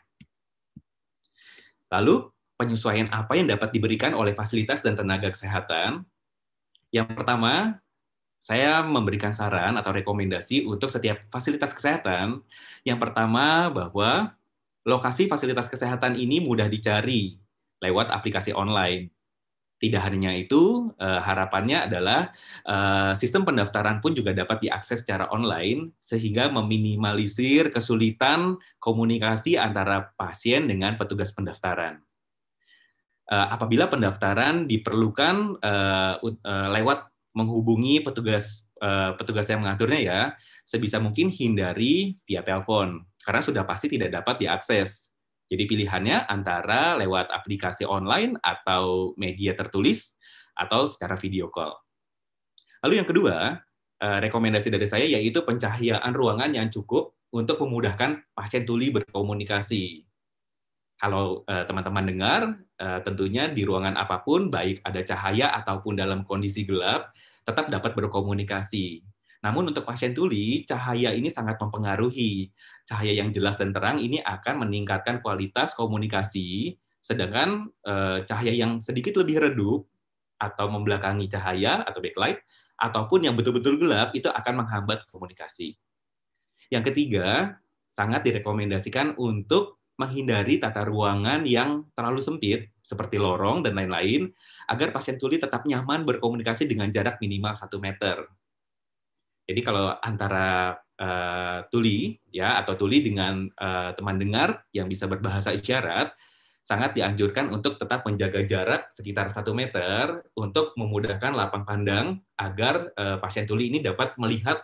Lalu, penyesuaian apa yang dapat diberikan oleh fasilitas dan tenaga kesehatan? Yang pertama, saya memberikan saran atau rekomendasi untuk setiap fasilitas kesehatan. Yang pertama, bahwa lokasi fasilitas kesehatan ini mudah dicari lewat aplikasi online. Tidak hanya itu, harapannya adalah sistem pendaftaran pun juga dapat diakses secara online, sehingga meminimalisir kesulitan komunikasi antara pasien dengan petugas pendaftaran. Apabila pendaftaran diperlukan lewat menghubungi petugas petugas yang mengaturnya, ya sebisa mungkin hindari via telepon karena sudah pasti tidak dapat diakses. Jadi pilihannya antara lewat aplikasi online atau media tertulis atau secara video call. Lalu yang kedua, rekomendasi dari saya yaitu pencahayaan ruangan yang cukup untuk memudahkan pasien tuli berkomunikasi. Kalau teman-teman dengar, tentunya di ruangan apapun, baik ada cahaya ataupun dalam kondisi gelap, tetap dapat berkomunikasi. Namun untuk pasien tuli, cahaya ini sangat mempengaruhi. Cahaya yang jelas dan terang ini akan meningkatkan kualitas komunikasi, sedangkan cahaya yang sedikit lebih redup atau membelakangi cahaya atau backlight, ataupun yang betul-betul gelap itu akan menghambat komunikasi. Yang ketiga, sangat direkomendasikan untuk menghindari tata ruangan yang terlalu sempit, seperti lorong dan lain-lain, agar pasien tuli tetap nyaman berkomunikasi dengan jarak minimal satu meter. Jadi kalau antara uh, tuli ya atau tuli dengan uh, teman dengar yang bisa berbahasa isyarat, sangat dianjurkan untuk tetap menjaga jarak sekitar satu meter untuk memudahkan lapang pandang agar uh, pasien tuli ini dapat melihat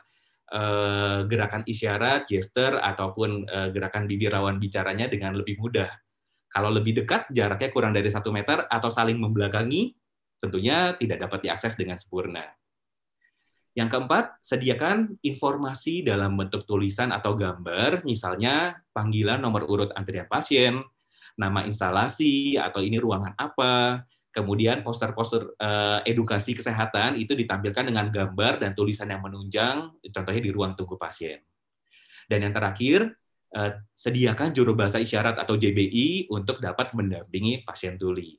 uh, gerakan isyarat, gestur, ataupun uh, gerakan bibir lawan bicaranya dengan lebih mudah. Kalau lebih dekat, jaraknya kurang dari satu meter atau saling membelakangi, tentunya tidak dapat diakses dengan sempurna. Yang keempat, sediakan informasi dalam bentuk tulisan atau gambar, misalnya panggilan nomor urut antrian pasien, nama instalasi, atau ini ruangan apa, kemudian poster-poster edukasi kesehatan itu ditampilkan dengan gambar dan tulisan yang menunjang, contohnya di ruang tunggu pasien. Dan yang terakhir, sediakan juru bahasa isyarat atau J B I untuk dapat mendampingi pasien tuli.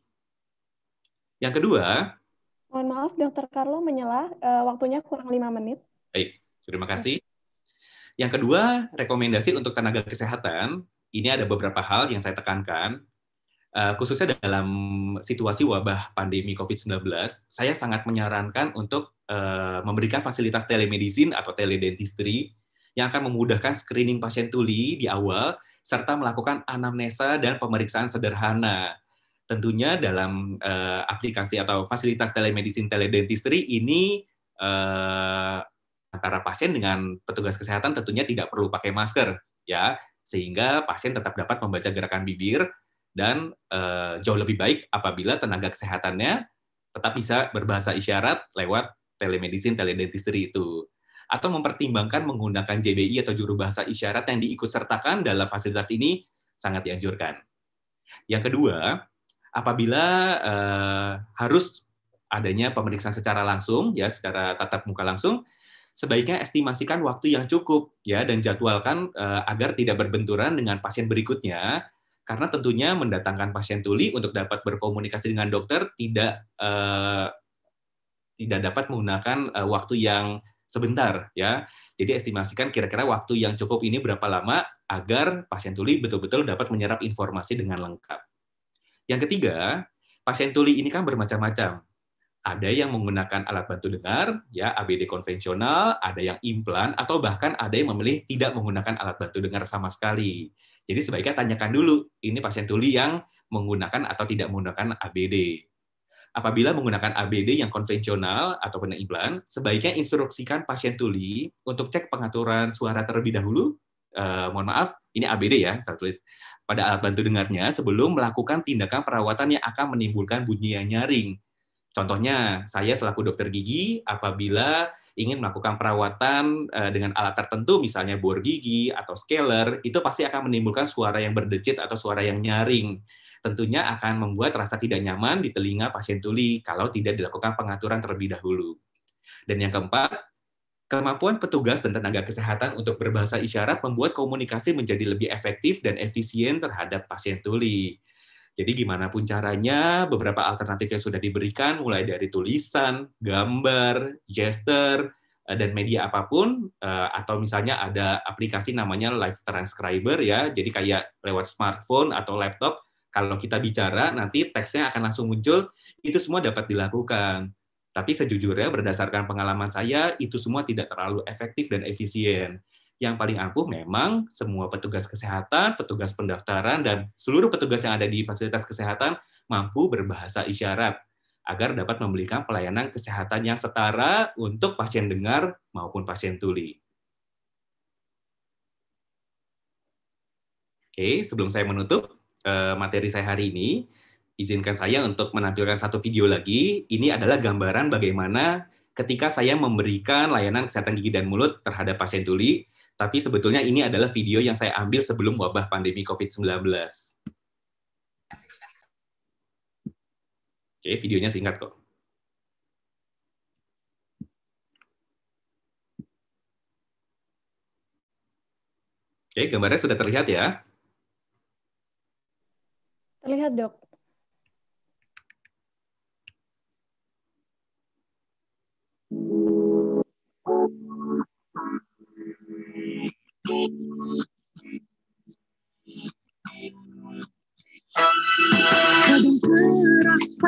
Yang kedua, mohon maaf, Dokter Carlo menyela, uh, waktunya kurang lima menit. Baik, terima kasih. Yang kedua, rekomendasi untuk tenaga kesehatan, ini ada beberapa hal yang saya tekankan, uh, khususnya dalam situasi wabah pandemi covid sembilan belas, saya sangat menyarankan untuk uh, memberikan fasilitas telemedicine atau teledentistry yang akan memudahkan screening pasien tuli di awal, serta melakukan anamnesa dan pemeriksaan sederhana. Tentunya dalam uh, aplikasi atau fasilitas telemedicine teledentistry ini uh, antara pasien dengan petugas kesehatan tentunya tidak perlu pakai masker, ya, sehingga pasien tetap dapat membaca gerakan bibir dan uh, jauh lebih baik apabila tenaga kesehatannya tetap bisa berbahasa isyarat lewat telemedicine teledentistry itu, atau mempertimbangkan menggunakan J B I atau juru bahasa isyarat yang diikutsertakan dalam fasilitas ini sangat dianjurkan. Yang kedua, apabila uh, harus adanya pemeriksaan secara langsung, ya secara tatap muka langsung, sebaiknya estimasikan waktu yang cukup, ya, dan jadwalkan uh, agar tidak berbenturan dengan pasien berikutnya, karena tentunya mendatangkan pasien tuli untuk dapat berkomunikasi dengan dokter tidak uh, tidak dapat menggunakan uh, waktu yang sebentar, ya. Jadi estimasikan kira-kira waktu yang cukup ini berapa lama agar pasien tuli betul-betul dapat menyerap informasi dengan lengkap. Yang ketiga, pasien tuli ini kan bermacam-macam. Ada yang menggunakan alat bantu dengar, ya A B D konvensional, ada yang implan, atau bahkan ada yang memilih tidak menggunakan alat bantu dengar sama sekali. Jadi sebaiknya tanyakan dulu, ini pasien tuli yang menggunakan atau tidak menggunakan A B D. Apabila menggunakan A B D yang konvensional ataupun yang implan, sebaiknya instruksikan pasien tuli untuk cek pengaturan suara terlebih dahulu. Uh, mohon maaf, ini A B D ya, saya tulis pada alat bantu dengarnya sebelum melakukan tindakan perawatan yang akan menimbulkan bunyi yang nyaring. Contohnya, saya selaku dokter gigi, apabila ingin melakukan perawatan uh, dengan alat tertentu, misalnya bor gigi atau scaler, itu pasti akan menimbulkan suara yang berdecit atau suara yang nyaring. Tentunya akan membuat rasa tidak nyaman di telinga pasien tuli kalau tidak dilakukan pengaturan terlebih dahulu. Dan yang keempat, kemampuan petugas dan tenaga kesehatan untuk berbahasa isyarat membuat komunikasi menjadi lebih efektif dan efisien terhadap pasien tuli. Jadi gimana pun caranya, beberapa alternatif yang sudah diberikan, mulai dari tulisan, gambar, gestur, dan media apapun, atau misalnya ada aplikasi namanya Live Transcriber, ya, jadi kayak lewat smartphone atau laptop, kalau kita bicara, nanti teksnya akan langsung muncul, itu semua dapat dilakukan. Tapi sejujurnya berdasarkan pengalaman saya, itu semua tidak terlalu efektif dan efisien. Yang paling ampuh memang semua petugas kesehatan, petugas pendaftaran, dan seluruh petugas yang ada di fasilitas kesehatan mampu berbahasa isyarat, agar dapat memberikan pelayanan kesehatan yang setara untuk pasien dengar maupun pasien tuli. Oke, sebelum saya menutup materi saya hari ini, izinkan saya untuk menampilkan satu video lagi. Ini adalah gambaran bagaimana ketika saya memberikan layanan kesehatan gigi dan mulut terhadap pasien tuli, tapi sebetulnya ini adalah video yang saya ambil sebelum wabah pandemi covid sembilan belas. Oke, videonya singkat kok. Oke, gambarnya sudah terlihat ya? Terlihat, Dok.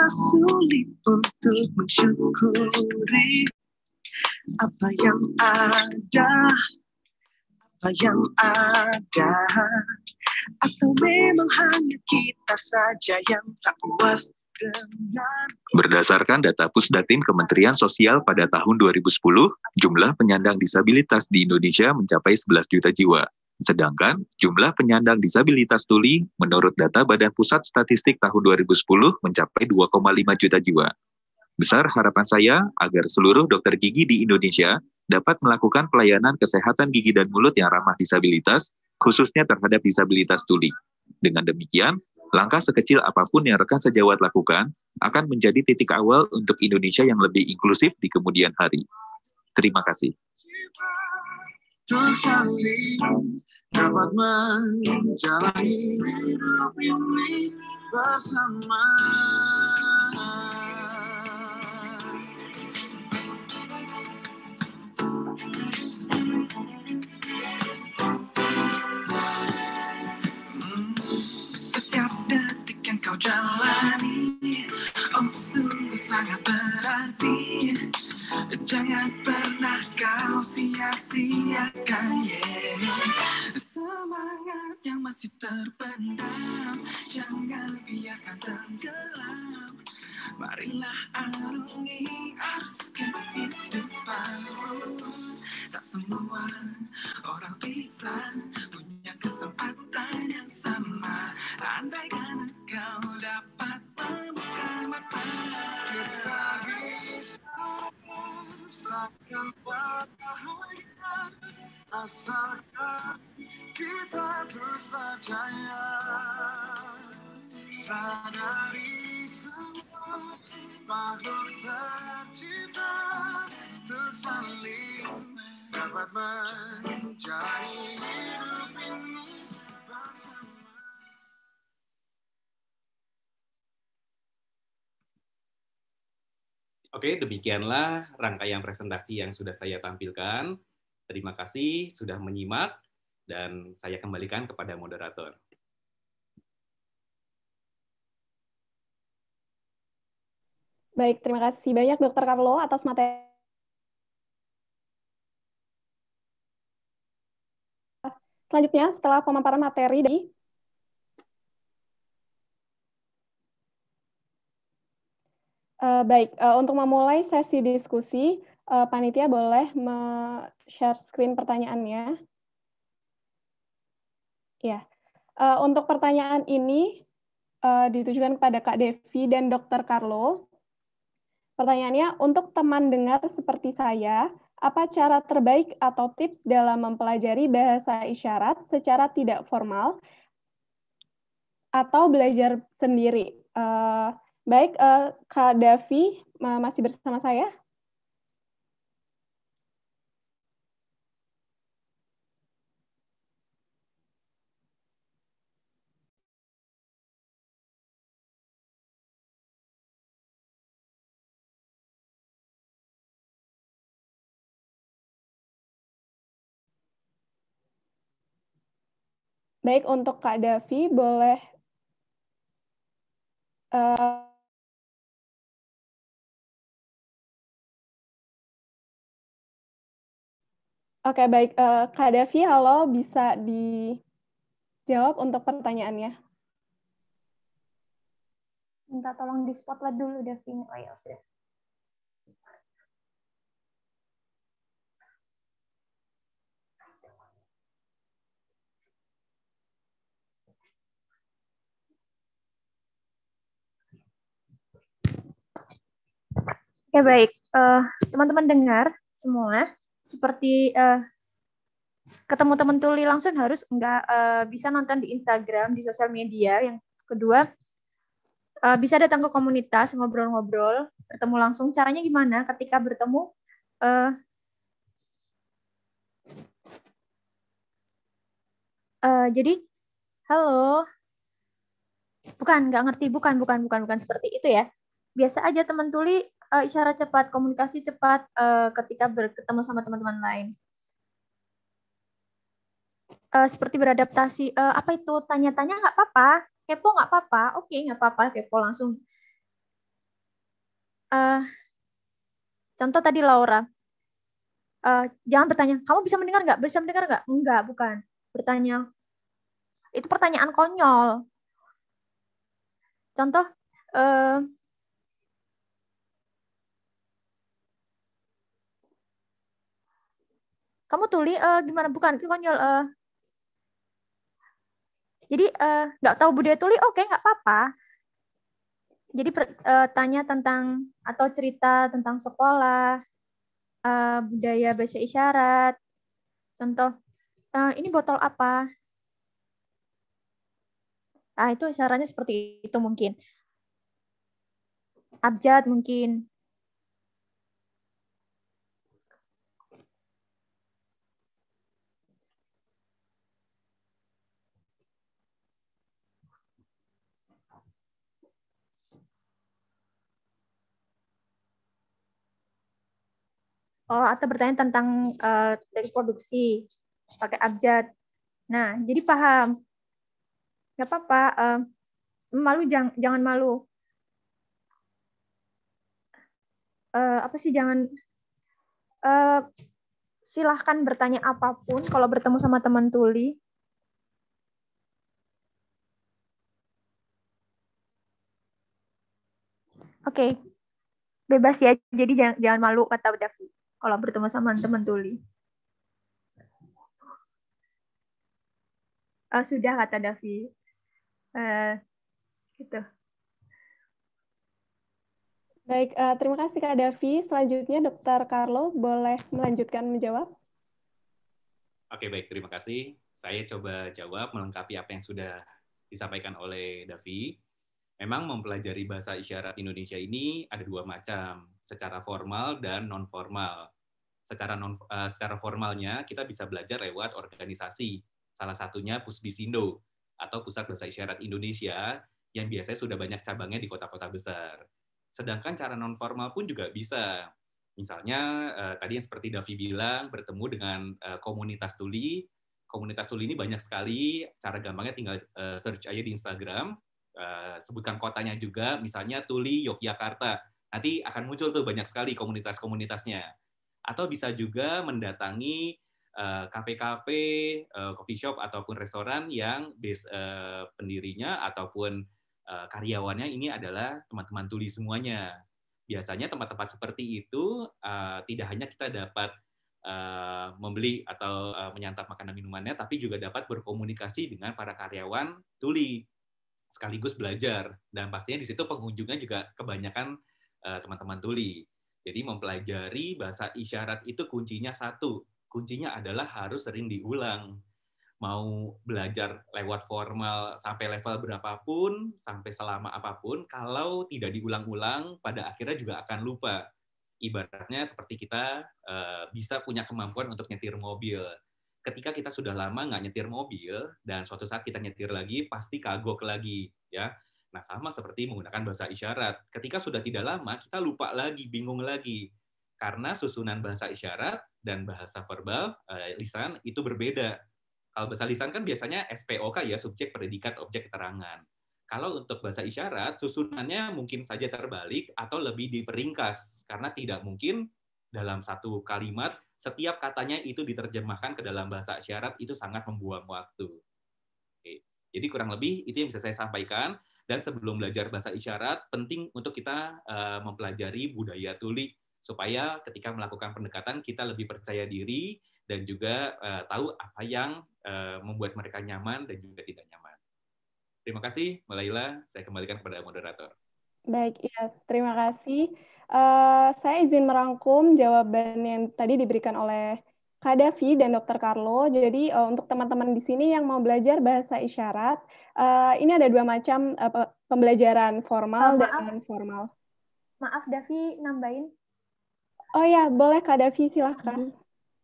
sulit untuk mensyukuri apa yang ada, apa yang ada, atau memang hanya kita saja yang tak puas dengan. Berdasarkan data Pusdatin Kementerian Sosial pada tahun dua ribu sepuluh, jumlah penyandang disabilitas di Indonesia mencapai sebelas juta jiwa. Sedangkan jumlah penyandang disabilitas tuli menurut data Badan Pusat Statistik tahun dua ribu sepuluh mencapai dua koma lima juta jiwa. Besar harapan saya agar seluruh dokter gigi di Indonesia dapat melakukan pelayanan kesehatan gigi dan mulut yang ramah disabilitas, khususnya terhadap disabilitas tuli. Dengan demikian, langkah sekecil apapun yang rekan sejawat lakukan akan menjadi titik awal untuk Indonesia yang lebih inklusif di kemudian hari. Terima kasih. Untuk saling dapat menjalani hidup ini bersama. Setiap detik yang kau jalani, oh sungguh sangat berarti. Jangan pernah kau sia-siakan, yeah. Semangat yang masih terpendam, jangan biarkan tenggelam. Marilah arungi arus kehidupanmu. Tak semua orang bisa punya kesempatan yang sama. Andaikan kau dapat membuka mata, kita bisa rasakan bahagia, asalkan kita terus percaya. Sadari semua makhluk tercipta untuk saling dapat menjalani hidup ini bersama. Oke, demikianlah rangkaian presentasi yang sudah saya tampilkan. Terima kasih sudah menyimak, dan saya kembalikan kepada moderator. Baik, terima kasih banyak Dokter Carlo atas materi. Selanjutnya, setelah pemaparan materi dari Uh, baik, uh, untuk memulai sesi diskusi, uh, panitia boleh share screen pertanyaannya. Ya, uh, untuk pertanyaan ini uh, ditujukan kepada Kak Devi dan Dokter Carlo. Pertanyaannya, untuk teman dengar seperti saya, apa cara terbaik atau tips dalam mempelajari bahasa isyarat secara tidak formal atau belajar sendiri? Uh, Baik, uh, Kak Davi uh, masih bersama saya. Baik, untuk Kak Davi boleh uh, Oke, baik. Uh, Kak Davi, halo, bisa dijawab untuk pertanyaannya? Minta tolong di spotlight dulu, Davi. Oh ya, sudah. Oke, baik. Teman-teman uh, dengar semua. Seperti uh, ketemu teman tuli langsung harus nggak uh, bisa nonton di Instagram, di sosial media. Yang kedua, uh, bisa datang ke komunitas, ngobrol-ngobrol, bertemu langsung. Caranya gimana ketika bertemu? Uh, uh, jadi, halo, bukan, nggak ngerti, bukan, bukan, bukan, bukan seperti itu ya. Biasa aja teman tuli, uh, isyarat cepat, komunikasi cepat uh, ketika bertemu sama teman-teman lain. Uh, seperti beradaptasi, uh, apa itu, tanya-tanya nggak apa-apa, kepo nggak apa-apa, oke nggak apa-apa, kepo langsung. uh, contoh tadi Laura, uh, jangan bertanya, kamu bisa mendengar nggak? Bisa mendengar nggak? Enggak, bukan. Bertanya, itu pertanyaan konyol. Contoh, uh, kamu tuli, uh, gimana? Bukan, itu konyol. Uh, jadi nggak uh, tahu budaya tuli, oke, okay, nggak apa-apa. Jadi uh, tanya tentang atau cerita tentang sekolah, uh, budaya bahasa isyarat. Contoh, uh, ini botol apa? Nah, itu isyaratnya seperti itu mungkin. Abjad mungkin. Oh, atau bertanya tentang uh, dari produksi pakai abjad. Nah, jadi paham. Nggak apa-apa. Uh, malu jangan jangan malu. Uh, apa sih jangan. Uh, silahkan bertanya apapun kalau bertemu sama teman tuli. Oke, okay. Bebas ya. Jadi jangan, jangan malu kata Davi kalau bertemu sama teman tuli. Uh, sudah kata Davi. Uh, gitu. Baik, uh, terima kasih Kak Davi. Selanjutnya Dokter Carlo boleh melanjutkan menjawab. Oke, baik. Terima kasih. Saya coba jawab melengkapi apa yang sudah disampaikan oleh Davi. Memang mempelajari bahasa isyarat Indonesia ini ada dua macam, secara formal dan non-formal. Secara non, uh, secara formalnya kita bisa belajar lewat organisasi, salah satunya Pusbisindo atau Pusat Bahasa Isyarat Indonesia yang biasanya sudah banyak cabangnya di kota-kota besar. Sedangkan cara non-formal pun juga bisa. Misalnya uh, tadi yang seperti Davi bilang, bertemu dengan uh, komunitas tuli. Komunitas tuli ini banyak sekali, cara gampangnya tinggal uh, search aja di Instagram, uh, sebutkan kotanya juga, misalnya Tuli Yogyakarta. Nanti akan muncul tuh banyak sekali komunitas-komunitasnya. Atau bisa juga mendatangi uh, kafe-kafe, uh, coffee shop, ataupun restoran yang base uh, pendirinya ataupun uh, karyawannya ini adalah teman-teman tuli semuanya. Biasanya tempat-tempat seperti itu uh, tidak hanya kita dapat uh, membeli atau uh, menyantap makanan minumannya, tapi juga dapat berkomunikasi dengan para karyawan tuli, sekaligus belajar. Dan pastinya di situ pengunjungnya juga kebanyakan uh, teman-teman tuli. Jadi mempelajari bahasa isyarat itu kuncinya satu, kuncinya adalah harus sering diulang. Mau belajar lewat formal sampai level berapapun, sampai selama apapun, kalau tidak diulang-ulang, pada akhirnya juga akan lupa. Ibaratnya seperti kita uh, bisa punya kemampuan untuk nyetir mobil. Ketika kita sudah lama nggak nyetir mobil, dan suatu saat kita nyetir lagi, pasti kagok lagi. Ya. Nah, sama seperti menggunakan bahasa isyarat. Ketika sudah tidak lama, kita lupa lagi, bingung lagi. Karena susunan bahasa isyarat dan bahasa verbal, uh, lisan, itu berbeda. Kalau bahasa lisan kan biasanya S P O K ya, subjek, predikat, objek, keterangan. Kalau untuk bahasa isyarat, susunannya mungkin saja terbalik atau lebih diperingkas, karena tidak mungkin dalam satu kalimat, setiap katanya itu diterjemahkan ke dalam bahasa isyarat, itu sangat membuang waktu. Oke. Jadi kurang lebih itu yang bisa saya sampaikan, dan sebelum belajar bahasa isyarat, penting untuk kita uh, mempelajari budaya tuli, supaya ketika melakukan pendekatan, kita lebih percaya diri, dan juga uh, tahu apa yang uh, membuat mereka nyaman dan juga tidak nyaman. Terima kasih, Mbak Laila. Saya kembalikan kepada moderator. Baik, ya, terima kasih. Uh, saya izin merangkum jawaban yang tadi diberikan oleh Kak Davi dan Dokter Carlo. Jadi uh, untuk teman-teman di sini yang mau belajar bahasa isyarat, uh, ini ada dua macam uh, pembelajaran formal uh, dan non-formal. Maaf, Davi, nambahin. Oh ya, boleh Kak Davi, silahkan.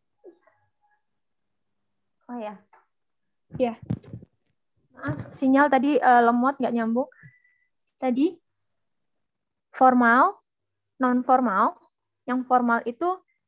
Oh ya. Ya. Maaf, sinyal tadi uh, lemot, nggak nyambung. Tadi formal, non-formal. Yang formal itu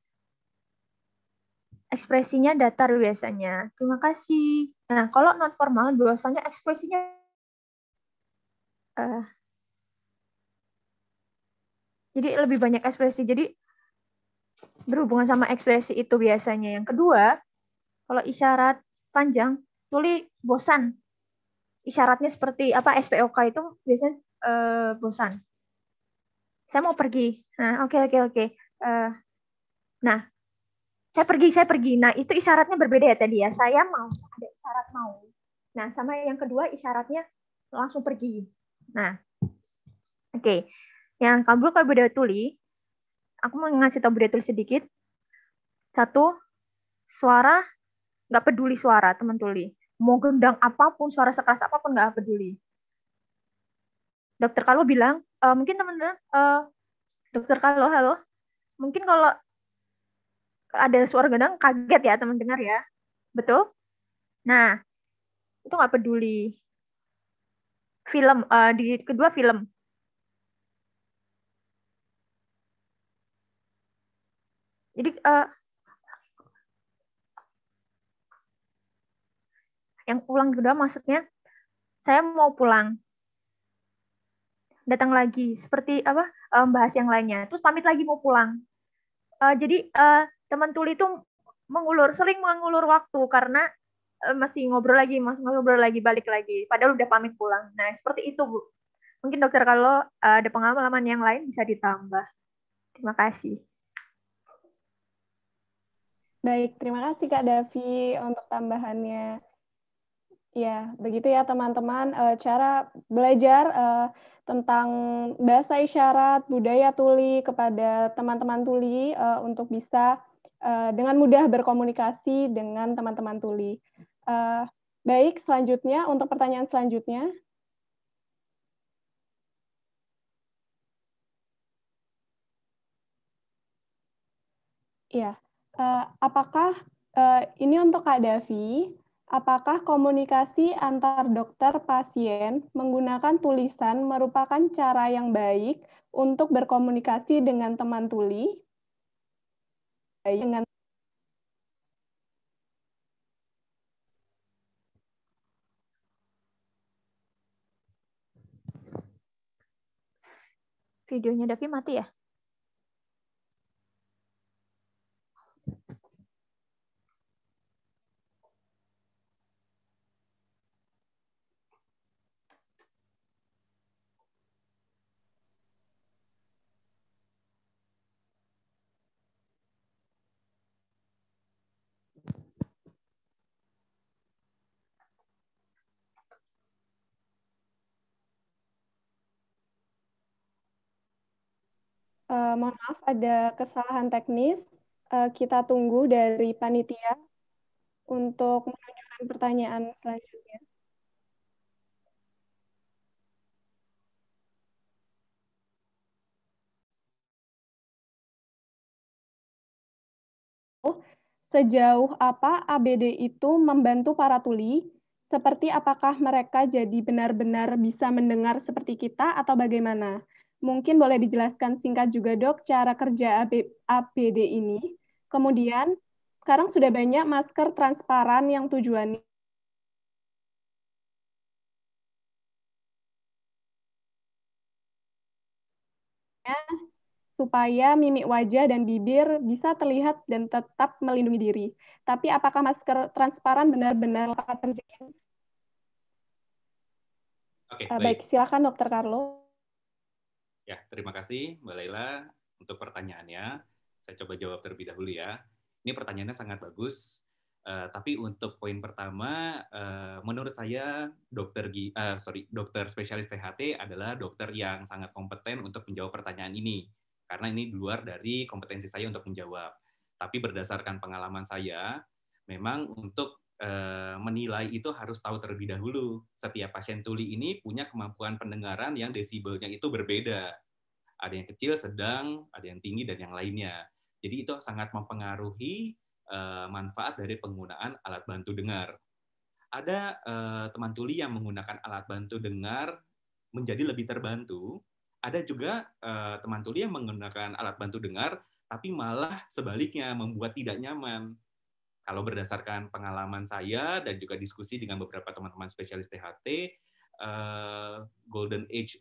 ekspresinya datar biasanya. Terima kasih. Nah, kalau non-formal biasanya ekspresinya uh, Jadi lebih banyak ekspresi. Jadi berhubungan sama ekspresi itu biasanya. Yang kedua, kalau isyarat panjang, tuli bosan. Isyaratnya seperti apa? S P O K itu biasanya uh, bosan. Saya mau pergi. Nah, oke okay, oke okay, oke. Okay. Uh, nah, saya pergi, saya pergi. Nah, itu isyaratnya berbeda ya tadi ya. Saya mau, ada isyarat mau. Nah, sama yang kedua isyaratnya langsung pergi. Nah, oke. Okay. Yang kabul kalau budaya tuli, aku mau ngasih tahu budaya tuli sedikit. Satu, suara, nggak peduli suara teman tuli. Mau gendang apapun, suara sekeras apapun nggak peduli. Dokter Carlo bilang, e, mungkin teman-teman, uh, Dokter Carlo, halo, mungkin kalau ada suara gendang kaget ya teman dengar ya, betul? Nah, itu nggak peduli. Film, uh, di kedua film. Jadi uh, yang pulang kedua maksudnya saya mau pulang, datang lagi seperti apa um, bahas yang lainnya, terus pamit lagi mau pulang. Uh, jadi uh, teman tuli itu mengulur, sering mengulur waktu karena uh, masih ngobrol lagi, masih ngobrol lagi, balik lagi, padahal udah pamit pulang. Nah seperti itu Bu. Mungkin dokter kalau uh, ada pengalaman yang lain bisa ditambah. Terima kasih. Baik, terima kasih Kak Davi untuk tambahannya. Ya, begitu ya teman-teman, cara belajar tentang bahasa isyarat, budaya tuli kepada teman-teman tuli untuk bisa dengan mudah berkomunikasi dengan teman-teman tuli. Baik, selanjutnya untuk pertanyaan selanjutnya. Ya. Uh, apakah uh, ini untuk Kak Davi, apakah komunikasi antar dokter pasien menggunakan tulisan merupakan cara yang baik untuk berkomunikasi dengan teman tuli? Dengan videonya Davi mati ya? Uh, mohon maaf, ada kesalahan teknis. Uh, kita tunggu dari panitia untuk menunjukkan pertanyaan selanjutnya. Sejauh apa A B D itu membantu para tuli? Seperti apakah mereka jadi benar-benar bisa mendengar seperti kita atau bagaimana? Mungkin boleh dijelaskan singkat juga dok cara kerja A B D ini. Kemudian sekarang sudah banyak masker transparan yang tujuannya supaya mimik wajah dan bibir bisa terlihat dan tetap melindungi diri. Tapi apakah masker transparan benar-benar terjadi? Oke, uh, baik. baik, silakan dokter Carlo. Ya, terima kasih Mbak Laila untuk pertanyaannya. Saya coba jawab terlebih dahulu ya. Ini pertanyaannya sangat bagus. Uh, tapi untuk poin pertama, uh, menurut saya dokter uh, sorry dokter spesialis T H T adalah dokter yang sangat kompeten untuk menjawab pertanyaan ini. Karena ini di luar dari kompetensi saya untuk menjawab. Tapi berdasarkan pengalaman saya, memang untuk uh, menilai itu harus tahu terlebih dahulu. Setiap pasien tuli ini punya kemampuan pendengaran yang desibelnya itu berbeda. Ada yang kecil, sedang, ada yang tinggi, dan yang lainnya. Jadi itu sangat mempengaruhi uh, manfaat dari penggunaan alat bantu dengar. Ada uh, teman tuli yang menggunakan alat bantu dengar menjadi lebih terbantu. Ada juga uh, teman tuli yang menggunakan alat bantu dengar, tapi malah sebaliknya membuat tidak nyaman. Kalau berdasarkan pengalaman saya dan juga diskusi dengan beberapa teman-teman spesialis T H T, uh, golden age untuk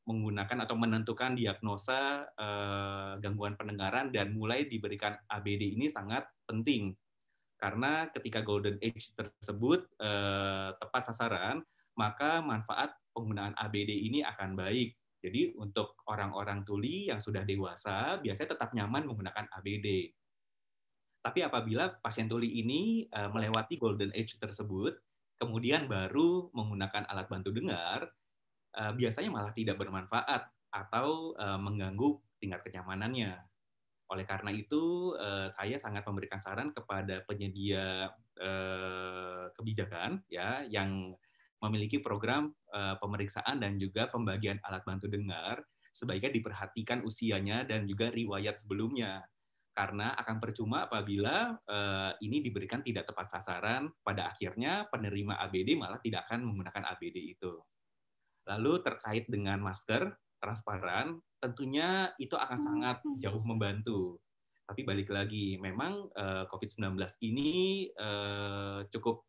menggunakan atau menentukan diagnosa eh, gangguan pendengaran dan mulai diberikan A B D ini sangat penting. Karena ketika golden age tersebut eh, tepat sasaran, maka manfaat penggunaan A B D ini akan baik. Jadi untuk orang-orang tuli yang sudah dewasa, biasanya tetap nyaman menggunakan A B D. Tapi apabila pasien tuli ini uh, melewati golden age tersebut, kemudian baru menggunakan alat bantu dengar, uh, biasanya malah tidak bermanfaat atau uh, mengganggu tingkat kenyamanannya. Oleh karena itu, uh, saya sangat memberikan saran kepada penyedia uh, kebijakan ya yang memiliki program uh, pemeriksaan dan juga pembagian alat bantu dengar, sebaiknya diperhatikan usianya dan juga riwayat sebelumnya. Karena akan percuma apabila uh, ini diberikan tidak tepat sasaran, pada akhirnya penerima A B D malah tidak akan menggunakan A B D itu. Lalu terkait dengan masker transparan, tentunya itu akan sangat jauh membantu. Tapi balik lagi, memang uh, covid sembilan belas ini uh, cukup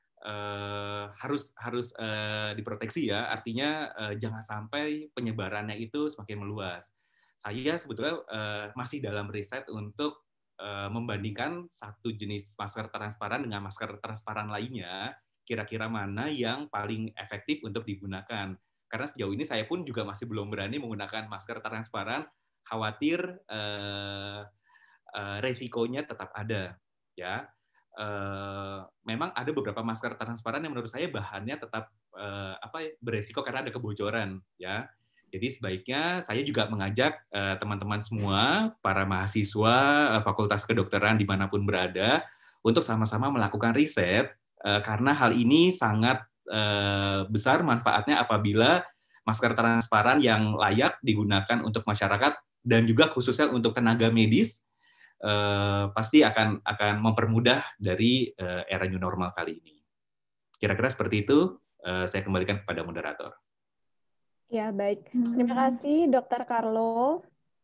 uh, harus harus uh, diproteksi ya, artinya uh, jangan sampai penyebarannya itu semakin meluas. Saya sebetulnya uh, masih dalam riset untuk uh, membandingkan satu jenis masker transparan dengan masker transparan lainnya, kira-kira mana yang paling efektif untuk digunakan. Karena sejauh ini saya pun juga masih belum berani menggunakan masker transparan, khawatir uh, uh, resikonya tetap ada. Ya, uh, memang ada beberapa masker transparan yang menurut saya bahannya tetap uh, apa beresiko karena ada kebocoran. Ya. Jadi sebaiknya saya juga mengajak uh, teman-teman semua, para mahasiswa uh, Fakultas Kedokteran dimanapun berada, untuk sama-sama melakukan riset, uh, karena hal ini sangat uh, besar manfaatnya apabila masker transparan yang layak digunakan untuk masyarakat dan juga khususnya untuk tenaga medis uh, pasti akan akan mempermudah dari uh, era new normal kali ini. Kira-kira seperti itu. Uh, saya kembalikan kepada moderator. Ya, baik. Terima kasih, Dokter Carlo.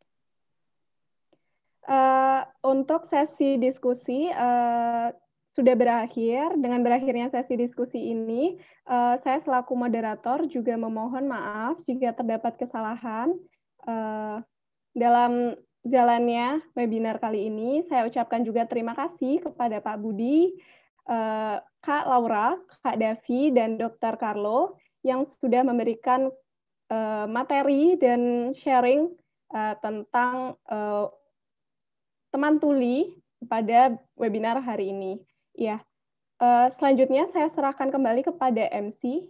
Uh, untuk sesi diskusi uh, sudah berakhir. Dengan berakhirnya sesi diskusi ini, uh, saya selaku moderator juga memohon maaf jika terdapat kesalahan uh, dalam jalannya webinar kali ini. Saya ucapkan juga terima kasih kepada Pak Budi, uh, Kak Laura, Kak Davi, dan Dokter Carlo yang sudah memberikan Uh, materi dan sharing uh, tentang uh, teman tuli pada webinar hari ini. Ya, uh, selanjutnya saya serahkan kembali kepada M C.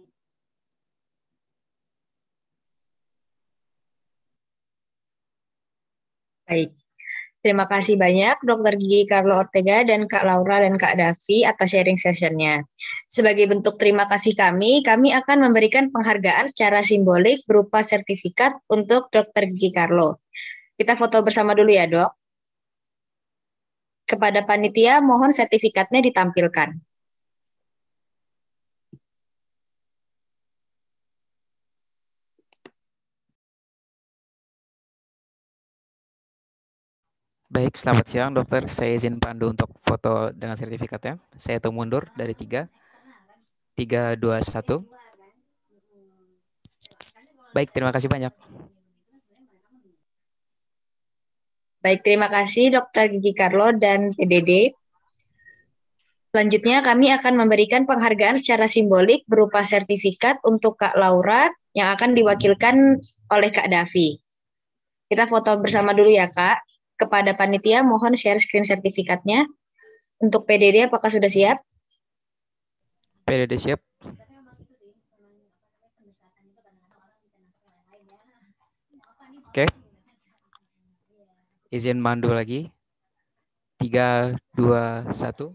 Baik. Terima kasih banyak Dokter Gigi Carlo Ortega dan Kak Laura dan Kak Davi atas sharing sessionnya. Sebagai bentuk terima kasih kami, kami akan memberikan penghargaan secara simbolik berupa sertifikat untuk Dokter Gigi Carlo. Kita foto bersama dulu ya, Dok. Kepada panitia, mohon sertifikatnya ditampilkan. Baik, selamat siang dokter. Saya izin pandu untuk foto dengan sertifikatnya. Saya hitung mundur dari tiga. tiga, dua, satu. Baik, terima kasih banyak. Baik, terima kasih Dokter Gigi Carlo dan P D D. Selanjutnya kami akan memberikan penghargaan secara simbolik berupa sertifikat untuk Kak Laura yang akan diwakilkan oleh Kak Davi. Kita foto bersama dulu ya, Kak. Kepada panitia, mohon share screen sertifikatnya. Untuk P D D, apakah sudah siap? P D D siap. Oke. Izin mandu lagi. tiga, dua, satu.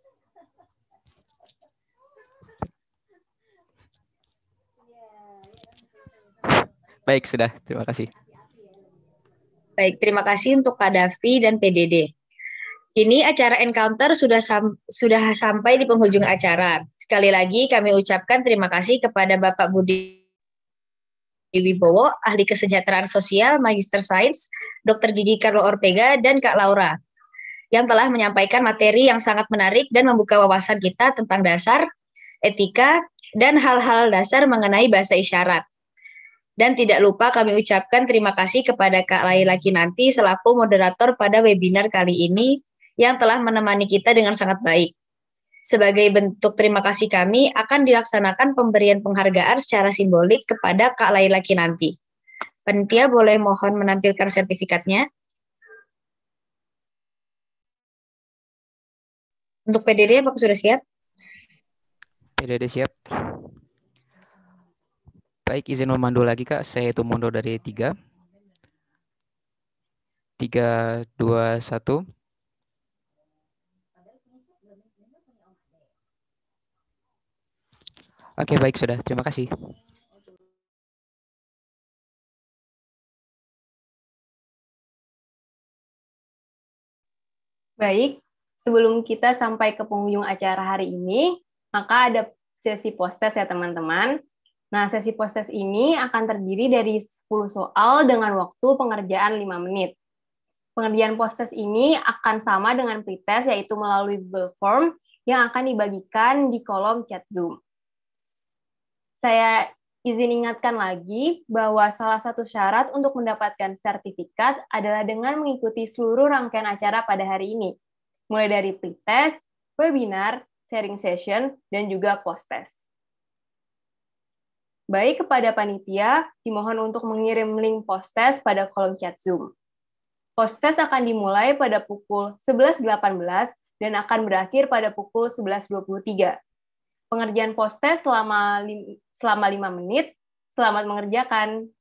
Baik, sudah. Terima kasih. Baik, terima kasih untuk Kak Davi dan P D D. Ini acara Encounter sudah sam sudah sampai di penghujung acara. Sekali lagi kami ucapkan terima kasih kepada Bapak Budi Wibowo, Ahli Kesejahteraan Sosial, Magister Sains, Dokter Gigi Carlo Ortega, dan Kak Laura, yang telah menyampaikan materi yang sangat menarik dan membuka wawasan kita tentang dasar, etika, dan hal-hal dasar mengenai bahasa isyarat. Dan tidak lupa kami ucapkan terima kasih kepada Kak Laila Kinanti selaku moderator pada webinar kali ini yang telah menemani kita dengan sangat baik. Sebagai bentuk terima kasih kami akan dilaksanakan pemberian penghargaan secara simbolik kepada Kak Laila Kinanti. Panitia boleh mohon menampilkan sertifikatnya. Untuk P D D apakah sudah siap? P D D siap. Baik, izin memandu lagi Kak. Saya itu mundur dari tiga. Tiga, dua, satu. Oke, baik sudah. Terima kasih. Baik, sebelum kita sampai ke penghujung acara hari ini, maka ada sesi post-test ya teman-teman. Nah, sesi post-test ini akan terdiri dari sepuluh soal dengan waktu pengerjaan lima menit. Pengerjaan post-test ini akan sama dengan pretest, yaitu melalui Google Form yang akan dibagikan di kolom chat Zoom. Saya izin ingatkan lagi bahwa salah satu syarat untuk mendapatkan sertifikat adalah dengan mengikuti seluruh rangkaian acara pada hari ini, mulai dari pretest, webinar, sharing session, dan juga post-test. Baik, kepada panitia, dimohon untuk mengirim link post-test pada kolom chat Zoom. Post-test akan dimulai pada pukul sebelas delapan belas dan akan berakhir pada pukul sebelas dua puluh tiga. Pengerjaan post-test selama, selama lima menit. Selamat mengerjakan.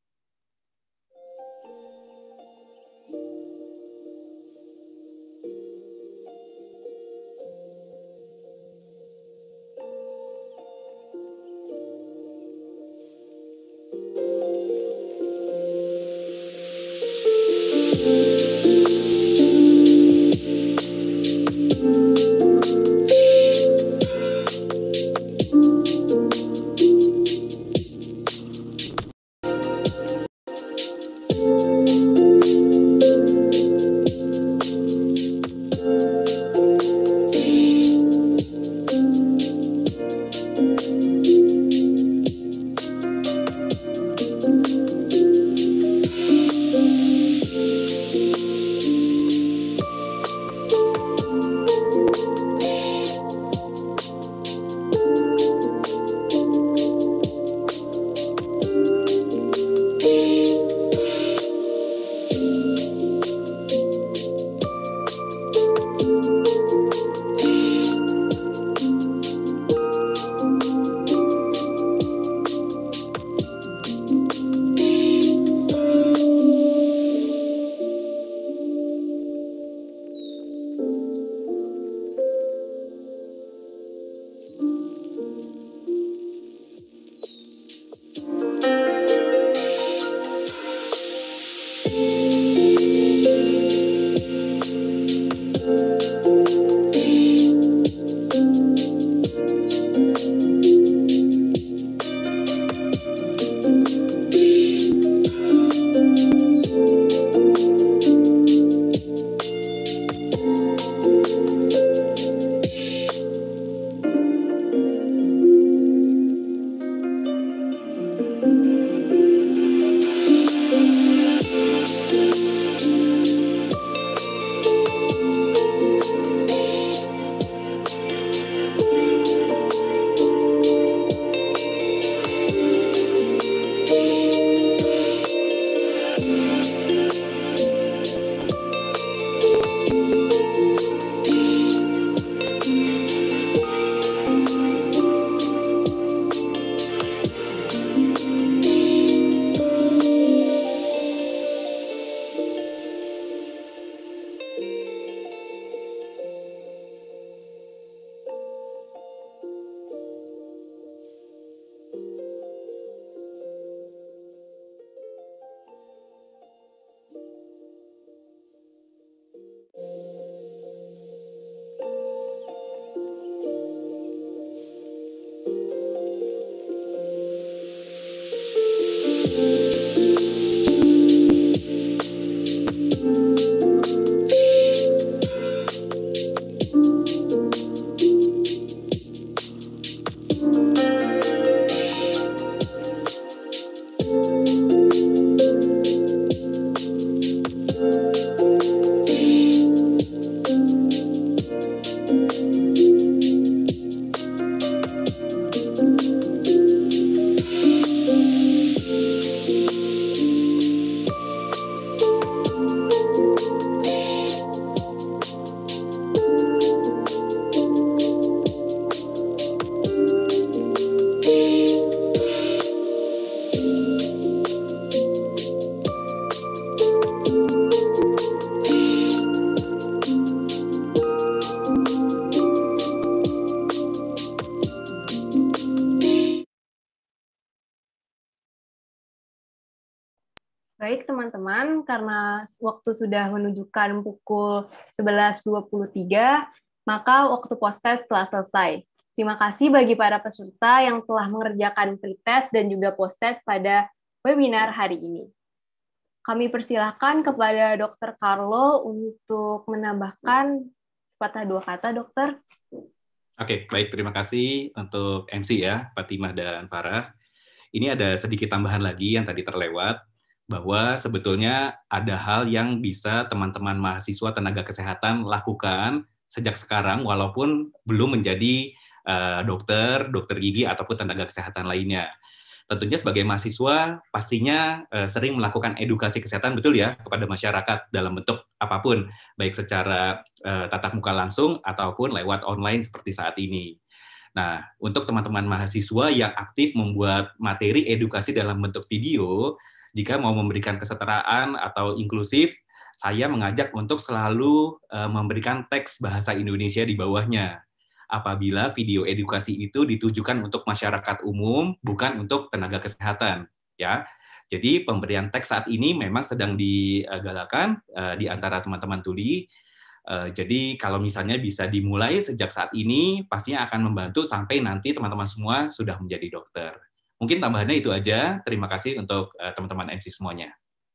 Baik teman-teman, karena waktu sudah menunjukkan pukul sebelas dua puluh tiga, maka waktu post-test telah selesai. Terima kasih bagi para peserta yang telah mengerjakan pretest dan juga post-test pada webinar hari ini. Kami persilahkan kepada Dokter Carlo untuk menambahkan sepatah dua kata, Dokter. Oke, baik. Terima kasih untuk M C ya, Fatimah dan Farah. Ini ada sedikit tambahan lagi yang tadi terlewat, bahwa sebetulnya ada hal yang bisa teman-teman mahasiswa tenaga kesehatan lakukan sejak sekarang, walaupun belum menjadi uh, dokter, dokter gigi, ataupun tenaga kesehatan lainnya. Tentunya sebagai mahasiswa, pastinya uh, sering melakukan edukasi kesehatan, betul ya, kepada masyarakat dalam bentuk apapun, baik secara uh, tatap muka langsung, ataupun lewat online seperti saat ini. Nah, untuk teman-teman mahasiswa yang aktif membuat materi edukasi dalam bentuk video, jika mau memberikan kesetaraan atau inklusif, saya mengajak untuk selalu uh, memberikan teks bahasa Indonesia di bawahnya. Apabila video edukasi itu ditujukan untuk masyarakat umum, bukan untuk tenaga kesehatan, ya. Jadi pemberian teks saat ini memang sedang digalakan uh, di antara teman-teman tuli. Uh, jadi kalau misalnya bisa dimulai sejak saat ini, pastinya akan membantu sampai nanti teman-teman semua sudah menjadi dokter. Mungkin tambahannya itu aja. Terima kasih untuk uh, teman-teman M C semuanya.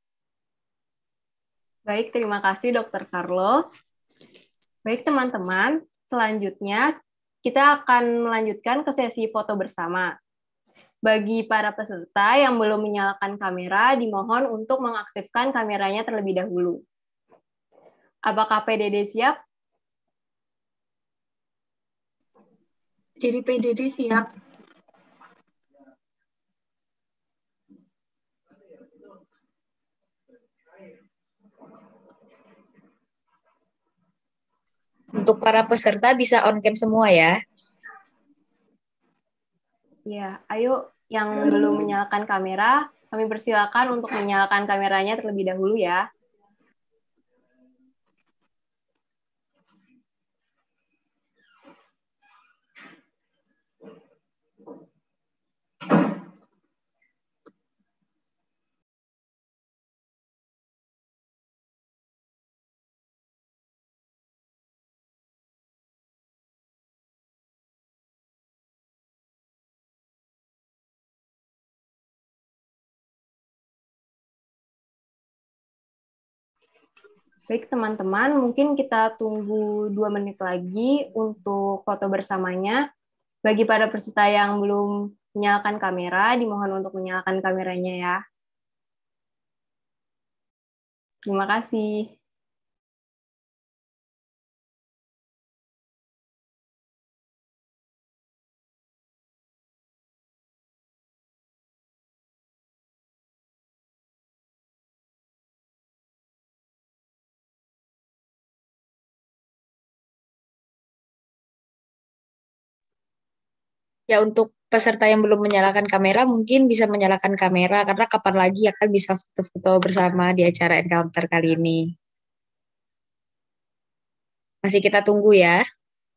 Baik, terima kasih Dokter Carlo. Baik teman-teman, selanjutnya kita akan melanjutkan ke sesi foto bersama. Bagi para peserta yang belum menyalakan kamera, dimohon untuk mengaktifkan kameranya terlebih dahulu. Apakah P D D siap? Dari P D D siap. Untuk para peserta bisa on cam semua ya. Ya, ayo yang belum menyalakan kamera, kami persilakan untuk menyalakan kameranya terlebih dahulu ya. Baik teman-teman, mungkin kita tunggu dua menit lagi untuk foto bersamanya. Bagi para peserta yang belum menyalakan kamera, dimohon untuk menyalakan kameranya ya. Terima kasih. Ya, untuk peserta yang belum menyalakan kamera mungkin bisa menyalakan kamera karena kapan lagi akan bisa foto-foto bersama di acara Encounter kali ini. Masih kita tunggu ya.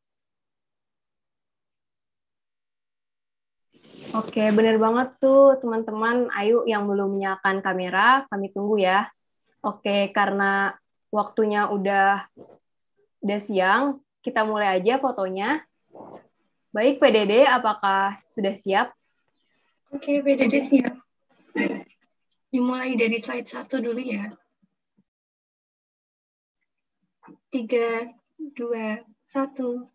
Oke, benar banget tuh teman-teman. Ayo yang belum menyalakan kamera, kami tunggu ya. Oke, karena waktunya udah udah siang, kita mulai aja fotonya. Baik, P D D, apakah sudah siap? Oke, P D D siap. Dimulai dari slide satu dulu ya. Tiga, dua, satu.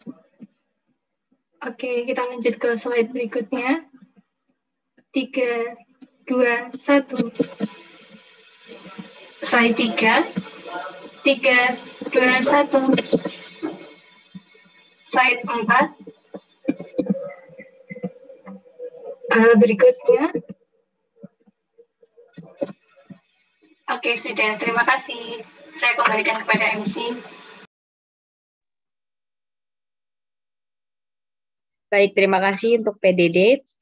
Oke, kita lanjut ke slide berikutnya. Tiga, dua, satu. Slide tiga. Tiga, dua, satu. Slide empat. Uh, berikutnya. Oke, sudah. Terima kasih. Saya kembalikan kepada M C. Baik, terima kasih untuk P D D.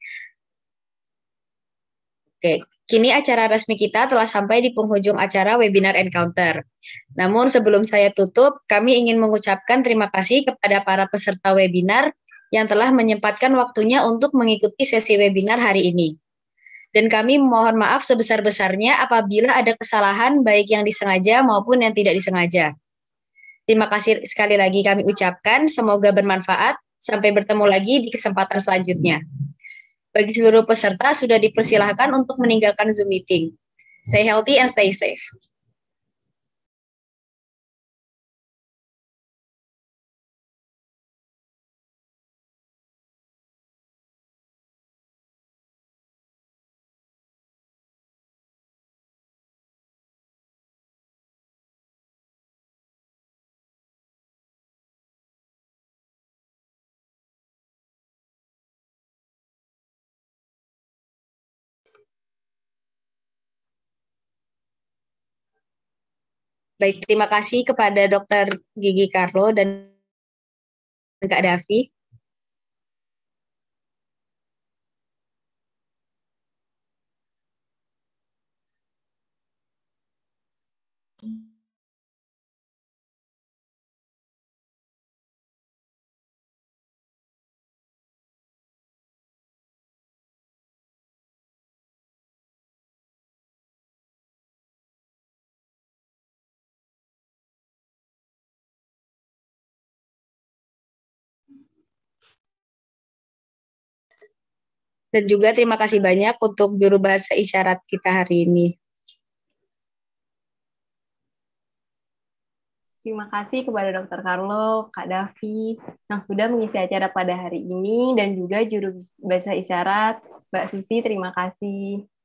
Oke, kini acara resmi kita telah sampai di penghujung acara webinar Encounter. Namun sebelum saya tutup, kami ingin mengucapkan terima kasih kepada para peserta webinar yang telah menyempatkan waktunya untuk mengikuti sesi webinar hari ini. Dan kami mohon maaf sebesar-besarnya apabila ada kesalahan baik yang disengaja maupun yang tidak disengaja. Terima kasih sekali lagi kami ucapkan, semoga bermanfaat. Sampai bertemu lagi di kesempatan selanjutnya. Bagi seluruh peserta sudah dipersilahkan untuk meninggalkan Zoom meeting. Stay healthy and stay safe. Baik, terima kasih kepada Dokter Gigi Carlo dan Kak Davi. Dan juga terima kasih banyak untuk juru bahasa isyarat kita hari ini. Terima kasih kepada Dokter Carlo, Kak Davi, yang sudah mengisi acara pada hari ini, dan juga juru bahasa isyarat, Mbak Susi, terima kasih.